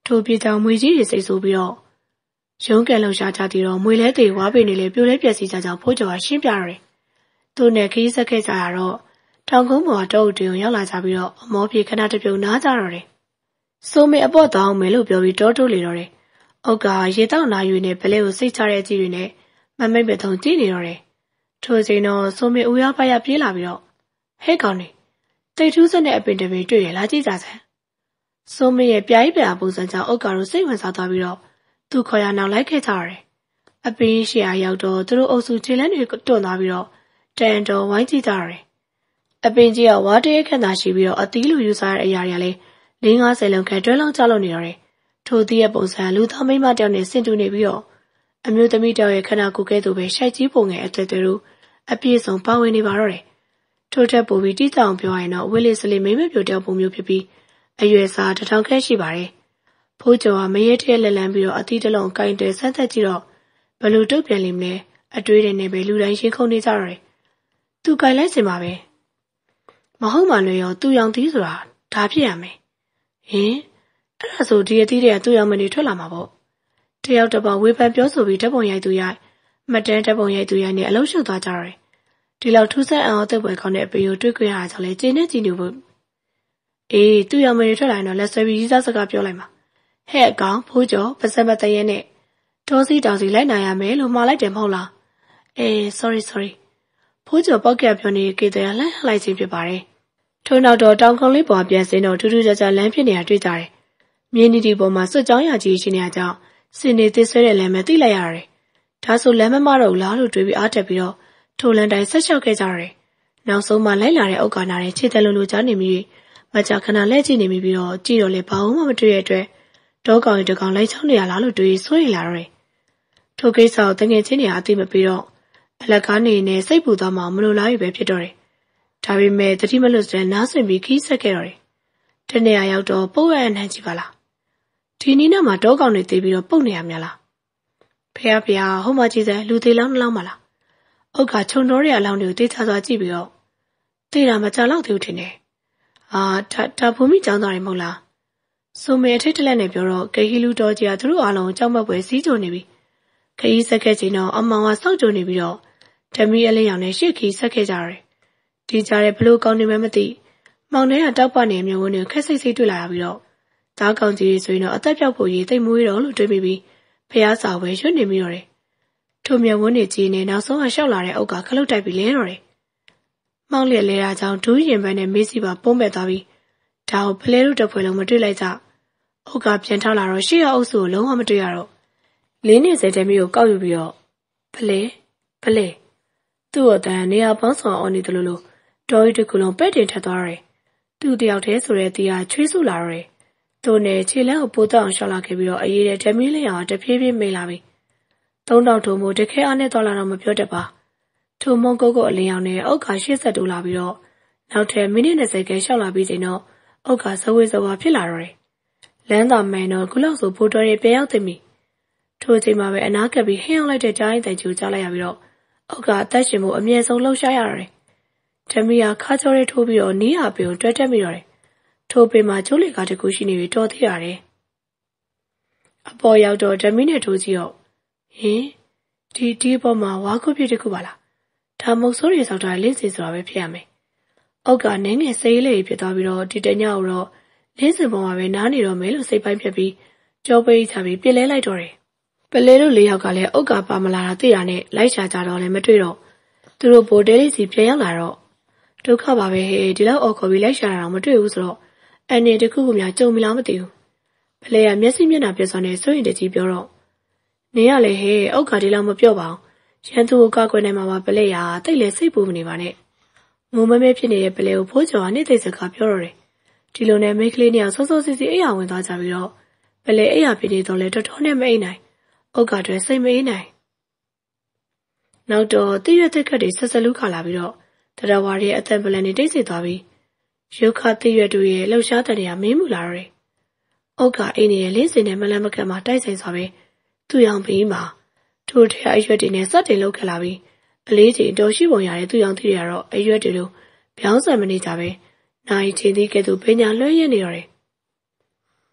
ထိုပြေကြောင်မွေကြီးတွေစိတ်ဆိုးပြီးတော့ရုံးကန်လှုပ်ရှားကြသည်တော့မွေလဲသေးဝါပေနေလေပြိုလဲပြက်စီကြကြောင်ဖိုးကျော်ကရှင်းပြရတယ်။သူနဲ့ခီးဆက်ခဲ့ကြရတော့တောင်ကုန်းပေါ်ကတောအုပ်တွေရောက်လာကြပြီးတော့အမောပြေခဏတပြုံနားကြတော့တယ်။စိုးမေအပေါ့တောင်းမယ်လို့ပြောပြီးတောတိုးလေတော့တယ်။အုတ်ကရေတောက်နာယူနေပလဲကိုစိတ်ချတဲ့အကြည့်တွေနဲ့မမိတ်ပဲထုံကြည့်နေတော့တယ်။ထိုချိန်တော့စိုးမေဦးရဖရပြေးလာပြီးတော့ဟဲ့ကောင်နေတိတ်ထူးစက်နဲ့အပင်တပင်တွေ့ရလာကြည့်ကြစမ်း။စိုးမေရဲ့ပြားပြားပုံစံကြောင့်အုတ်ကတော့စိတ်ဝင်စားသွားပြီးတော့သူခေါ်ရနောက်လိုက်ခဲ့ကြရတယ်။အပင်ရှေ့အားရောက်တော့သူတို့အုပ်စုခြေလမ်းတွေတွန့်သွားပြီးတော့တန်တော်ဝိုင်းကြည့်ကြရတယ်။အပင်ကြီးကဝါတရဲခန့်သာရှိပြီးတော့အသီးလိုယူစားတဲ့အရာတွေကလည်းလေးငါးဆယ်လုံးခန့်တွဲလောင်းကြလို့နေရတယ်။ထိုသည့်ရဲ့ပုံစံလူသားမိန်းမတယောက်နဲ့ဆင်တူနေပြီးတော့အမျိုးသမီးတယောက်ရဲ့ခန္ဓာကိုယ်ကဲ့သို့ပဲရှိုက်ကြီးပုံငယ်အသွဲသွဲတို့အပြည့်စုံပါဝင်နေပါတော့တယ်။ထို့ထက်ပိုပြီးတိကျအောင်ပြောရရင်တော့ဝိလေးစလေးမိမ့်မပြိုတယောက်ပုံမျိုးဖြစ်ပြီးအရွယ်စားတစ်ထောင်ခန့်ရှိပါတယ်။ဖိုးကျော်ကမရဲတဲ့လက်လန်းပြီးတော့အသီးတစ်လုံးကင်တယ်ဆန်းသက်ကြည့်တော့ဘယ်လိုတုတ်ပြန်လိမ့်မလဲအတွေးတွေနဲ့ပဲလူတိုင်းရှင်းခုန်နေကြတော့တယ်။သူကင်လိုက်စင်ပါပဲ။မဟုတ်မှလည်းရောသူ့ရောင်သီးဆိုတာဒါဖြစ်ရမယ်။ဟင်အဲ့ဒါဆိုဒီအသီးတွေကသူ့ရောင်မနေထွက်လာမှာပေါ့။တယောက်တစ်ပေါက်ဝေဖန်ပြောဆိုပြီးဓာတ်ပုံရိုက်သူရိုက်မတန်းဓာတ်ပုံရိုက်သူရိုက်နဲ့အလုံးရှုပ်သွားကြတော့တယ်။ဒီလောက်ထူးဆန်းအောင်အသက်ပွဲကောင်းတဲ့အပေကိုတွေ့ခွင့်ရတာကြောင့်လေကျင်းနဲ့ကြည့်နေဖို့အေးသူ့ရောင်မနေထွက်လာရင်တော့လက်ဆွဲပြီးရေးစားစကားပြောလိုက်မှာဟဲ့အကောင်ဖိုးကျော်ပါစက်မတရဲနဲ့တောစီတောင်စီလိုက်နိုင်ရမယ်လို့မှားလိုက်တယ်မဟုတ်လားအေး sorry sorry ဖိုးကျော်ပောက်ကရပြောနေကေတဲ့လှမ်းလိုက်ခြင်းဖြစ်ပါတယ်ထို့နောက်တော့တောင်ကုန်းလေးပေါ်ပြန်စင်းတော့ထူးထူးခြားခြားလမ်းဖြစ်နေတာတွေ့ကြတယ်မြင်းနီတီပေါ်မှာစွတ်ကြောင်းရကြီးရှိနေတာကြောင့်စင်နေသစ်ဆွဲတဲ့လမ်းပဲသိလိုက်ရတယ်ဒါဆိုလမ်းမမတော့လားလို့တွေးပြီးအားတက်ပြီးတော့ထိုလမ်းတိုင်းဆက်လျှောက်ခဲ့ကြရတယ်နောက်ဆုံးမှလိုက်လာတဲ့ဥက္ကာနာနဲ့ခြေတယ်လိုလိုကြားနေပြီးမကြခဏလဲကြည့်နေပြီးတော့ကြည့်တော့လေဘာမှမတွေ့ရတဲ့အတွက်တောကောင်ရီတကောင်လိုက်ချောင်းနေရလားလို့တွေးစိုးရိမ်လာတော့တယ်။ထိုကိစ္စကိုတငယ်ချင်းတွေအသိမပေးတော့အလက်ကားနေနဲ့စိတ်ပူသွားမှမလိုလားပြီပဲဖြစ်တော့တယ်။ဒါပေမဲ့တတိမလွတ်စတဲ့နားဆွင့်ပြီးခီးဆက်ခဲ့တော့တယ်။တနေ့ရောက်တော့ပုတ်ရအနှံ့ကြည့်ပါလား။ဒီနီးနားမှာတောကောင်တွေတေးပြီးတော့ပုတ်နေရများလား။ဖေဖေဟိုမှာကြည့်စမ်းလူသေးလောင်းနှလောင်းပါလား။အုတ်ကခြုံတော်ရဲ့အလောင်းတွေကိုတေးချစွာကြည့်ပြီးတော့တေးတာမကြလောက်သေးဘူးထင်တယ်။အာဒါဒါဘုံမိကျောင်းသားတွေမဟုတ်လား။ဆိုမေအထိတ်တလက်နဲ့ပြောတော့ဂဟီလူတော်ကြီးကသူတို့အားလုံးကြောက်မက်ပွဲစီးကြုံနေပြီခရီးဆက်ခဲ့ချိန်တော့အမောင်ကစောက်ကြုံနေပြီးတော့ဓမီအလေးရောင်နဲ့ရှေ့ခီးဆက်ခဲ့ကြရတယ်ဒီကြားထဲဘလို့ကောင်းနေမှမသိမောင်ထဲကတောက်ပနေမျိုးဝင်တွေခက်စိတ်စိတ်တွေ့လာရပြီးတော့သားကောင်ကြီးတွေဆိုရင်တော့အသက်ပြောက်ဖို့ရေးတိတ်မွေးတော့လို့တွေးမိပြီးဖះစာဝဲရွှတ်နေမိတော့တယ်ထိုမြဝန်းတွေကြီးနေနောက်ဆုံးကရှောက်လာတဲ့အုပ်ကခလုတ်တိုက်ပြီးလဲတော့တယ်မောင်လျက်လဲတာကြောင့်ဒူးရင်ပန်းနဲ့မေးစီပါပုံးမဲ့သွားပြီးဒါကိုဖလဲတို့တစ်ဖွဲလုံးမတွေ့လိုက်ကြအုတ်ကပြန်ထောက်လာတော့ရှေ့ရအုပ်စုကိုလုံးဝမတွေ့ရတော့လင်းနေစဲတဲ့မျိုးကိုကောက်ယူပြီးတော့ဖလဲဖလဲသူ့အတန်နေရာပေါင်းဆောင်အောင်နေတယ်လို့လို့တော်ရီတစ်ခုလုံးပဲ့တင်ထက်သွားတယ်သူ့တယောက်တည်းဆိုတဲ့တီးဟာချွေးဆူလာတော့တယ်သူနဲ့ခြေလမ်းကိုပိုးတောက်အောင်ရှောက်လာခဲ့ပြီးတော့အေးတဲ့ဓမီလေးအောင်တဖြည်းဖြည်းမိန်လာပြီသုံးတောက်ထုံမို့တခဲအားနဲ့သွားလာတော့မပြောတတ်ပါထိုမုံကုတ်ကုတ်အလင်းအောင်နဲ့အုတ်ကရှေ့ဆက်တိုးလာပြီးတော့နောက်ထပ်မိနစ်၂၀ခန့်ရှောက်လာပြီးချိန်တော့အုတ်ကဇဝေဇဝါဖြစ်လာတော့တယ်လမ်းသာမှန်တော့ခုလောက်ဆိုဖိုးတော်ရဲ့ပြရောက်သိမိထိုအချိန်မှာပဲအနားကပ်ပြီးဟင်းအောင်လိုက်တဲ့ကြားရင်တိုင်ကျူကြားလိုက်ရပြီးတော့အုတ်ကအသက်ရှင်မှုအမြဲဆုံးလှုပ်ရှားရရတယ်ဓမီယာခါကြောရဲထိုးပြီးတော့နီးရပေကိုတွဲတက်မိတော့တယ်ထိုပေမှာကျိုးလေကားတစ်ခုရှိနေပြီးတော်သေးရတယ်အပေါ်ရောက်တော့ဓမီနဲ့ထိုးကြည့်တော့ဟင်ဒီဒီပေါ်မှာဝါခုပြစ်တစ်ခုပါလားဒါမုတ်ဆိုးရီဆောက်တာလင်းစင်ဆိုတာပဲဖြစ်ရမယ်အုတ်ကနင်းငယ်စိတ်လေးဖြစ်သွားပြီးတော့ဒီတညကိုတော့လင်းစင်ပေါ်မှာပဲနားနေတော့မယ်လို့စိတ်ပိုင်းဖြစ်ပြီးကြောပိတ်ချပြီးပြစ်လဲလိုက်တော့တယ်ပလဲတို့လေးယောက်ကလည်းအုတ်ကပါမလာတာသိတာနဲ့လိုက်ရှာကြတော့လည်းမတွေ့တော့သူတို့ဘိုတဲလေးစီပြန်ရောက်လာတော့ဒုက္ခပါပဲဟဲ့ဒီလောက်အော်ခေါ်ပြီးလိုက်ရှာတာတော့မတွေ့ဘူးဆိုတော့အနေတခုခုများကြုံမလားမသိဘူးပလဲကမျက်စိမျက်နှာပြတ်စွာနဲ့စိုးရင်တကြီးပြောတော့နေရလေဟဲ့အုတ်ကဒီလောက်မပြော့ပါအောင်ရန်သူကိုကောက်ကွယ်နိုင်မှာပါပလဲရတိတ်လေစိတ်ပူမနေပါနဲ့ငုံမဲမဲဖြစ်နေတဲ့ပလဲကိုဖိုးကျော်ကနေ့သိစကားပြောတော့တယ်ဒီလိုနဲ့မိတ်ကလေးနှစ်ယောက်စောစောစီစီအိယာဝင်သွားကြပြီးတော့ပလဲအိယာပြနေတော့လဲတော်တော်နဲ့မအိမ်နိုင်အုတ်ကတွဲစိတ်မအေးနိုင်နောက်တော့တိရွက်သက်ခတ်တွေဆက်ဆက်လူးခါလာပြီးတော့တရဝါရဲ့အသက်ပလန်တွေတိတ်ဆိတ်သွားပြီးရုခတိရွက်တို့ရဲ့လှုပ်ရှားတဲ့နေရာမင်းမူလာတော့တယ်အုတ်ကအိမ်ရဲ့လင်းစင်နဲ့မလန့်မကန့်မှာတိုက်ဆိုင်စွာပဲသူ့ရောင်ပြီးမှာထို့ထက်အရွက်တွေနဲ့စက်တင်လောက်ခက်လာပြီးအလေးချိန်တော်ရှိပုံရတဲ့သူ့ရောင်တိရတော့အရွက်တွေလိုပြောင်းဆံမနေကြပဲနိုင်ချင်းသေးကဲ့သို့ပညာလွှဲရနေတော့တယ်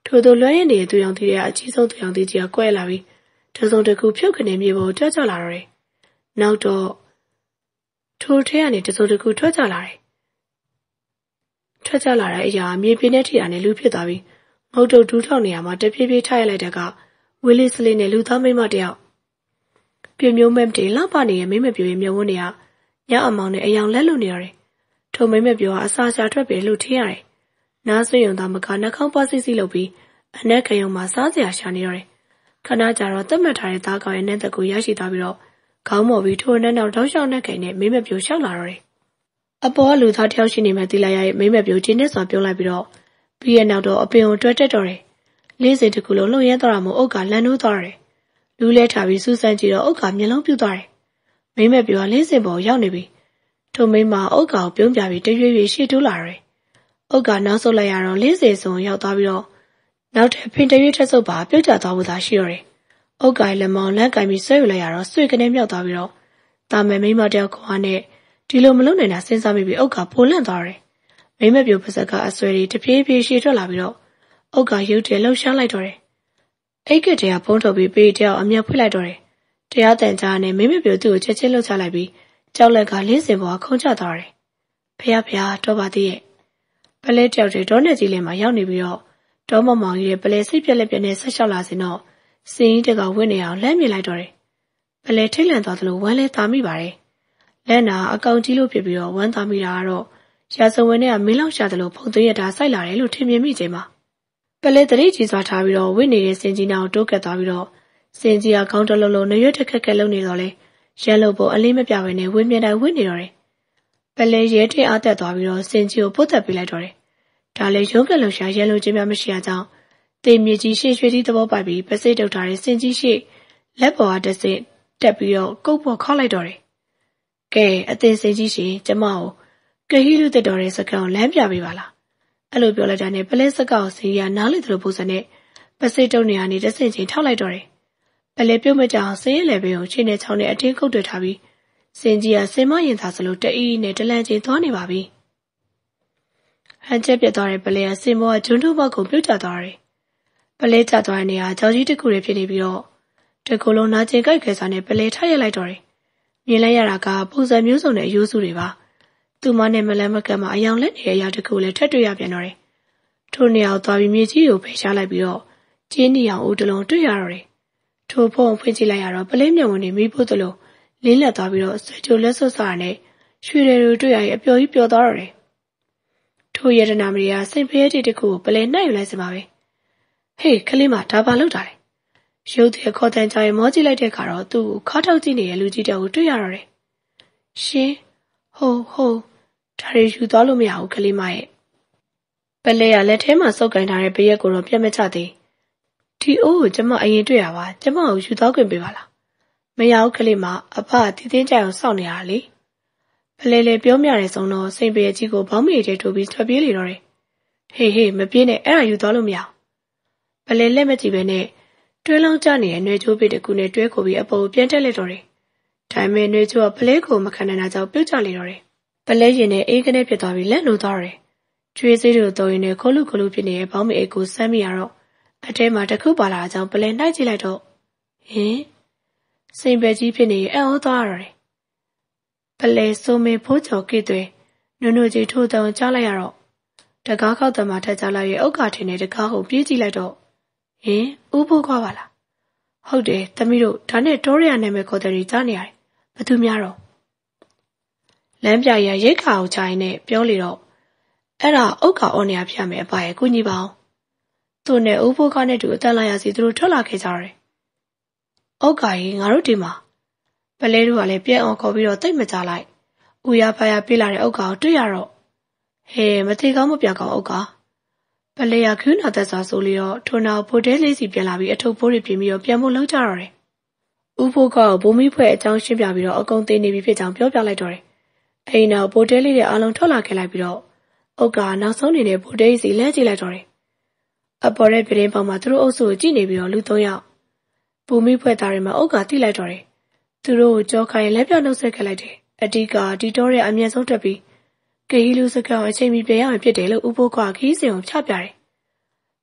ထို့သောလွှဲရင်နေတဲ့သူရောင်သေးတဲ့အကြီးဆုံးသူရောင်သေးကြီးကကွဲလာပြီးတစုံတစ်ခုဖြုတ်ခနဲ့မြေပေါ်တက်ကြလာတော့တယ်။နောက်တော့ထိုထဲကနေတစုံတစ်ခုထွက်ကြလာတယ်။ထွက်ကြလာတဲ့အရာမြေပြင်နဲ့ထိတာနဲ့လူဖြစ်သွားပြီးငုတ်တုတ်ဒူးထောက်နေရမှာတဖြည်းဖြည်းထားရလိုက်တဲ့ကဝီလီစလီနဲ့လူသားမိန်းမတယောက်ပြမျိုးမဲ့တေလှပနေရဲ့မိမပြိုရဲ့မျက်ဝန်းတွေကညအမောင်နဲ့အယောင်လက်လွတ်နေရတယ်။ထိုမိမပြိုကအစာရှာထွက်ပြီးလှုပ်ထင်းရတယ်။နားဆွေရုံသားမကနှာခေါင်းပွားစီစီလုပ်ပြီးအနက်ခရုံမှာစားစရာရှာနေရတယ်။ခဏကြာတော့တတ်မှတ်ထားတဲ့သားကောင်ရဲ့နက်သက်ကိုရရှိသွားပြီးတော့ခေါင်းမော်ပြီးထိုနဲ့နောက်တောက်လျှောက်နဲ့ခိုင်နဲ့မိမပြိုလျှောက်လာတော့တယ်။အပေါ်ကလူသားတယောက်ရှိနေမှသိလိုက်ရရဲ့မိမပြိုကျင်းနဲ့စွာပြုံးလိုက်ပြီးတော့ပြီးရဲ့နောက်တော့အပင်ကိုတွဲတက်တော့တယ်။လေးစိတ်တစ်ခုလုံးလှုပ်ရဲသွားတာမို့အုတ်ကလန်နိုးသွားတယ်။လူလဲထားပြီးစူးစမ်းကြည့်တော့အုတ်ကမျက်လုံးပြူသွားတယ်။မိမပြိုကလေးစင်ပေါ်ရောက်နေပြီ။ထိုမိမအုတ်ကောင်ပြုံးပြပြီးတရွေ့ရွေ့ရှေ့တိုးလာတယ်။အုတ်ကနောက်ဆုတ်လိုက်ရတော့လေးစိတ်စုံရောက်သွားပြီးတော့နောက်ထပ်ဖင်တရွေ့ထက်ဆုပ်ပါပြုတ်ကျသွားဖို့သာရှိတော့တယ်။အုတ်ကလက်မောင်းလက်ကင်ပြီးဆွဲယူလိုက်ရတော့ဆွေကနေမြောက်သွားပြီးတော့တာမယ်မိမတယောက်ခေါ်နဲ့ဒီလိုမလုပ်နိုင်တာစဉ်းစားမိပြီးအုတ်ကပိုလန့်သွားတယ်။မိမပြိုပါစက်ကအဆွဲတွေတပြေးပြေးရှေ့ထွက်လာပြီးတော့အုတ်ကရုတ်တရက်လှုပ်ရှားလိုက်တော့တယ်။အိတ်ကတည်းကဖုံးထုတ်ပြီးပေးတယောက်အမျက်ဖွင့်လိုက်တော့တယ်။တရားတန်ကြားနဲ့မိမပြိုသူ့ကိုချက်ချင်းလှုပ်ချလိုက်ပြီးကြောက်လက်ကလင်းစင်ပေါ်ခုန်ချသွားတယ်။ဖះဖះတော့ပါသေးရဲ့။ပလဲတယောက်တွေဒေါနဲ့ကြီးလင်မှာရောက်နေပြီးတော့ဒေါမောင်မောင်ကြီးရဲ့ပလဲစိတ်ပြက်လက်ပြက်နဲ့ဆက်လျှောက်လာစင်တော့စင်းကြီးတကဝင့်နေအောင်လှမ်းမြင်လိုက်တော့တယ်။ပလဲထိတ်လန့်သွားသလိုဝမ်းလဲသားမိပါတယ်။လက်နာအကောင်ကြီးလို့ဖြစ်ပြီးတော့ဝမ်းသားမိတာကတော့ရာဇဝင်နဲ့ကမင်းလောက်ရှာသလိုဖုန်သွင်းရတာစိုက်လာတယ်လို့ထင်မြင်မိချိန်မှာပလဲတရိပ်ကြီးစွာထားပြီးတော့ဝင့်နေတဲ့စင်ကြီးနာကိုတိုးကပ်သွားပြီးတော့စင်ကြီးကခေါင်းတလုံးလုံးနရွက်တက်ခက်ခက်လုံးနေတော့လဲရဲလို့ပေါ်အလေးမပြဘဲနဲ့ဝင်းမြင်တိုင်းဝင့်နေတော့တယ်။ပလဲရဲထင်အားတက်သွားပြီးတော့စင်ကြီးကိုပုတ်တက်ပေးလိုက်တော့တယ်။ဒါလည်းရုံးကလုံရှာရဲလို့ချင်းများမရှိရကြောင်းတေမြေကြီးရှေ့ရွှေကြီးသဘောပိုက်ပြီးပစိတ်တုတ်ထားတဲ့စင်ကြီးရှေ့လက်ပေါ်ကတဆင့်တက်ပြီးတော့ကုတ်ပေါ်ခောက်လိုက်တော့တယ်။ကဲအသင်စင်ကြီးရှင်ကျမကိုကဟီလူတက်တော်တဲ့စကောင်လမ်းပြပေးပါလား။အဲ့လိုပြောလိုက်တာနဲ့ပလဲစကောင်စီရနားလေသလိုပုံစံနဲ့ပစိတ်တုတ်နေရာနေတဆင့်ချင်းထောက်လိုက်တော့တယ်။ပလဲပြုတ်မကြအောင်စင်းရလေပင်ကိုချိန်နဲ့ချောင်းနဲ့အထင်းခုတ်တွေ့ထားပြီးစင်ကြီးကစင်မရင်သာစလို့တအီးနဲ့တလန့်ချင်းသွားနေပါပြီ။ဟန်ချက်ပြတ်သွားတဲ့ပလဲကစင်မောကဂျွန်းထုဘောက်ကိုပြုတ်ကျသွားတယ်။ပလဲကျသွားတဲ့နေရာကြောင်ကြီးတစ်ခုတွေဖြစ်နေပြီးတော့တကူလုံးနာကျင်ကြိုက်ခဲစားနဲ့ပလဲထရရက်လိုက်တော့တယ်။မြင်လိုက်ရတာကပုံစံမျိုးစုံနဲ့အယိုးစုတွေပါ။သူမနဲ့မလန်းမကတ်မှာအယောင်လက်နေတဲ့အရာတစ်ခုလည်းထပ်တွေ့ရပြန်တော့တယ်။ထိုနေရာကိုသွားပြီးမြေကြီးကိုဖိရှားလိုက်ပြီးတော့ကျင်းနေအောင်ဦးတလုံးတွေ့ရတော့တယ်။ထိုဖုံဖွင့်ကြည့်လိုက်ရတော့ပလဲမျက်ဝန်းတွေမီးဖို့သလိုလင်းလက်သွားပြီးတော့ဆွေချိုလက်ဆွတ်စားရနဲ့ရွှေတွေတွေ့ရရင်အပျော်ကြီးပျော်သွားတော့တယ်။ထိုရတနာမရီကစိတ်ဖျဲတီတစ်ခုကိုပလဲနှိုက်ယူလိုက်စပါပဲ။ဟေးကလေးမဒါပါလောက်တာလေ။ရုပ်တဲ့ခေါ်တန်ကြရင်မောကြည့်လိုက်တဲ့ခါတော့သူ့ကိုခါထောက်ကြည့်နေတဲ့လူကြီးတယောက်ကိုတွေ့ရတော့တယ်။ရှင်ဟိုဟိုဒါရီယူသွားလို့မရဘူးကလေးမရဲ့ပလဲရလက်ထဲမှာစုပ်ကင်ထားတဲ့ဘရက်ကိုတော့ပြတ်မချသေးဒီအိုးကိုကျမအရင်တွေ့ရပါကျမကိုယူသွားခွင့်ပေးပါလားမရဘူးကလေးမအဖတီးတင်းကြအောင်စောင့်နေရတာလေပလဲလေပြောမြတဲ့ဆုံးတော့စိန်ပရဲ့ကြီးကိုဘောင်းမီထဲထိုးပြီးထွက်ပြေးလေတော့တယ်ဟေးဟေးမပြေးနဲ့အဲ့ဒါယူသွားလို့မရဘူးပလဲလက်မကြည့်ပဲနဲ့တွဲလောင်းကျနေတဲ့နှွေချိုးပစ်တကူနဲ့တွဲခိုပြီးအပေါ်ကိုပြန်တက်လက်တော့တယ်ဒါပေမဲ့နှွေချိုးကပလဲကိုမခံနိုင်တာကြောင့်ပြုတ်ကျလေတော့တယ်ပလဲရင်နဲ့အေးကနေဖြစ်သွားပြီးလက်လိုသွားတယ်ကျွေးစေးတို့တော်ရင်နဲ့ခိုးလူခိုးလူဖြစ်နေတဲ့ဘောင်းမီအိတ်ကိုစမ်းမိရတော့အထဲမှာတစ်ခုပါလာအကြောင်းပလဲနှိုက်ကြည့်လိုက်တော့ဟင်စိန်ပဲကြီးဖြစ်နေအံ့ဩသွားရတယ်ပလဲဆိုမေဖိုးချော်ကိတွေနုံနုကြီးထိုးတုံကြားလိုက်ရတော့တကားခောက်တမထက်ကြလိုက်ရဲ့ဥက္ကာထင်းနဲ့တကားကိုပြေးကြည့်လိုက်တော့ဟင်ဥဖို့ခွာပါလားဟုတ်တယ်သမီးတို့ဒါနဲ့တိုးရရနာမည်ခေါ်တယ်ကြားနေရတယ်ဘသူများတော့လမ်းပြရရိတ်ခါကိုချရင်နဲ့ပြောလေတော့အဲ့ဒါဥက္ကာအော်နေရဖြစ်မယ်အပါရဲ့ကုညီပါအောင်သူ့နဲ့ဥဖို့ခွာနဲ့တူအတန်လာရစီသူတို့ထွက်လာခဲ့ကြတယ်ဥက္ကာကြီးငါတို့ဒီမှာပလဲတို့ကလည်းပြက်အောင်ခေါ်ပြီးတော့တိတ်မကြလိုက်ဥရဖာရပြေးလာတဲ့ဥက္ကာကိုတွေ့ရတော့ဟဲမသေးကောင်းမပြကောင်းဥက္ကာပလဲရခူးနာသက်စွာဆိုလေတော့ထိုနာဖိုတဲလေးစီပြန်လာပြီးအထုပ်ပိုးတွေပြင်ပြီးတော့ပြန်ဖို့လုံးကြတော့တယ်ဥဖို့ခွာကိုဘုံမီဖွဲ့အကြောင်းရှင်းပြပြီးတော့အကုန်သိနေပြီဖြစ်ကြောင်းပြောပြလိုက်တော့တယ်အိမ်နောက်ပိုတဲလေးတွေအားလုံးထွက်လာခဲ့လိုက်ပြီးတော့ဥက္ကာနောက်ဆုံးနေတဲ့ပိုတဲစီလှမ်းကြည့်လိုက်တော့တယ်အပေါ်တဲ့ပြတင်းပေါက်မှာသူတို့အုပ်စုကိုကြည့်နေပြီးတော့လူသုံးယောက်ဘူမိဖွဲ့သားတွေမှာဥက္ကာတိလိုက်တော့တယ်သူတို့ကိုကြောခိုင်လက်ပြနှုတ်ဆက်ခဲ့လိုက်တယ်အတီးကဒီတော့ရဲ့အမြင့်ဆုံးတက်ပြီးဂေဟီလူစကောင်အချိန်မီပြန်ရမယ်ဖြစ်တယ်လို့ဥပုကွာခီးစင်ကိုချပြတယ်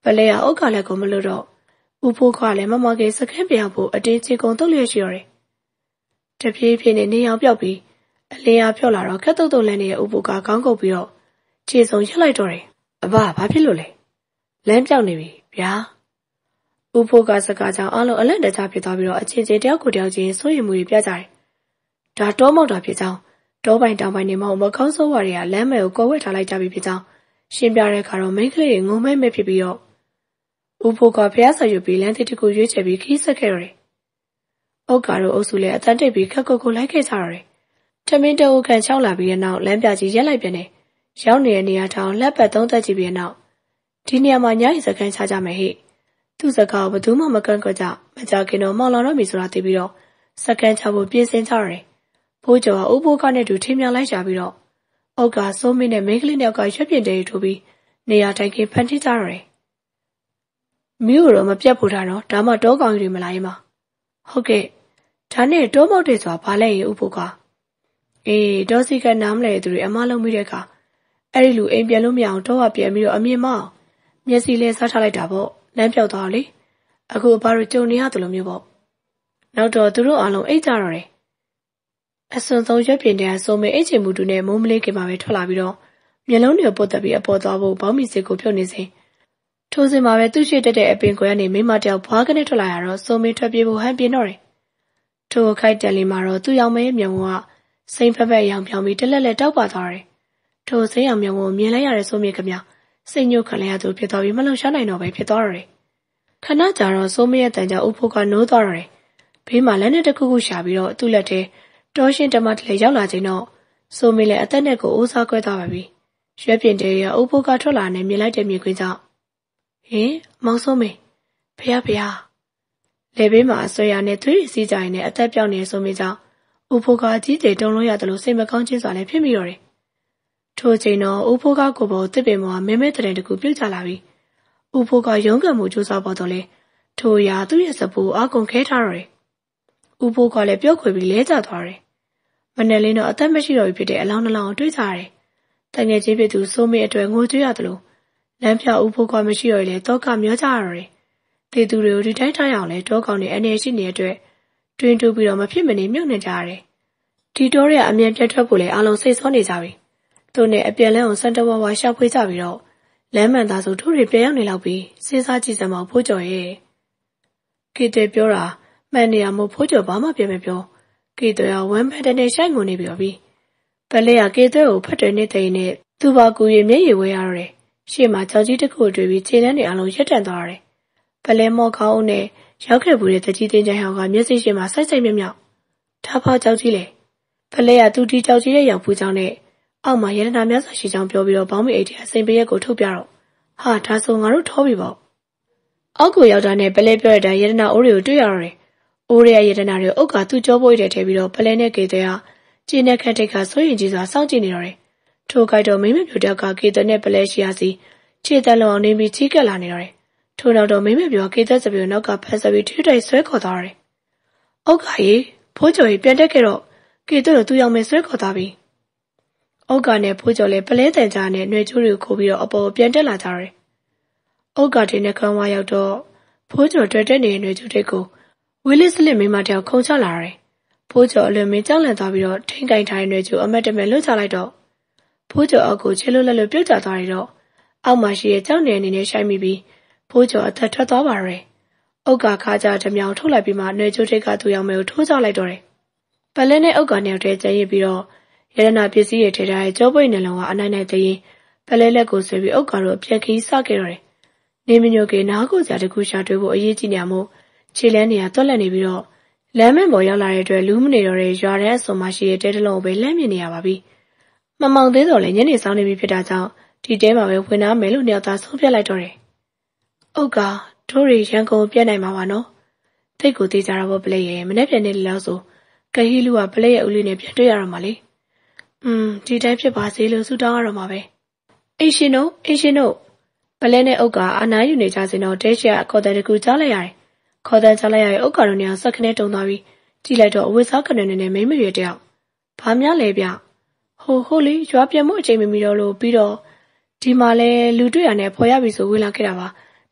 လဲရအုတ်ကလည်းကိုမလို့တော့ဦးဖိုးခွာလည်းမမကေစခန်းပြောင်ဖို့အတင်းချေကုန်တုတ်လျက်ရှိရတယ်။တပြေးပြေးနဲ့နေအောင်ပြောက်ပြီးအလင်းအားဖြော့လာတော့ခက်တုတ်တုတ်လန်းနေတဲ့ဦးဖိုးကခေါင်းကုပ်ပြီးတော့ခြေစုံရက်လိုက်တော့တယ်။အဘဘာဖြစ်လို့လဲ။လမ်းပြောက်နေပြီဗျာ။ဦးဖိုးကစကားကြောင့်အလုံးအလန့်တကြားဖြစ်သွားပြီးတော့အချင်းချင်းတယောက်ကိုတယောက်ချင်းစိုးရိမ်မှုတွေပြကြတယ်။ဒါတောမောက်တာဖြစ်ကြောင်းတောပိုင်တောင်ပိုင်နေမဟုတ်မကောင်းဆိုးဝါတွေကလမ်းမဲကိုကော်ဝဲထားလိုက်ကြပြီဖြစ်ကြောင်းရှင်းပြတဲ့အခါတော့မိန်းကလေးတွေငုံမဲမဲဖြစ်ပြီးတော့ဦးဖိုးကဖျားဆာယူပြီးလမ်းတစ်ခုရွေးချယ်ပြီးခီးဆက်ခဲ့ရတယ်။အုတ်ကာတို့အုပ်စုလည်းအတန်းတိတ်ပြီးခက်ကုတ်ကိုလိုက်ခဲ့ကြရတယ်။ထမင်းတအုပ်ခန့်ချောင်းလာပြီးတဲ့နောက်လမ်းပြကြီးရက်လိုက်ပြန်တယ်။ရောက်နေတဲ့နေရာထောင်လက်ပတ်သုံးသက်ကြည့်ပြီးတဲ့နောက်ဒီနေရာမှာညရီစကန်ချကြမယ်ဟိ။သူ့စကားကိုဘယ်သူမှမကန့်ကွက်ကြမကြခင်တော့မောင်လာတော့ပြီဆိုတာသိပြီးတော့စကန်ချဖို့ပြင်ဆင်ကြရတယ်။ဖိုးကျော်ကဦးဖိုးကနဲ့တူထင်းမြောင်လိုက်ကြပြီးတော့အုတ်ကာစိုးမင်းနဲ့မိန်းကလေးနှစ်ယောက်ကရွှက်ပြင်းတဲထိုးပြီးနေရာတိုင်ကဖန်တီးကြရတယ်။မြို့တော့မပြတ်ဖို့ထားတော့ဒါမှတောကောင်ကြီးတွေမလာရင်မဟုတ်ကဲ့ဒါနဲ့တောမောက်တွေဆိုတာဘာလဲရေဥဖို့ကအေးတောစီကနားမလဲသူတွေအမလုံးမိတဲ့အခါအဲ့ဒီလူအိမ်ပြန်လို့မရအောင်တောကပြန်ပြီးတော့အမြင်မအောင်မျက်စိလဲစားထားလိုက်တာပေါ့လမ်းပြောက်သွားလေအခုအဘတို့ကြုံနေရတယ်လို့မျိုးပေါ့နောက်တော့သူတို့အားလုံးအိတ်ကြတော့တယ်အစွန်ဆုံးရွက်ပြင်တဲ့ဆိုမေအိတ်ချင်မှုတူနဲ့မိုးမလေးကင်မှာပဲထွက်လာပြီးတော့မျက်လုံးတွေပုတ်တက်ပြီးအပေါ်သွားဖို့ဘောင်းမီစစ်ကိုဖြုတ်နေစဉ်ထိုစဉ်မှာပဲသူ့ရှိတက်တဲ့အပင်ကွယ်ကနေမိမတယောက်ဘွားကနေထွက်လာရတော့ဆိုမင်းထွက်ပြေးဖို့ဟန်ပြင်းတော့တယ်။ထိုခိုက်တန်လီမှာတော့သူ့ရောင်မဲမြုံကစိမ့်ဖက်ဖက်ရောင်ပြောင်ပြီးတလက်လက်တောက်ပါသွားတယ်။ထိုစိမ့်ရောင်မြုံကိုမြင်လိုက်ရတဲ့ဆိုမင်းကမြစိတ်ညှို့ခံလိုက်ရသူဖြစ်သွားပြီးမလုံရှားနိုင်တော့ပဲဖြစ်သွားတယ်။ခဏကြာတော့ဆိုမင်းရဲ့တန်ကြောင်ဥဖို့ကနိုးသွားတော့တယ်။ဘေးမှာလက်နဲ့တစ်ခုခုရှာပြီးတော့သူ့လက်ထဲတောရှင်တမတ်လည်းရောက်လာချိန်တော့ဆိုမင်းလည်းအသက်နဲ့ကိုအိုးစားခွဲသွားပါပြီ။ရွှဲပြင်းတဲရဥဖို့ကထွက်လာနေမြင်လိုက်တဲ့မြင်ကွင်းကြောင့်ဟင်မောင်စိုးမေဖះဖះလေဘေးမှာအဆွဲရနဲ့သွေးရစီးကြရင်နဲ့အသက်ပြောင်းနေဆိုမိကြောင့်ဦးဖိုးကအကြီးကျယ်တုံလို့ရတယ်လို့စိတ်မကောင်းချင်းစွာလည်းဖြစ်မိတော့တယ်။ထို့ချိန်တော့ဦးဖိုးကကိုပေါ်တစ်ပင်ပေါ်မဲမဲတရင်တကူပြုတ်ချလာပြီးဦးဖိုးကရုံးကန်မှုကြိုးစားပေါ်တော့လေထို့ရာသူ့ရဲ့စပူအကုန်ခဲထားတော့တယ်။ဦးဖိုးကလည်းပြုတ်ခွေပြီးလဲကျသွားတယ်။မနဲ့လင်းတော့အသက်မရှိတော့ပြီဖြစ်တဲ့အလောင်းနှလောင်းတွေးကြရတယ်။တငယ်ချင်းဖြစ်သူစိုးမေအတွက်ငိုကြွရတယ်လို့လမ်းဖြောက်ဦးဖို့ကမရှိရလေတောကမျောကြရတယ်။တေသူတွေကိုဒီတိုင်းထားရအောင်လေတောကောင်တွေအနေရှိနေတဲ့အတွက်တွင်တူပြီးတော့မဖြစ်မနေမြုပ်နေကြရတယ်။ဒီတောတွေကအမြန်ပြတ်ထွက်ဖို့လေအားလုံးစိတ်ဆောနေကြပြီ။သူနဲ့အပြန်လန်းအောင်စံတဝါဝါရှောက်ဖွေးကြပြီးတော့လမ်းမှန်သားဆိုသူတွေပြန်ရောက်နေလောက်ပြီးစဉ်းစားကြည့်စမ်းမဖိုးကျော်ရဲ့ကေတဲပြောတာမှန်နေရမို့ဖိုးကျော်ဘာမှပြန်မပြောကေတဲကဝမ်းဖက်တဲ့နဲ့ရှိုက်ငုံနေပြီ။ပလဲကကေတဲကိုဖတ်တယ်နေတဲ့နဲ့သူ့ဘာကူရမျက်ရည်ဝဲရတော့တယ်။ရှေ့မှာကြောက်ကြီးတစ်ခုတွေ့ပြီးခြေနှမ်းတွေအလုံးရက်တန်သွားတယ်။ပလဲမော့ခေါင်းနဲ့ရောက်ခဲ့ဘူးတဲ့တကြီးတင်းချိုင်ဟောင်ကမျက်စိရှိမှာစိုက်စိုက်မြက်မြောက်ထားဖောက်ကြောက်ကြီးလေ။ပလဲကသူဒီကြောက်ကြီးရဲ့ရောက်ဖူးကြောင်းနဲ့အောက်မှာရတနာများစွာရှိကြောင်းပြောပြီးတော့ဘောင်းမီအိတ်ထဲအစိမ်ပေးရက်ကိုထုတ်ပြတော့ဟာဒါဆိုငါတို့ထောပြီပေါ့။အောက်ကိုရောက်တာနဲ့ပလဲပြောရတဲ့ရတနာအိုးတွေကိုတွေ့ရတော့တယ်။အိုးရဲ့ရတနာတွေအုတ်ကသူ့ကြောပွေးတဲ့ထဲပြီးတော့ပလဲနဲ့ကေတဲ့ကကျင်းနဲ့ခန့်တိတ်ကစိုးရင်ကြီးစွာစောင့်ကြည့်နေတော့တယ်။ထိုကိုက်တော့မိမပြူတယောက်ကကေတဲ့နဲ့ပလဲရှိရစီခြေတက်လုံအောင်နေပြီးချီးကပ်လာနေတော့တယ်။ထို့နောက်တော့မိမပြောကေသက်စပီကိုနောက်ကဖက်ဆက်ပြီးထိတိုက်ဆွဲခေါ်သွားတယ်။အုတ်ကကြီးဖိုးကျော်ကြီးပြန်တက်ခဲ့တော့ကေတဲ့တို့သူ့ရောက်မဲ့ဆွဲခေါ်သွားပြီ။အုတ်ကနဲ့ဖိုးကျော်လည်းပလဲတန်ကြားနဲ့နှွေချိုးတွေကိုခိုးပြီးတော့အပေါ်ပြန်တက်လာကြတယ်။အုတ်ကတင်းနဲ့ခေါင်းဝါရောက်တော့ဖိုးကျော်တွေ့တဲ့နေနှွေချိုးတွေကိုဝီလစ်စလစ်မိမတယောက်ခုံချလာတယ်။ဖိုးကျော်အလွန်မင်းကြောက်လန့်သွားပြီးတော့ထိန်ကင်ထိုင်နှွေချိုးအမတ်တမဲလွတ်ချလိုက်တော့ဖိုးကျော်အောက်ကိုချေလွတ်လက်လွတ်ပြုတ်ကျသွားတယ်တော့အောက်မှာရှိတဲ့ကြောက်နေအနေနဲ့ရှိုက်မိပြီးဖိုးကျော်အသက်ထွက်သွားပါရဲ့။အုတ်ကခါကြဓမြောင်ထုတ်လိုက်ပြီးမှနှွေချိုးထိတ်ကသူ့ရောက်မဲကိုထိုးချလိုက်တော့တယ်။ပလဲနဲ့အုတ်ကနေတည်းကျန်ရစ်ပြီးတော့ရတနာပစ္စည်းတွေထဲထားတဲ့ကြောပွေနှလုံးကအနိုင်နိုင်သိရင်ပလဲလက်ကိုဆွဲပြီးအုတ်ကတော့ပြန်ခီးစခဲ့တော့တယ်။နေမညိုကေနားကိုကြာတကူရှာတွေ့ဖို့အရေးကြီးနေမှုခြေလန်းနေရတွက်လက်နေပြီးတော့လမ်းမပေါ်ရောက်လာတဲ့အတွက်လူးမနေတော့တဲ့ရွာထဲအစုံမှာရှိတဲ့တဲတလုံးကိုပဲလှမ်းမြင်နေရပါပြီ။မမောင်သေးတော့လည်းညနေဆောင်နေပြီဖြစ်တာကြောင့်ဒီတဲမှာပဲဝင်သားမယ်လို့နှစ်ယောက်သားဆုံးဖြတ်လိုက်တော့တယ်။အုတ်ကတို့ရီရန်ကုန်ပြတ်နိုင်မှာပါနော်။တိတ်ကိုသေးကြတာပေါ့ပလဲရဲ့မနေ့ပြန်နေလို့ဆိုကဟီလူကပလဲရဲ့ဦးလေးနဲ့ပြန်တွေ့ရတော့မှလေ။อืมဒီတိုင်းဖြစ်ပါစေလို့ဆုတောင်းရတော့မှာပဲ။အိရှင်တို့အိရှင်တို့ပလဲနဲ့အုတ်ကအာနာယူနေကြစဉ်တော့တဲရှက်ခေါ်တဲ့တကူကြားလိုက်ရတယ်။ခေါ်တဲ့ကြားလိုက်ရရင်အုတ်ကတော့နေအောင်ဆက်ခနဲ့တုံသွားပြီးကြည့်လိုက်တော့အဝတ်စားကနေနဲ့မိမရွယ်တယောက်။ဘာများလဲဗျ။ဟိုဟိုလေးရွာပြန်မှုအချိန်မမီတော့လို့ပြီးတော့ဒီမှာလဲလူတွေ့ရနဲ့ဖော်ရပြီဆိုဝေးလာခဲ့တာပါ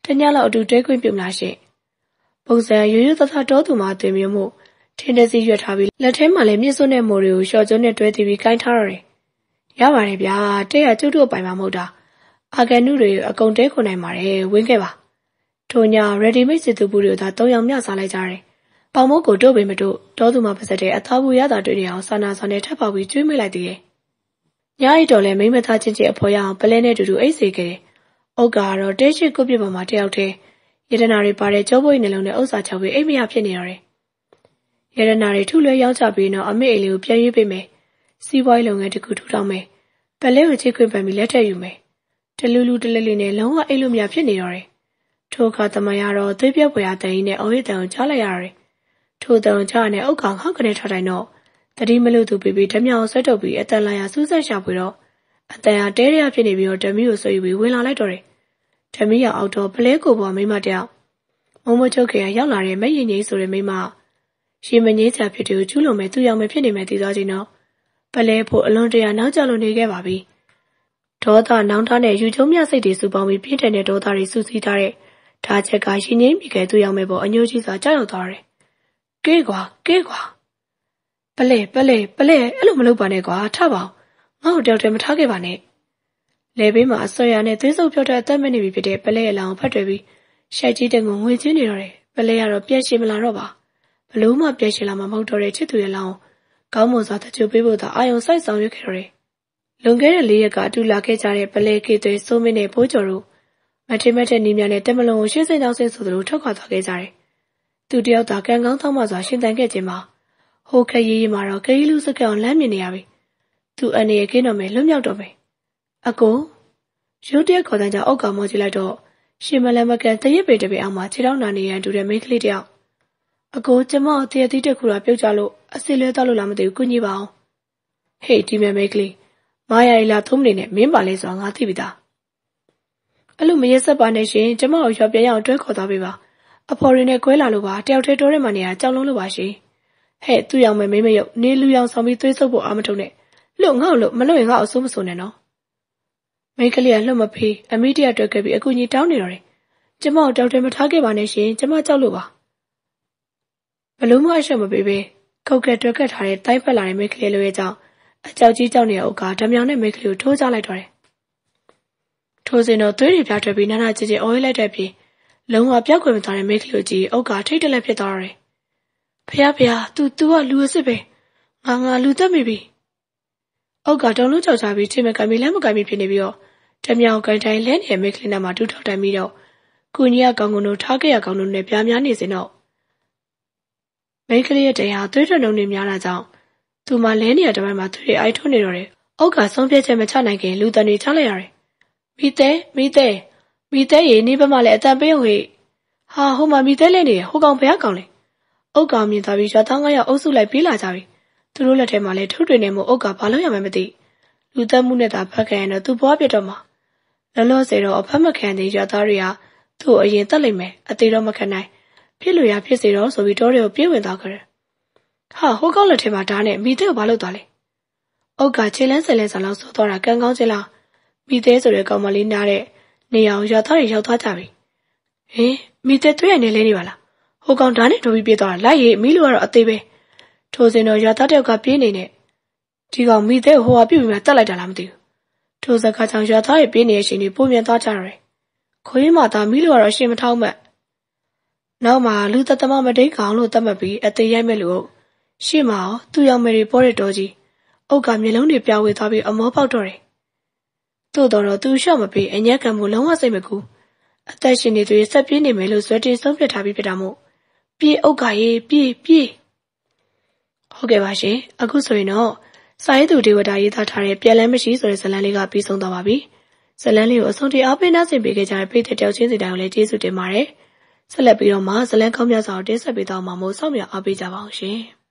တညလောက်အတူတွဲခွင့်ပြုမလားရှင်ပုံစံရိုးရိုးသားသားတောသူမှအသွင်မျိုးမှုထင်းတစီရွက်ထားပြီးလက်ထဲမှာလည်းမြစ်စွန်းတဲ့မိုးတွေကိုရှော့ကျွန်းနဲ့တွဲတည်ပြီးကိုင်းထားရတယ်ရပါတယ်ဗျာတဲ့ရကျုပ်တို့ပိုင်မှာမဟုတ်တာအာဂန်နုတွေအကုန်တဲခွန်နိုင်ပါတယ်ဝင်းခဲ့ပါထိုည ready made စစ်သူဘူးတွေသာသုံးယောက်မျှစားလိုက်ကြတယ်ပေါင်မိုးကိုတို့ပေမတို့တောသူမှပါစက်တဲ့အသားဘူးရတာတွေ့နေအောင်စာနာဆောင်နဲ့ထပ်ပေါက်ပြီးကျွေးမိလိုက်သေးတယ်ညအိတ်တော်လည်းမိမသားချင်းချင်းအဖော်ရအောင်ပလဲနဲ့တူတူအိတ်စေခဲ့တယ်။အုတ်ကတော့တဲရှိကုတ်ပြပေါ်မှာတယောက်တည်းရတနာတွေပါတဲ့ကြောပွေးနှလုံးနဲ့ဥစ္စာချောက်ပြီးအိတ်မရဖြစ်နေရတယ်။ရတနာတွေထုလွဲရောက်ကြပြီးတော့အမေအိတ်လေးကိုပြန်ရွေးပေးမယ်။စီးပွားရေးလုပ်ငန်းတစ်ခုထူထောင်မယ်။ပလဲကိုချိတ်ခွင့်ပန်ပြီးလက်ထက်ယူမယ်။တလူလူတလက်လေးနဲ့လုံးဝအိတ်လို့မရဖြစ်နေရတယ်။ထိုအခါတမန်ရတော့သွေးပြက်ပွေအားတန်ကြီးနဲ့အော်ရည်တန်ကိုကြားလိုက်ရတယ်။ထိုတန်ကိုကြားနဲ့အုတ်ကောင်ခောက်ကနေထောက်တိုင်းတော့တတိမလို့သူပြီးပြီးဓမြောင်ဆွဲထုတ်ပြီးအတန်လာရစူးစက်ရှာပွေတော့အတန်ဟာတဲရရဖြစ်နေပြီးတော့ဓမီကိုဆွဲယူပြီးဝင်လာလိုက်တော့တယ်ဓမီရအောက်တော့ပလဲကိုပေါ်မိမတယောက်မုံမချုပ်ခေရောက်လာတဲ့မရင်ကြီးဆိုတဲ့မိမရှင်မငိမ့်ချာဖြစ်သူကျူးလွန်မဲ့သူ့ရောက်မဲ့ဖြစ်နေမဲ့တည်သွားခြင်းတော့ပလဲဖို့အလွန်တရာနောက်ကျလွန်နေခဲ့ပါပြီဒေါသနောင်တနဲ့ယူကျုံမြစိတ်တွေစုပေါင်းပြီးပြင်းထန်တဲ့ဒေါသတွေစုစည်းထားတဲ့ဓာချက်ကရှင်ငိမ့်မိခဲ့သူ့ရောက်မဲ့ပေါ်အညိုကြီးစွာကြောက်ရွံ့သွားတယ်ကဲကွာကဲကွာပလဲပလဲပလဲအဲ့လိုမလုပ်ပါနဲ့ကွာထပါငါ့ကိုတယောက်တည်းမထားခဲ့ပါနဲ့လေဘေးမှာအဆွဲရနဲ့သွေးစုပ်ပြောတဲ့အသက်မနေပြီဖြစ်တဲ့ပလဲရဲ့လောင်ဖတ်တွေ့ပြီးရှိုက်ကြီးတဲ့ငုံငွေချင်းနေတော့တယ်ပလဲကတော့ပြက်ရှင်မလာတော့ပါဘလို့မှပြက်ရှင်လာမှာမဟုတ်တော့တဲ့ချစ်သူရဲ့လောင်ကောင်းမွန်စွာတချို့ပေးဖို့သာအာယုံစိုက်ဆောင်ရွက်ခဲ့ရတယ်လွန်ခဲ့တဲ့လေးရက်ကအတူလာခဲ့ကြတဲ့ပလဲကေသွေးစိုးမင်းနဲ့ဘိုးကျော်တို့မထေမထဲနီးမြနဲ့တက်မလုံးကိုရှင်းစိတ်ကြောင်းစိတ်ဆိုသလိုထောက်ခွာသွားခဲ့ကြတယ်သူတယောက်သာကံကောင်းသောမှစွာရှင်တန်ခဲ့ခြင်းမှာဟိုခရီးမှာတော့ခရီးလူစကောင်းလမ်းမြင်နေရပြီသူအနေနဲ့ကင်းတော့မယ်လွတ်မြောက်တော့မယ်အကိုရုတ်တရက်ခေါ်တဲ့ကြောင့်အောက်ကောင်မောကြည့်လိုက်တော့ရှင်မလန်မကန်တရက်ပေတပေအောင်မှာခြေထောက်နာနေရန်တူတဲ့မိန်းကလေးတယောက်အကိုကျမတရက်တီးတက်ခုတာပြုတ်ကြလို့အစစ်လွဲတော့လို့လားမသိဘူးကုညီပါအောင်ဟေးဒီမဲ့မိန်းကလေးမာယာရီလာသုံးနေနဲ့မင်းပါလဲဆိုတာငါသိပြီသားအဲ့လိုမရက်ဆက်ပါနဲ့ရှင်ကျမကိုရွာပြန်ရအောင်တွဲခေါ်သွားပေးပါအဖော်ရင်းနဲ့ကွဲလာလို့ပါတယောက်တည်းတိုးထဲမှာနေရကြောက်လုံးလို့ပါရှင်ဟဲ့သူ့ရောက်မဲ့မိမရုပ်နေလူရောင်ဆောင်ပြီးသွေးဆုပ်ဖို့အာမထုံနဲ့လို့ငါ့လို့မလို့ရင်ငါ့အဆိုးမဆိုးနဲ့နော်မိန်းကလေးကလှုပ်မဖေးအမိတရတွက်ခဲ့ပြီးအကူကြီးတောင်းနေတော့တယ်ကျမတို့တောက်တယ်မထားခဲ့ပါနဲ့ရှင်ကျမကြောက်လို့ပါဘလို့မှအရှက်မပေးပဲခုတ်ကဲတွက်ကက်ထားတဲ့တိုက်ဖက်လာတဲ့မိန်းကလေးလိုရဲ့ကြောင့်အကြောက်ကြီးကြောက်နေတဲ့အုပ်ကဓမြောင်နဲ့မိန်းကလေးကိုထိုးချလိုက်တော့တယ်ထိုးစင်တော့သွေးတွေပြထွက်ပြီးနာနာကြည်ကြည်အော်ရလိုက်တဲ့ပြင်လုံးဝပြောက်ခွင့်မသွားတဲ့မိန်းကလေးကိုကြည့်အုပ်ကထိတ်တလက်ဖြစ်သွားတယ်ဖះဖះ तू तू ကလူအစ်စ်ပဲငါငါလူသက်မိပြီအုတ်ကတုံလုံးကြောက်ကြပြီးချိန်မကမီလမ်းမကမီဖြစ်နေပြီးတော့ဓမြောင်ကန်တိုင်းလဲနေတဲ့မိခလင်းနာမှာတူထောက်တိုင်ပြီးတော့ကုညီကကောင်းကုန်းတို့ထားခဲ့ရကောင်းတို့နဲ့ပြားများနေစင်တော့မိခလေးရဲ့တရားသွေးထွက်နှုံနေများတာကြောင့်သူမှလဲနေရတဲ့ဘက်မှာသူတွေအိုက်ထွန်းနေတော့တယ်အုတ်ကဆုံးဖြတ်ချက်မချနိုင်ခင်လူတန်တွေချလိုက်ရတယ်မိသေးမိသေးမိသေးရေနေဘက်မှာလည်းအတန်ပေးအောင်ဟေ့ဟာဟိုမှာမိသေးလဲနေဟိုကောင်ဘယ်ကောင်လဲအုတ်ကောင်မြင်သွားပြီးရွာသားငါးယောက်အုပ်စုလိုက်ပြေးလာကြပြီသူတို့လက်ထဲမှာလည်းထုတွေနေမှုအုတ်ကဘာလို့ရမှမသိလူသက်မှုနဲ့သာဖတ်ခံရတော့သူ့ဘွားပြတ်တော့မှာလောလောဆယ်တော့အဖက်မခံတဲ့ရွာသားတွေကသူ့အရင်တက်လိုက်မယ်အသေးတော့မခံနိုင်ဖြစ်လို့ရဖြစ်စေတော့ဆိုပြီးတောတွေကိုပြေးဝင်သွားကြတယ်ဟာဟိုကောင်လက်ထဲမှာဓာတ်နဲ့မိသေးကိုဘာလို့သွားလဲအုတ်ကခြေလန်းဆယ်လန်းဆလောက်ဆိုတော့တာကံကောင်းချင်းလားမိသေးဆိုတဲ့ကောင်မလေးနားတဲ့နေအောင်ရွာသားတွေရောက်သွားကြပြီဟင်မိသေးတွေ့ရနေလဲနေပါလားဟိုကောင်ဓာတ်နဲ့ထိုးပြီးပြေးသွားတာလိုက်ရေးမိလို့ကတော့အသေးပဲထိုစင်တော့ရွာသားတယောက်ကပြေးနေနဲ့ဒီကောင်မိသေးကိုဟိုဟာပြုတ်ပြီးမှတက်လိုက်တာလားမသိဘူးထိုစကားကြောင့်ရွာသားတွေပြေးနေတဲ့ရှင်တွေပုံပြန်သွားကြရတယ်ခွေးမသားမိလို့ကတော့ရှင်မထောက်မှတ်နောက်မှာလူသက်သမားမတိတ်ကောင်လို့သတ်မှတ်ပြီးအသေးရိုက်မဲ့လူဟုတ်ရှေ့မှာရောသူ့ရောက်မယ်တွေပေါ်တဲ့တော်ကြီးအုတ်ကမျက်လုံးတွေပြောင်းဝေသွားပြီးအမောပေါက်တော့တယ်သို့တော်တော့သူရှော့မပေးအညက်ကံမှုလုံးဝစိတ်မကူအသက်ရှင်နေသူတွေဆက်ပြေးနေမယ်လို့ဇွဲတင်ဆုံးဖြတ်ထားပြီးဖြစ်တာမို့ပြေးအုတ်ကရေးပြေးပြေးဟုတ်ကဲ့ပါရှင်အခုဆိုရင်တော့စာရေးသူဒေဝတာရေးသားထားတဲ့ပြန်လည်မရှိဆိုတဲ့ဇာတ်လမ်းလေးကပြီးဆုံးသွားပါပြီဇာတ်လမ်းလေးကိုအဆုံးထိအားပေးနှားဆင်ပေးခဲ့ကြတဲ့ပရိသတ်တယောက်ချင်းစီတိုင်းကိုလည်းကျေးဇူးတင်ပါတယ်ဆက်လက်ပြီးတော့မှဇာတ်လမ်းကောင်းများစွာတင်ဆက်ပေးသွားမှာမို့စောင့်မျှော်အားပေးကြပါအောင်ရှင်